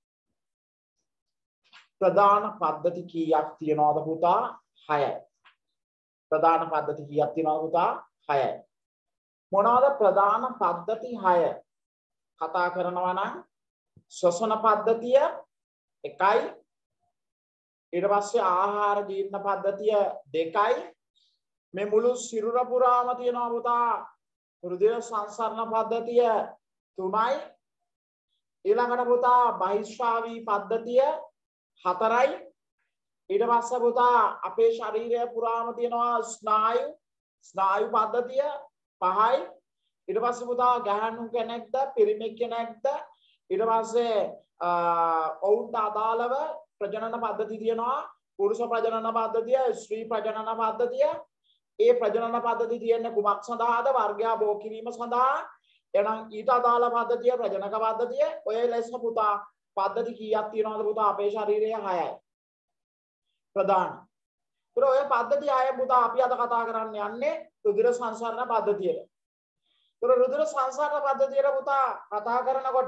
ප්‍රධාන පද්ධති කීයක් තියෙනවද පුතා? 6යි. ප්‍රධාන පද්ධති කීයක් තියෙනවද පුතා? 6යි. මොනවාද ප්‍රධාන පද්ධති 6? කතා කරනවා නම් ශ්වසන පද්ධතිය 1යි. ඊට පස්සේ ආහාර ජීර්ණ පද්ධතිය 2යි. මේ මුළු සිරුර පුරාම තියෙනවා පුතා රුධිර සංසරණ පද්ධතිය 3යි. ඊළඟට පුතා බහිස්රාවී පද්ධතිය 4යි. ඊට පස්සේ පුතා අපේ ශරීරය පුරාම තියෙනවා ස්නායු පද්ධතිය 5යි. ඊට පස්සේ පුතා ගැහණු කෙනෙක්ද පිරිමි කෙනෙක්ද ඊට පස්සේ ඔවුන්ට අදාළව ප්‍රජනන පද්ධති තියෙනවා. පුරුෂ ප්‍රජනන පද්ධතිය, ස්ත්‍රී ප්‍රජනන පද්ධතිය. ඒ ප්‍රජනන පද්ධති තියෙන්නේ කුමක් සඳහාද? වර්ගය බෝ කිරීම සඳහා. එහෙනම් ඊට අදාළ පද්ධතිය ප්‍රජනක පද්ධතිය. ඔය ලෙස පුතා පද්ධති කීයක් තියෙනවද පුතා අපේ ශරීරයේ? 6යි. ප්‍රධාන. ඒතර ඔය පද්ධතිය ආයේ පුතා අපි අද කතා කරන්න යන්නේ රුධිර සංසරණ පද්ධතියට. ඒතර රුධිර සංසරණ පද්ධතියට පුතා කතා කරනකොට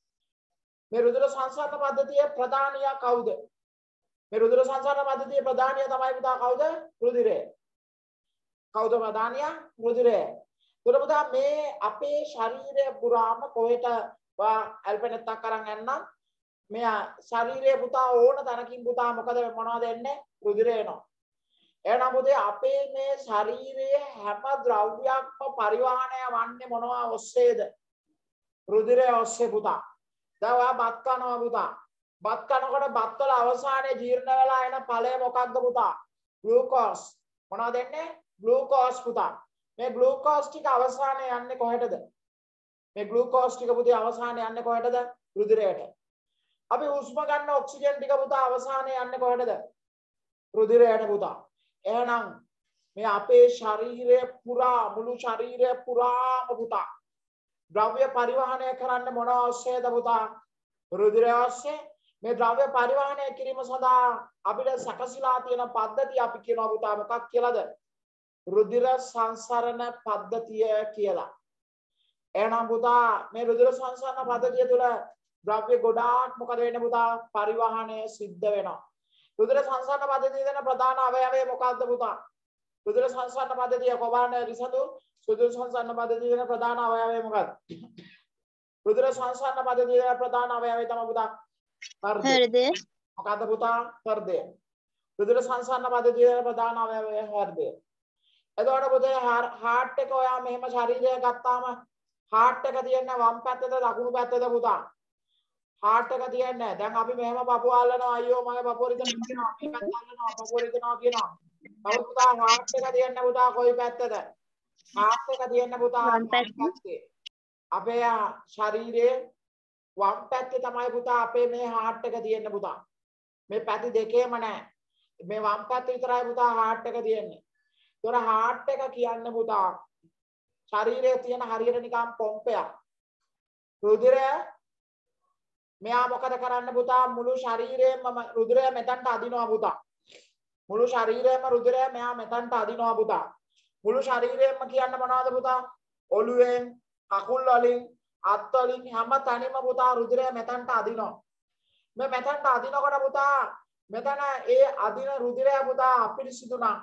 මේ රුධිර සංසරණ පද්ධතියේ ප්‍රධානියා කවුද? මේ රුධිර සංසරණ පද්ධතියේ ප්‍රධානියා තමයි පුතා කවුද? රුධිරය. කවුද ප්‍රධානියා? රුධිරය. ඒතර පුතා මේ අපේ ශරීරය පුරාම කොහෙට ඇල්පෙනෙත්තක් අරන් යන්නම් මේ ශරීරයේ පුතා ඕන තැනකින් පුතා මොකද මොනවද එන්නේ? රුධිරය එනවා. එහෙනම් පුතේ අපේ මේ ශරීරයේ හැම ද්‍රව්‍යයක්ම පරිවහනය වන්නේ මොනවා ඔස්සේද? රුධිරය ඔස්සේ පුතා. දැන් ඔයා බත් කනවා පුතා. බත් කනකොට බත් වල අවසානයේ ජීර්ණ වෙලා එන ඵලය මොකක්ද පුතා? ග්ලූකෝස්. මොනවද එන්නේ? ග්ලූකෝස් පුතා. මේ ග්ලූකෝස් ටික අවසානයේ යන්නේ කොහෙටද? මේ ග්ලූකෝස් ටික පුතේ අවසානයේ යන්නේ කොහෙටද? රුධිරයට. අපි හුස්ම ගන්න ඔක්සිජන් ටික පුතා අවසානයේ යන්නේ කොහෙටද? රුධිරයට පුතා. එහෙනම් මේ අපේ ශරීරය පුරා මුළු ශරීරය පුරාම පුතා ද්‍රව්‍ය පරිවහනය කරන්න මොන අවශ්‍යද පුතා? රුධිරය අවශ්‍ය. මේ ද්‍රව්‍ය පරිවහනය කිරීම සඳහා අපිට සැකසීලා තියෙන පද්ධතිය අපි කියනවා පුතා මොකක් කියලාද? රුධිර සංසරණ පද්ධතිය කියලා. එහෙනම් පුතා මේ රුධිර සංසරණ පද්ධතිය තුළ ද්‍රව්‍ය ගොඩාක් මොකද වෙන්නේ පුතා? පරිවහනය සිද්ධ වෙනවා. රුධිර සංසරණ පද්ධතියේ දෙන ප්‍රධාන අවයවය මොකක්ද පුතා? රුධිර සංසරණ පද්ධතිය කොබාන රිසඳු රුධිර සංසරණ පද්ධතියේ දෙන ප්‍රධාන අවයවය මොකක්ද? රුධිර සංසරණ පද්ධතියේ දෙන ප්‍රධාන අවයවය තමයි පුතා හෘදය. මොකක්ද පුතා? හෘදය. රුධිර සංසරණ පද්ධතියේ දෙන ප්‍රධාන අවයවය හෘදය. එතකොට පුතේ හાર્ට් එක ඔයා මෙහෙම ශරීරය ගත්තාම හાર્ට් එක තියෙන්නේ වම් පැත්තේද දකුණු පැත්තේද පුතා? හાર્ට් එක තියන්නේ. දැන් අපි මෙහෙම පපුව අල්ලනවා අයියෝ මගේ පපුව රිදෙනවා කියනවා. මේකත් අල්ලනවා පපුව රිදෙනවා කියනවා. නමුත් පුතා හાર્ට් එක තියන්නේ පුතා කොයි පැත්තේද? හાર્ට් එක තියන්නේ පුතා වම් පැත්තේ. අපේ ශරීරයේ වම් පැත්තේ තමයි පුතා අපේ මේ හાર્ට් එක තියන්නේ පුතා. මේ පැති දෙකේම නැහැ. මේ වම් පැත්තේ විතරයි පුතා හાર્ට් එක තියන්නේ. ඒතොර හાર્ට් එක කියන්නේ පුතා ශරීරයේ තියෙන හරියට නිකන් පොම්පයක්. රුධිරය මෙයා මොකද කරන්න පුතා? මුළු ශරීරයෙන්ම රුධිරය මෙතනට අදිනවා පුතා. මුළු ශරීරයෙන්ම රුධිරය මෙයා මෙතනට අදිනවා පුතා. මුළු ශරීරයෙන්ම කියන්න මොනවද පුතා? ඔළුවෙන්, කකුල් වලින්, අත් වලින් හැම තැනින්ම පුතා රුධිරය මෙතනට අදිනවා. මේ මෙතනට අදිනකොට පුතා මෙතන ඒ අදින රුධිරය පුතා අපිරිසිදු නම්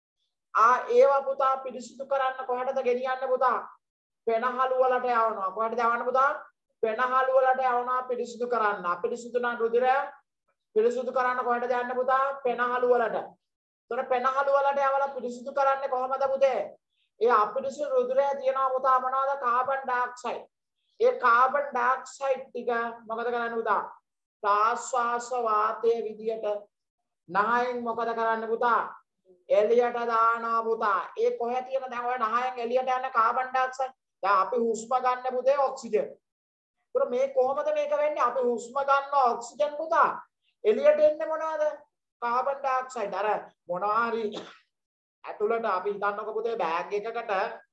ඒව පුතා පිරිසිදු කරන්න කොහෙටද ගෙනියන්නේ පුතා? පෙනහළු වලට යවනවා. කොහෙටද යවන්නේ පුතා? පෙනහළු වලට යවනවා පිරිසිදු කරන්න. අපිරිසිදු නම් රුධිරය පිරිසිදු කරන්න කොහෙටද යන්නේ පුතා? පෙනහළු වලට. එතකොට පෙනහළු වලට යවලා පිරිසිදු කරන්නේ කොහොමද පුතේ? ඒ අපිරිසිදු රුධිරය තියෙනවා පුතා මොනවද? Carbon dioxide. ඒ කාබන් ඩයොක්සයිඩ් ටික මොකද කරන්නේ පුතා? ප්‍රාශ්වාස වාතයේ විදියට නහයෙන් මොකද කරන්නේ පුතා? එළියට දානවා පුතා. ඒ කොහෙ තියෙන දැන් ඔය නහයෙන් එළියට යන කාබන් ඩයොක්සයිඩ්. දැන් අපි හුස්ම ගන්න පුතේ ඔක්සිජන්. ඒතර මේ කොහොමද මේක වෙන්නේ? අපි හුස්ම ගන්න ඔක්සිජන් පුතා එළියට එන්නේ මොනවද? Carbon dioxide. අර මොනවා හරි ඇතුළට අපි හිතන්නකො පුතේ බෑග් එකකට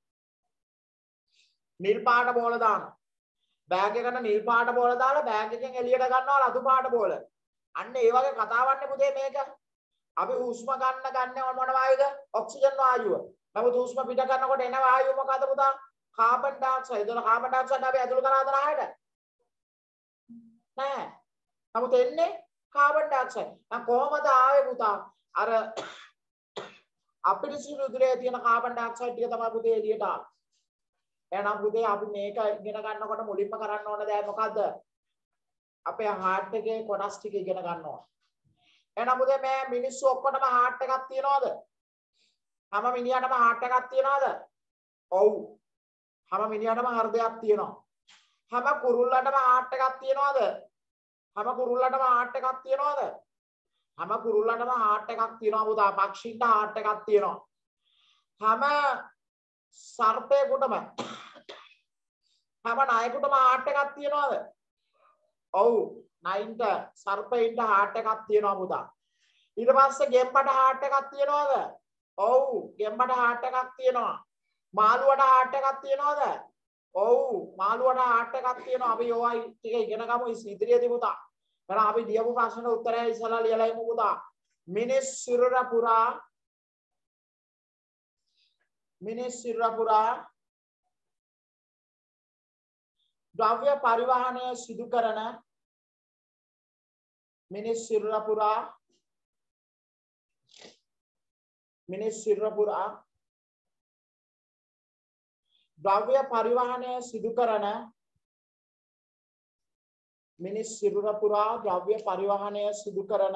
නිල් පාට බෝල දානවා. බෑග් එකට නිල් පාට බෝල දාලා බෑග් එකෙන් එළියට ගන්නවා රතු පාට බෝල. අන්න ඒ වගේ කතාවන්නේ පුතේ මේක. අපි හුස්ම ගන්න මොන වායුවද? ඔක්සිජන් වායුව. නමුත් හුස්ම පිට කරනකොට එන වායුව මොකද පුතා? Carbon dioxide. ඒක කාබන් ඩයොක්සයිඩ් අපි ඇතුළු කරාද නැහැද? නෑ. නමුත් එන්නේ කාබන් ඩයොක්සයිඩ්. දැන් කොහොමද ආවේ පුතා? අර අපිරිසිදු රුධිරයේ තියෙන කාබන් ඩයොක්සයිඩ් ටික තමයි පුතේ එළියට ආවේ. එහෙනම් පුතේ අපි මේක ඉගෙන ගන්නකොට මුලින්ම කරන්න ඕන දේ මොකද්ද? අපේ හાર્ට් එකේ කොටස් ටික ඉගෙන ගන්න ඕන. එහෙනම් පුතේ මේ මිනිස්සු ඔක්කොටම හાર્ට් එකක් තියනවද? හැම මිනිහටම හાર્ට් එකක් තියනවද? ඔව්. හැම මිනිහටම හෘදයක් තියෙනවා. හැම කුරුල්ලටම හાર્ට් එකක් තියනවද? හැම කුරුල්ලටම හાર્ට් එකක් තියනවද? හැම කුරුල්ලටම හાર્ට් එකක් තියෙනවා පුතා. පක්ෂීන්ට හાર્ට් එකක් තියෙනවා. හැම සර්පයෙකුටම හැම නයෙකුටම හાર્ට් එකක් තියනවද? ඔව්. නයින්ට සර්පයින්ට හાર્ට් එකක් තියෙනවා පුතා. ඊට පස්සේ ගෙම්බට හાર્ට් එකක් තියනවද? ඔව්. ගෙම්බට හાર્ට් එකක් තියෙනවා. මාළුවට හાર્ට් එකක් තියනවද? ඔව්. මාළුවට හાર્ට් එකක් තියෙනවා. අපි ඕවා ටික ඉගෙන ගමු ඉදිරියේදී පුතා. එහෙනම් අපි ලියපු ප්‍රශ්නෙට උත්තරය ඉස්සලා ලියලා ඉමු පුතා. මිනිස් සිරුර පුරා මිනිස් සිරුර පුරා ද්‍රව්‍ය පරිවහනය සිදු කරන මිනිස් සිරුර පුරා ද්‍රව්‍ය පරිවහනය සිදු කරන මිනිස් සිරුර පුරා ද්‍රව්‍ය පරිවහනය සිදු කරන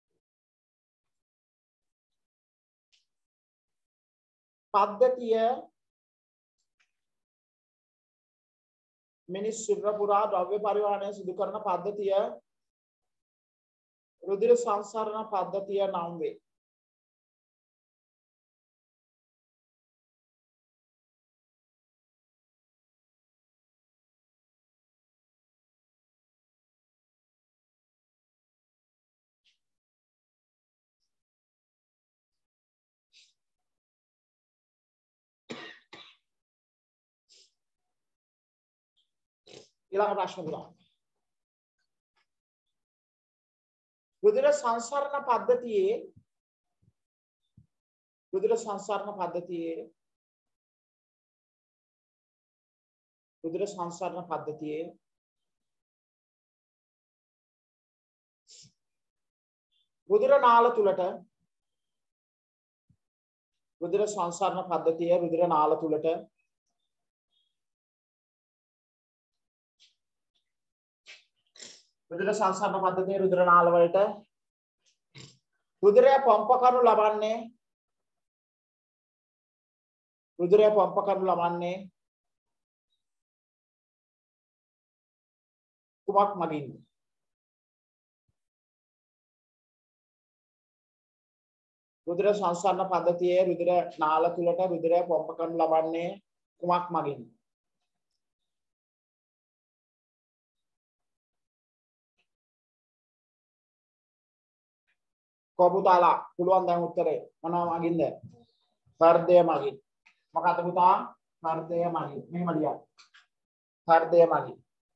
පද්ධතිය මිනිස් සිරුර පුරා ද්‍රව්‍ය පරිවහනය සිදු කරන පද්ධතිය රුධිර සංසරණ පද්ධතිය නම් වේ. ඊළඟ ප්‍රශ්න පුරා රුධිර සංසරණ පද්ධතියේ රුධිර සංසරණ පද්ධතියේ රුධිර නාල තුලට රුධිර සංසරණ පද්ධතියේ රුධිර නාල තුලට රුධිර සංසරණ පද්ධතියේ රුධිර නාල වලට රුධිරය පම්ප කරනු ලබන්නේ කුමක් මගින්ද? රුධිර සංසරණ පද්ධතියේ රුධිර නාල තුලට රුධිරය පම්ප කරනු ලබන්නේ කුමක් මගින්ද? කොබුතාලා පුළුවන් දැන් උත්තරේ මොනවා මගින්ද? හෘදය මගින්. මොකද පුතා? හෘදය මගින්. මෙහෙම ලියන්න. හෘදය මගින්.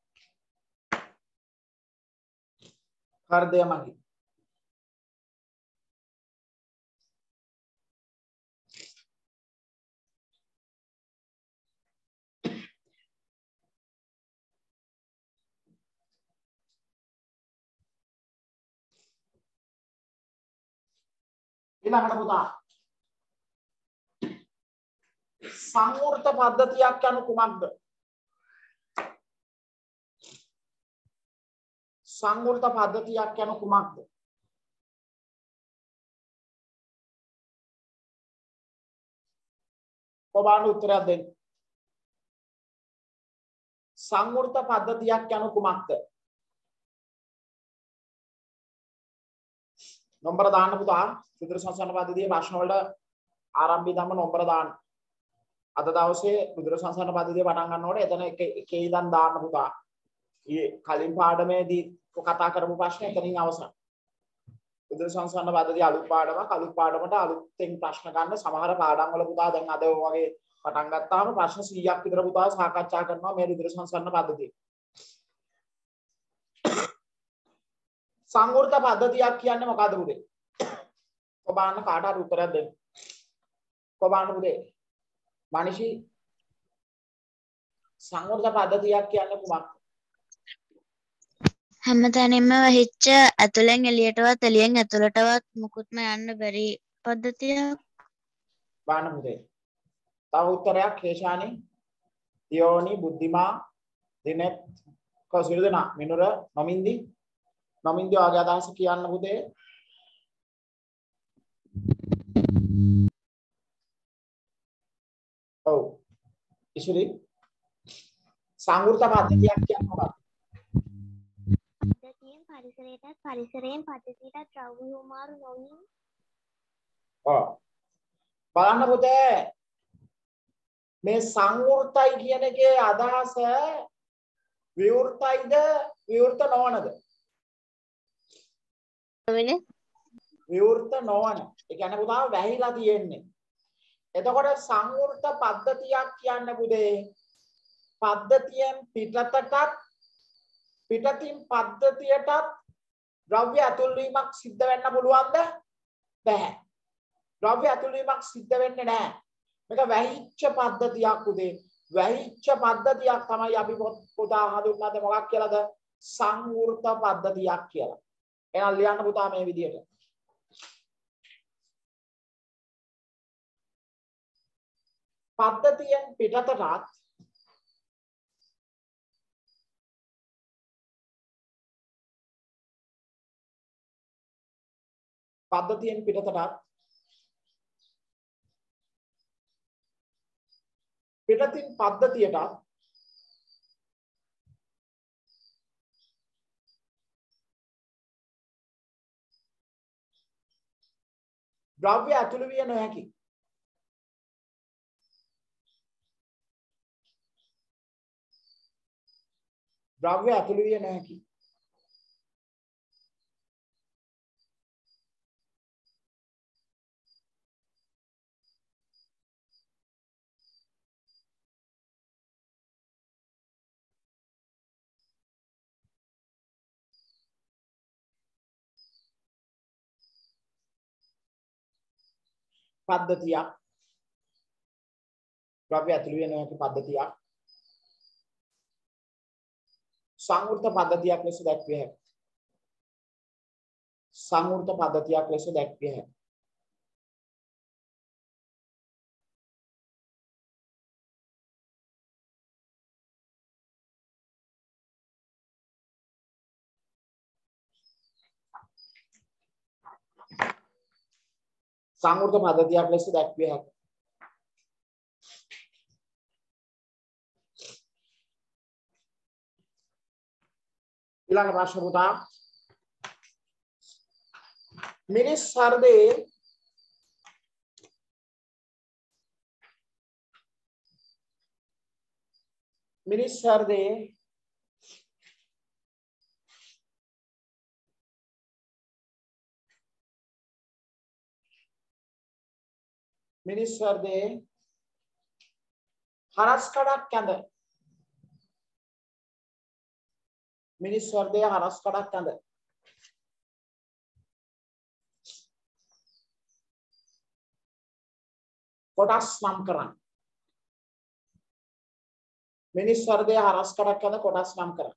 ඊළඟට පුතා සංවෘත පද්ධතියක් යනු කුමක්ද? සංවෘත පද්ධතියක් යනු කුමක්ද? ඔබාන උත්තරයක් දෙන්න. සංවෘත පද්ධතියක් යනු කුමක්ද? නම්බර දාන්න පුතා. රුධිර සංසරණ පද්ධතියේ ප්‍රශ්න වලට ආරම්භය ධම්ම නම්බර දාන්න. අද දවසේ රුධිර සංසරණ පද්ධතිය පටන් ගන්නකොට එතන එකේ ඉඳන් දාන්න පුතා. ඊයේ කලින් පාඩමේදී කතා කරපු ප්‍රශ්න එතනින් අවසන්. රුධිර සංසරණ පද්ධතිය අලුත් පාඩමට අලුතෙන් ප්‍රශ්න ගන්න සමහර පාඩම් වල පුතා දැන් අද වගේ පටන් ගත්තාම ප්‍රශ්න 100ක් විතර පුතා සාකච්ඡා කරනවා මේ රුධිර සංසරණ පද්ධතිය. සංවෘත පද්ධතියක් කියන්නේ මොකද්ද පුතේ? ඔබාන්න කාට හරි උත්තරයක් දෙන්න. ඔබාන්න පුතේ. මානිෂි සංවෘත පද්ධතියක් කියන්නේ කුමක්ද? හැමතැනින්ම වෙහිච්ච ඇතුලෙන් එළියටවත් එළියෙන් ඇතුලටවත් මුකුත්ම යන්න බැරි පද්ධතියක්. බාන්න පුතේ. තව උත්තරයක් හේෂානි, තියෝනි, බුද්ධිමා, දිනෙත් කසිරදනා මිනුර නොමින්දි වගේ අදහස කියන්න පුතේ. ඔව්. ඉෂුරි සංවෘත පද්ධතියක් කියන්නේ මොකක්ද? පරිසරයෙන් පද්ධතියටත් ද්‍රව්‍ය හුමාරු නොවි. ඔව්. බලන්න පුතේ මේ සංවෘතයි කියන එකේ අදහස විවෘතයිද විවෘත නොවනද? විවෘත නොවන. ඒ කියන්නේ පුතා වැහිලා තියෙන්නේ. එතකොට සංවෘත පද්ධතියක් කියන්නේ පුතේ පද්ධතියෙන් පිටතටත් පිටතින් පද්ධතියටත් ද්‍රව්‍ය ඇතුල් වීමක් සිද්ධ වෙන්න පුළුවන්ද? බැහැ. ද්‍රව්‍ය ඇතුල් වීමක් සිද්ධ වෙන්නේ නැහැ. මේක වැහිච්ච පද්ධතියක් උදේ. වැහිච්ච පද්ධතියක් තමයි අපි පුතා හඳුන්වන්නේ මොකක් කියලාද? සංවෘත පද්ධතියක් කියලා. එහෙනම් ලියන්න පුතා මේ විදිහට. පද්ධතියෙන් පිටතටත් පද්ධතියෙන් පිටතටත් පිටතින් පද්ධතියටත් ද්‍රව්‍ය ඇතුළු විය නොහැකි. ද්‍රව්‍ය ඇතුළු විය නොහැකි. පද්ධතියක් ද්‍රව්‍ය ඇතුළු විය නොහැකි පද්ධතියක් සංවෘත පද්ධතියක් ලෙස දැක්විය හැකියි. සංවෘත පද්ධතියක් ලෙස දැක්විය හැකියි. සංවෘත පද්ධතියක් ලෙස දැක්විය හැකියි. ඊළඟ ප්‍රශ්න පුතා මිනිස් හෘදයේ හරස් කඩක් ඇඳ මිනිස් හෘදයේ හරස් කඩක් ඇඳ කොටස් නම් කරන්න. මිනිස් හෘදයේ හරස් කඩක් ඇඳ කොටස් නම් කරන්න.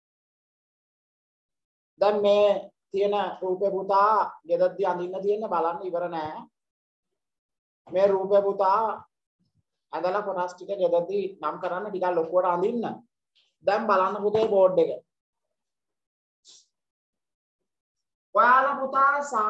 දැන් මේ තියෙන රූපේ පුතා ගෙදරදී අඳින්න තියෙන බලන්න ඉවර නෑ. මේ රූපේ පුතා ඇඳලා කොටස් ටික ගෙදරදී නම් කරන්න ටිකක් ලොකුවට අඳින්න. දැන් බලන්න පුතේ බෝඩ් එක. ඔයාලා පුතා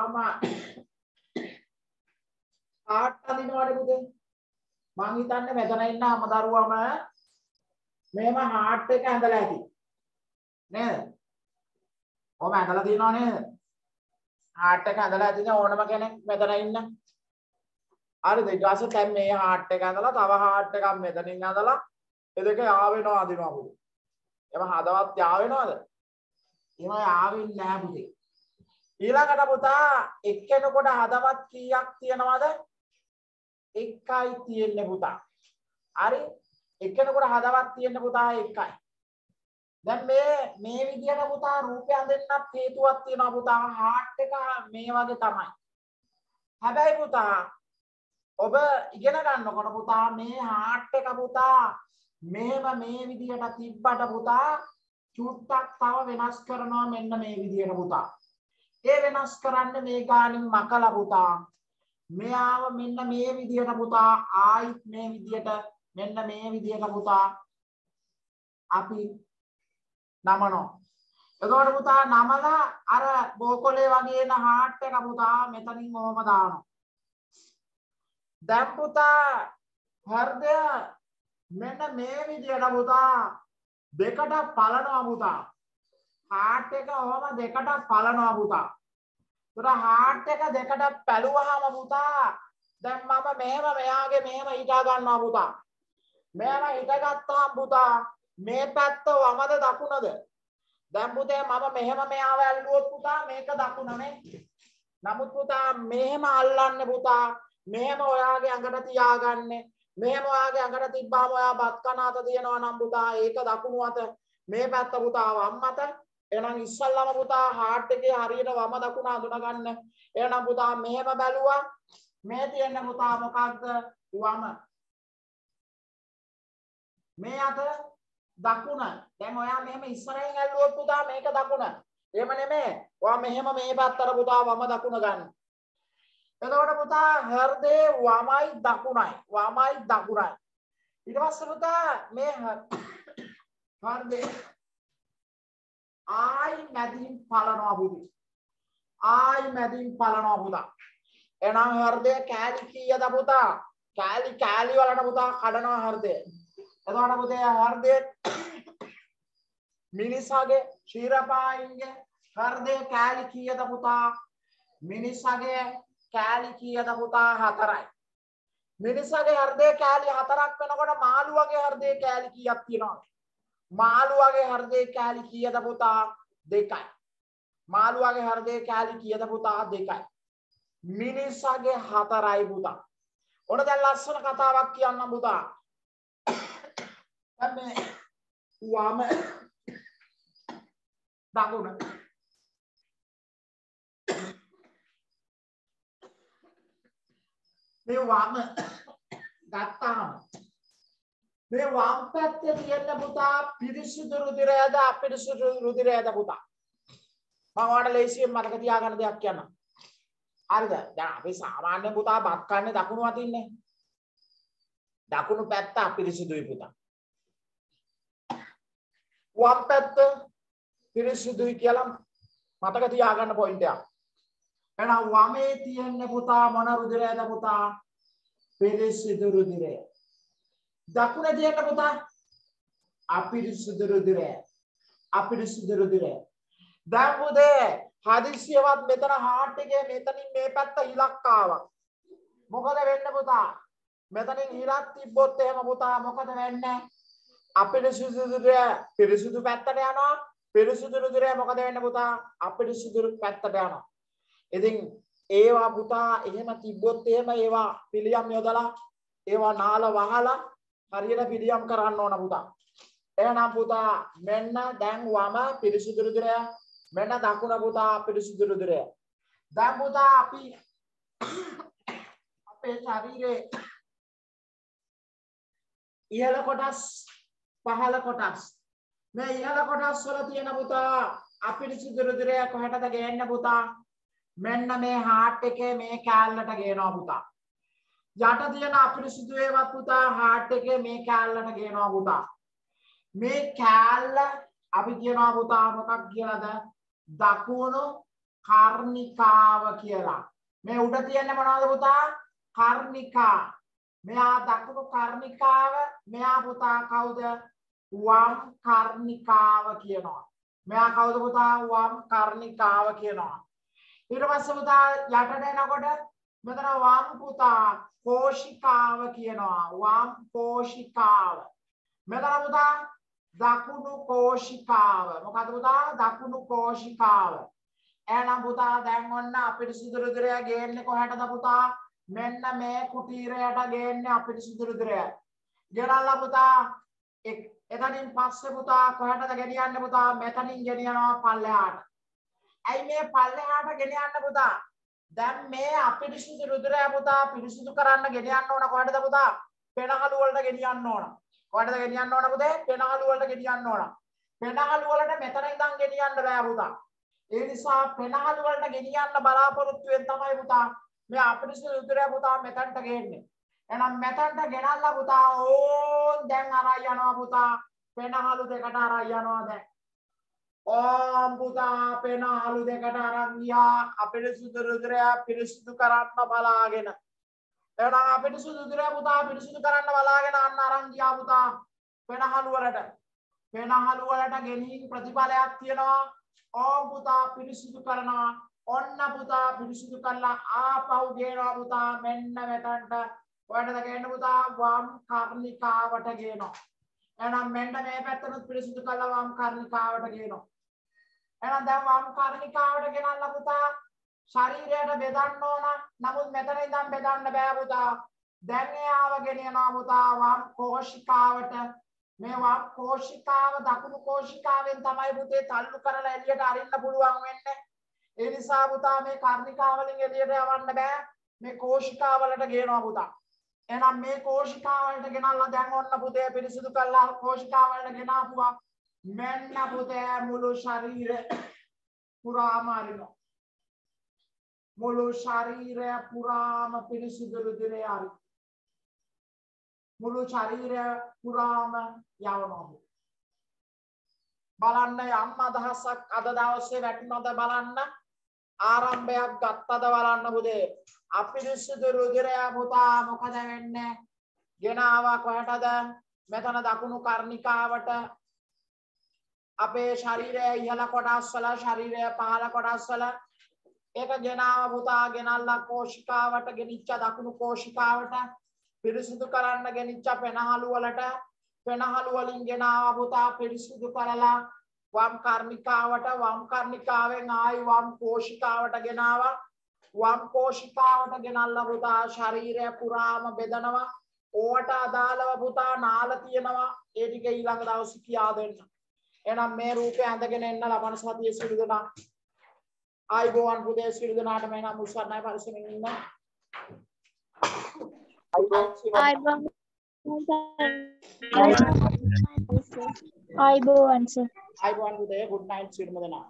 ආට් අඳිනවද පුතේ? මං හිතන්නේ මෙතන ඉන්න හැම දරුවම මේම හાર્ට් එක ඇඳලා ඇති. නේද? ඔබ ඇඳලා තියෙනව නේද? හાર્ට් එක ඇඳලා ඇතිනේ ඕනම කෙනෙක් මෙතන ඉන්න. හරිද? ඊට පස්සේ දැන් මේ හાર્ට් එක ඇඳලා තව හાર્ට් එකක් මෙතනින් ඇඳලා ඒ දෙක යාවෙනවා අඳිනවා පුතේ. එම හදවත් යාවෙනවද? එහෙම යාවෙන්නේ නැහැ පුතේ. ඊළඟට පුතා එක්කෙනෙකුට හදවත් කීයක් තියෙනවද? එකයි තියෙන්නේ පුතා. හරි? එක්කෙනෙකුට හදවත් තියෙන්නේ පුතා එකයි. දැන් මේ විදියට පුතා රූපය අඳින්නත් හේතුවක් තියෙනවා පුතා. හાર્ට් එක මේ වගේ තමයි. හැබැයි පුතා ඔබ ඉගෙන ගන්නකොට පුතා මේ හાર્ට් එක පුතා මෙහෙම මේ විදියට තිබ්බට පුතා චුට්ටක් තව වෙනස් කරනවා මෙන්න මේ විදියට පුතා. ඒ වෙනස් කරන්නේ මේ ගානින් මකලා පුතා. මෙයාව මෙන්න මේ විදියට පුතා ආයිත් මේ විදියට මෙන්න මේ විදියට පුතා අපි නමනවා. එතකොට පුතා නමලා අර බෝකොලේ වගේ න හાર્ට් එක පුතා මෙතනින් ඔහම දානවා. දැන් පුතා හෘදය මෙන්න මේ විදියට පුතා දෙකට පලනවා පුතා. හાર્ට් එක ඔහම දෙකට පලනවා පුතා. ඒතර හાર્ට් එක දෙකට පැලුවාම පුතා දැන් මම මෙහෙම මෙයාගේ මෙහෙම හිතා ගන්නවා පුතා. මෙහෙම හිතගත්තාම පුතා මේ පැත්ත වමද දකුණද? දැන් පුතේ මම මෙහෙම මෙයාව ඇල්ලුවොත් පුතා මේක දකුණනේ. නමුත් පුතා මෙහෙම අල්ලන්නේ පුතා මෙහෙම ඔයාගේ අඟට තියාගන්නේ. මෙහෙම ඔයාගේ අඟට තිබ්බාම ඔයා බත් කන අත තියනවා නම් පුතා ඒක දකුණු අත. මේ පැත්ත පුතා වම් අත. එහෙනම් ඉස්සල්ලාම පුතා හાર્ට් එකේ හරියට වම දකුණ අඳුන ගන්න. එහෙනම් පුතා මෙහෙම බැලුවා. මේ තියෙන පුතා මොකක්ද? වම. මේ අත දකුණ. දැන් ඔයා මෙහෙම ඉස්සරහින් ඇල්ලුවොත් පුතා මේක දකුණ. එහෙම නෙමෙයි. ඔයා මෙහෙම මේ පැත්තට පුතා වම දකුණ ගන්න. එතකොට පුතා හෘදේ වමයි දකුණයි. වමයි දකුණයි. ඊට පස්සේ පුතා මේ හෘදේ ආයි මැදින් පලනවා පුතේ. ආයි මැදින් පලනවා පුතා. එහෙනම් හෘදේ කෑලි කීයද පුතා? කෑලි වලට පුතා කඩනවා හෘදේ. එතකොට පුතේ හෘදේ මිනිසාගේ ශීරපායින්ගේ හෘදේ කෑලි කීයද පුතා? මිනිසාගේ කෑලි කීයද පුතා? 4යි. මිනිසාගේ හෘදේ කෑලි 4ක් වෙනකොට මාළු වගේ හෘදේ කෑලි කීයක් තියෙනවද? මාළු වගේ හෘදේ කෑලි කීයද පුතා? 2යි. මාළු වගේ හෘදේ කෑලි කීයද පුතා? 2යි. මිනිසාගේ 4යි පුතා. ඔන්න දැන් ලස්සන කතාවක් කියන්නම් පුතා. දැන් මේ වම දකුණ මේ වම ගත්තාම මේ වම් පැත්තේ තියෙන පුතා පිරිසිදු රුධිරයද අපිරිසිදු රුධිරයද පුතා? මම ඔයාලට ලේසියෙන් මතක තියාගන්න දෙයක් කියන්නම්. හරිද? දැන් අපි සාමාන්‍ය පුතා බත් කන්නේ දකුණු අතින්නේ. දකුණු පැත්ත අපිරිසිදුයි පුතා. වම් පැත්ත පිරිසිදුයි කියලා මතක තියාගන්න පොයින්ට් එකක්. එහෙනම් වමේ තියෙන පුතා මොන රුධිරයද පුතා? පිරිසිදු රුධිරය. දකුණේ තියෙන පුතා අපිරිසිදු රුධිරය. අපිරිසිදු රුධිරය. දැන් පුතේ හදිසියවත් මෙතන හાર્ට් එකේ මෙතනින් මේ පැත්ත ඉලක්ක ආවා. මොකද වෙන්නේ පුතා? මෙතනින් ඉලක්ක තිබ්බොත් එහෙම පුතා මොකද වෙන්නේ? අපිරිසිදු රුධිරය පිරිසිදු පැත්තට යනවා. පිරිසිදු රුධිරය මොකද වෙන්නේ පුතා? අපිරිසිදු පැත්තට යනවා. ඉතින් ඒවා පුතා එහෙම තිබ්බොත් එහෙම ඒවා පිළියම් යොදලා ඒවා නාල වහලා හරියට පිළියම් කරන්න ඕන පුතා. එහෙනම් පුතා මෙන්න දැන් වම පිරිසිදු රුධිරය, මෙන්න දකුණ පුතා පිරිසිදු රුධිරය. දැන් පුතා අපි අපේ ශරීරයේ ඉහළ කොටස් පහළ කොටස් මේ ඉහළ කොටස් වල තියෙන පුතා අපිරිසිදු රුධිරය කොහෙටද ගේන්නේ පුතා? මෙන්න මේ හાર્ට් එකේ මේ කෑල්ලට ගේනවා පුතා. යට තියෙන අපිරිසිදු ඒවා පුතා හાર્ට් එකේ මේ කෑල්ලට ගේනවා පුතා. මේ කෑල්ල අපි කියනවා පුතා මොකක් කියලාද? දකුණු කර්ණිකාව කියලා. මේ උඩ තියෙන්නේ මොනවද පුතා? කර්ණිකා. මෙයා දකුණු කර්ණිකාව, මෙයා පුතා කවුද? වම් කර්ණිකාව කියනවා. මෙයා කවුද පුතා? වම් කර්ණිකාව කියනවා. ඊට පස්සේ පුතා යටට එනකොට මෙතන වම් පුතා කෝෂිකාව කියනවා. වම් කෝෂිකාව. මෙතන පුතා දකුණු කෝෂිකාව. මොකද පුතා? දකුණු කෝෂිකාව. එහෙනම් පුතා දැන් ඔන්න අපිරිසිදු රුධිරය ගේන්නේ කොහටද පුතා? මෙන්න මේ කුටීරයට ගේන්නේ අපිරිසිදු රුධිරය. ගෙනල්ලා පුතා එතනින් පස්සේ පුතා කොහටද ගෙනියන්නේ පුතා? මෙතනින් ගෙනියනවා පල්ලෙහාට. ඇයි මේ පල්ලෙහාට ගෙනියන්න පුතා? දැන් මේ අපිරිසිදු රුධිරය පුතා පිරිසිදු කරන්න ගෙනියන්න ඕන කොහටද පුතා? පෙනහළු වලට ගෙනියන්න ඕන. කොහටද ගෙනියන්න ඕන පුතේ? පෙනහළු වලට ගෙනියන්න ඕන. පෙනහළු වලට මෙතන ඉඳන් ගෙනියන්න බෑ පුතා. ඒ නිසා පෙනහළු වලට ගෙනියන්න බලාපොරොත්තු වෙන තමයි පුතා මේ අපිරිසිදු රුධිරය පුතා මෙතනට ගේන්නේ. එහෙනම් මෙතනට ගෙනල්ලා පුතා ඕන් දැන් අරන් යනවා පුතා. පෙනහළු දෙකට අරන් යනවා දැන්. ඕම් පුතා පෙනහළු දෙකට අරන් ගියා අපිරිසිදු රුධිරය පිරිසිදු කරන්න බලාගෙන. එහෙනම් අපිරිසිදු රුධිරය පුතා පිරිසිදු කරන්න බලාගෙන අන්න අරන් ගියා පුතා පෙනහළු වලට. පෙනහළු වලට ගෙනින් ප්‍රතිඵලයක් තියෙනවා. ඕම් පුතා පිරිසිදු කරනවා. ඔන්න පුතා පිරිසිදු කරලා ආපහු ගේනවා පුතා මෙන්න මෙතනට. ඔයාලට ගේන්න පුතා වම් කර්ණිකාවට ගේනවා. එහෙනම් මෙන්න මේ පැත්තට පිරිසිදු කරලා වම් කර්ණිකාවට ගේනවා. එහෙනම් දැන් වම් කර්ණිකාවට ගෙනල්ලා පුතා ශරීරයට බෙදන්න ඕන. නමුත් මෙතන ඉඳන් බෙදන්න බෑ පුතා. දැන් එයාව ගෙනියනවා පුතා වම් කෝෂිකාවට. මේ වම් කෝෂිකාව දකුණු කෝෂිකාවෙන් තමයි පුතේ තල්ලු කරලා එළියට අරින්න පුළුවන් වෙන්නේ. ඒ නිසා පුතා මේ කර්ණිකාව වලින් එළියට යවන්න බෑ. මේ කෝෂිකාව වලට ගේනවා පුතා. එහෙනම් මේ කෝෂිකාවලට ගෙනල්ලා දැන් ඔන්න පුතේ පිරිසිදු කළා කෝෂිකාවලට ගෙනාපුවා මෙන්න පුතේ මුළු ශරීරය පුරාම අරිනවා. මුළු ශරීරය පුරාම පිරිසිදු රුධිරය අරි. මුළු ශරීරය පුරාම යවනවා. බලන්න යම් අදහසක් අද දවසේ වැටුණාද බලන්න. ආරම්භයක් ගත්තද බලන්න පුතේ. අපිරිසිදු රුධිරය පුතා මොකද වෙන්නේ? ගෙනාවා කොහටද? මෙතන දකුණු කර්ණිකාවට අපේ ශරීරයේ ඉහළ කොටස් වල ශරීරයේ පහළ කොටස් වල ඒක ගෙනාවා පුතා ගෙනල්ලා කෝෂිකාවට ගෙනිච්ච දකුණු කෝෂිකාවට පිරිසිදු කරන්න ගෙනිච්ච පෙනහළු වලට පෙනහළු වලින් ගෙනාවා පුතා පිරිසිදු කරලා වම් කර්ණිකාවෙන් ආයි වම් කෝෂිකාවට ගෙනාවා වම් කෝෂිකාවට ගෙනල්ලා පුතා ශරීරය පුරාම බෙදනවා ඕවට අදාළව පුතා නාල තියෙනවා ඒ ටික ඊළඟ දවසේ කියා දෙන්න. එහෙනම් මේ රූපය ඇඳගෙන එන්න ලබන සතියේ සිළු දෙනා ආයිබෝවන් පුතේ සිළු දෙනාට මේ නම් උස්සන්නයි පරිස්සමෙන් ඉන්න. ආයිබෝවන් සර්. ආයිබෝවන් පුතේ good night සිළුම දෙනා.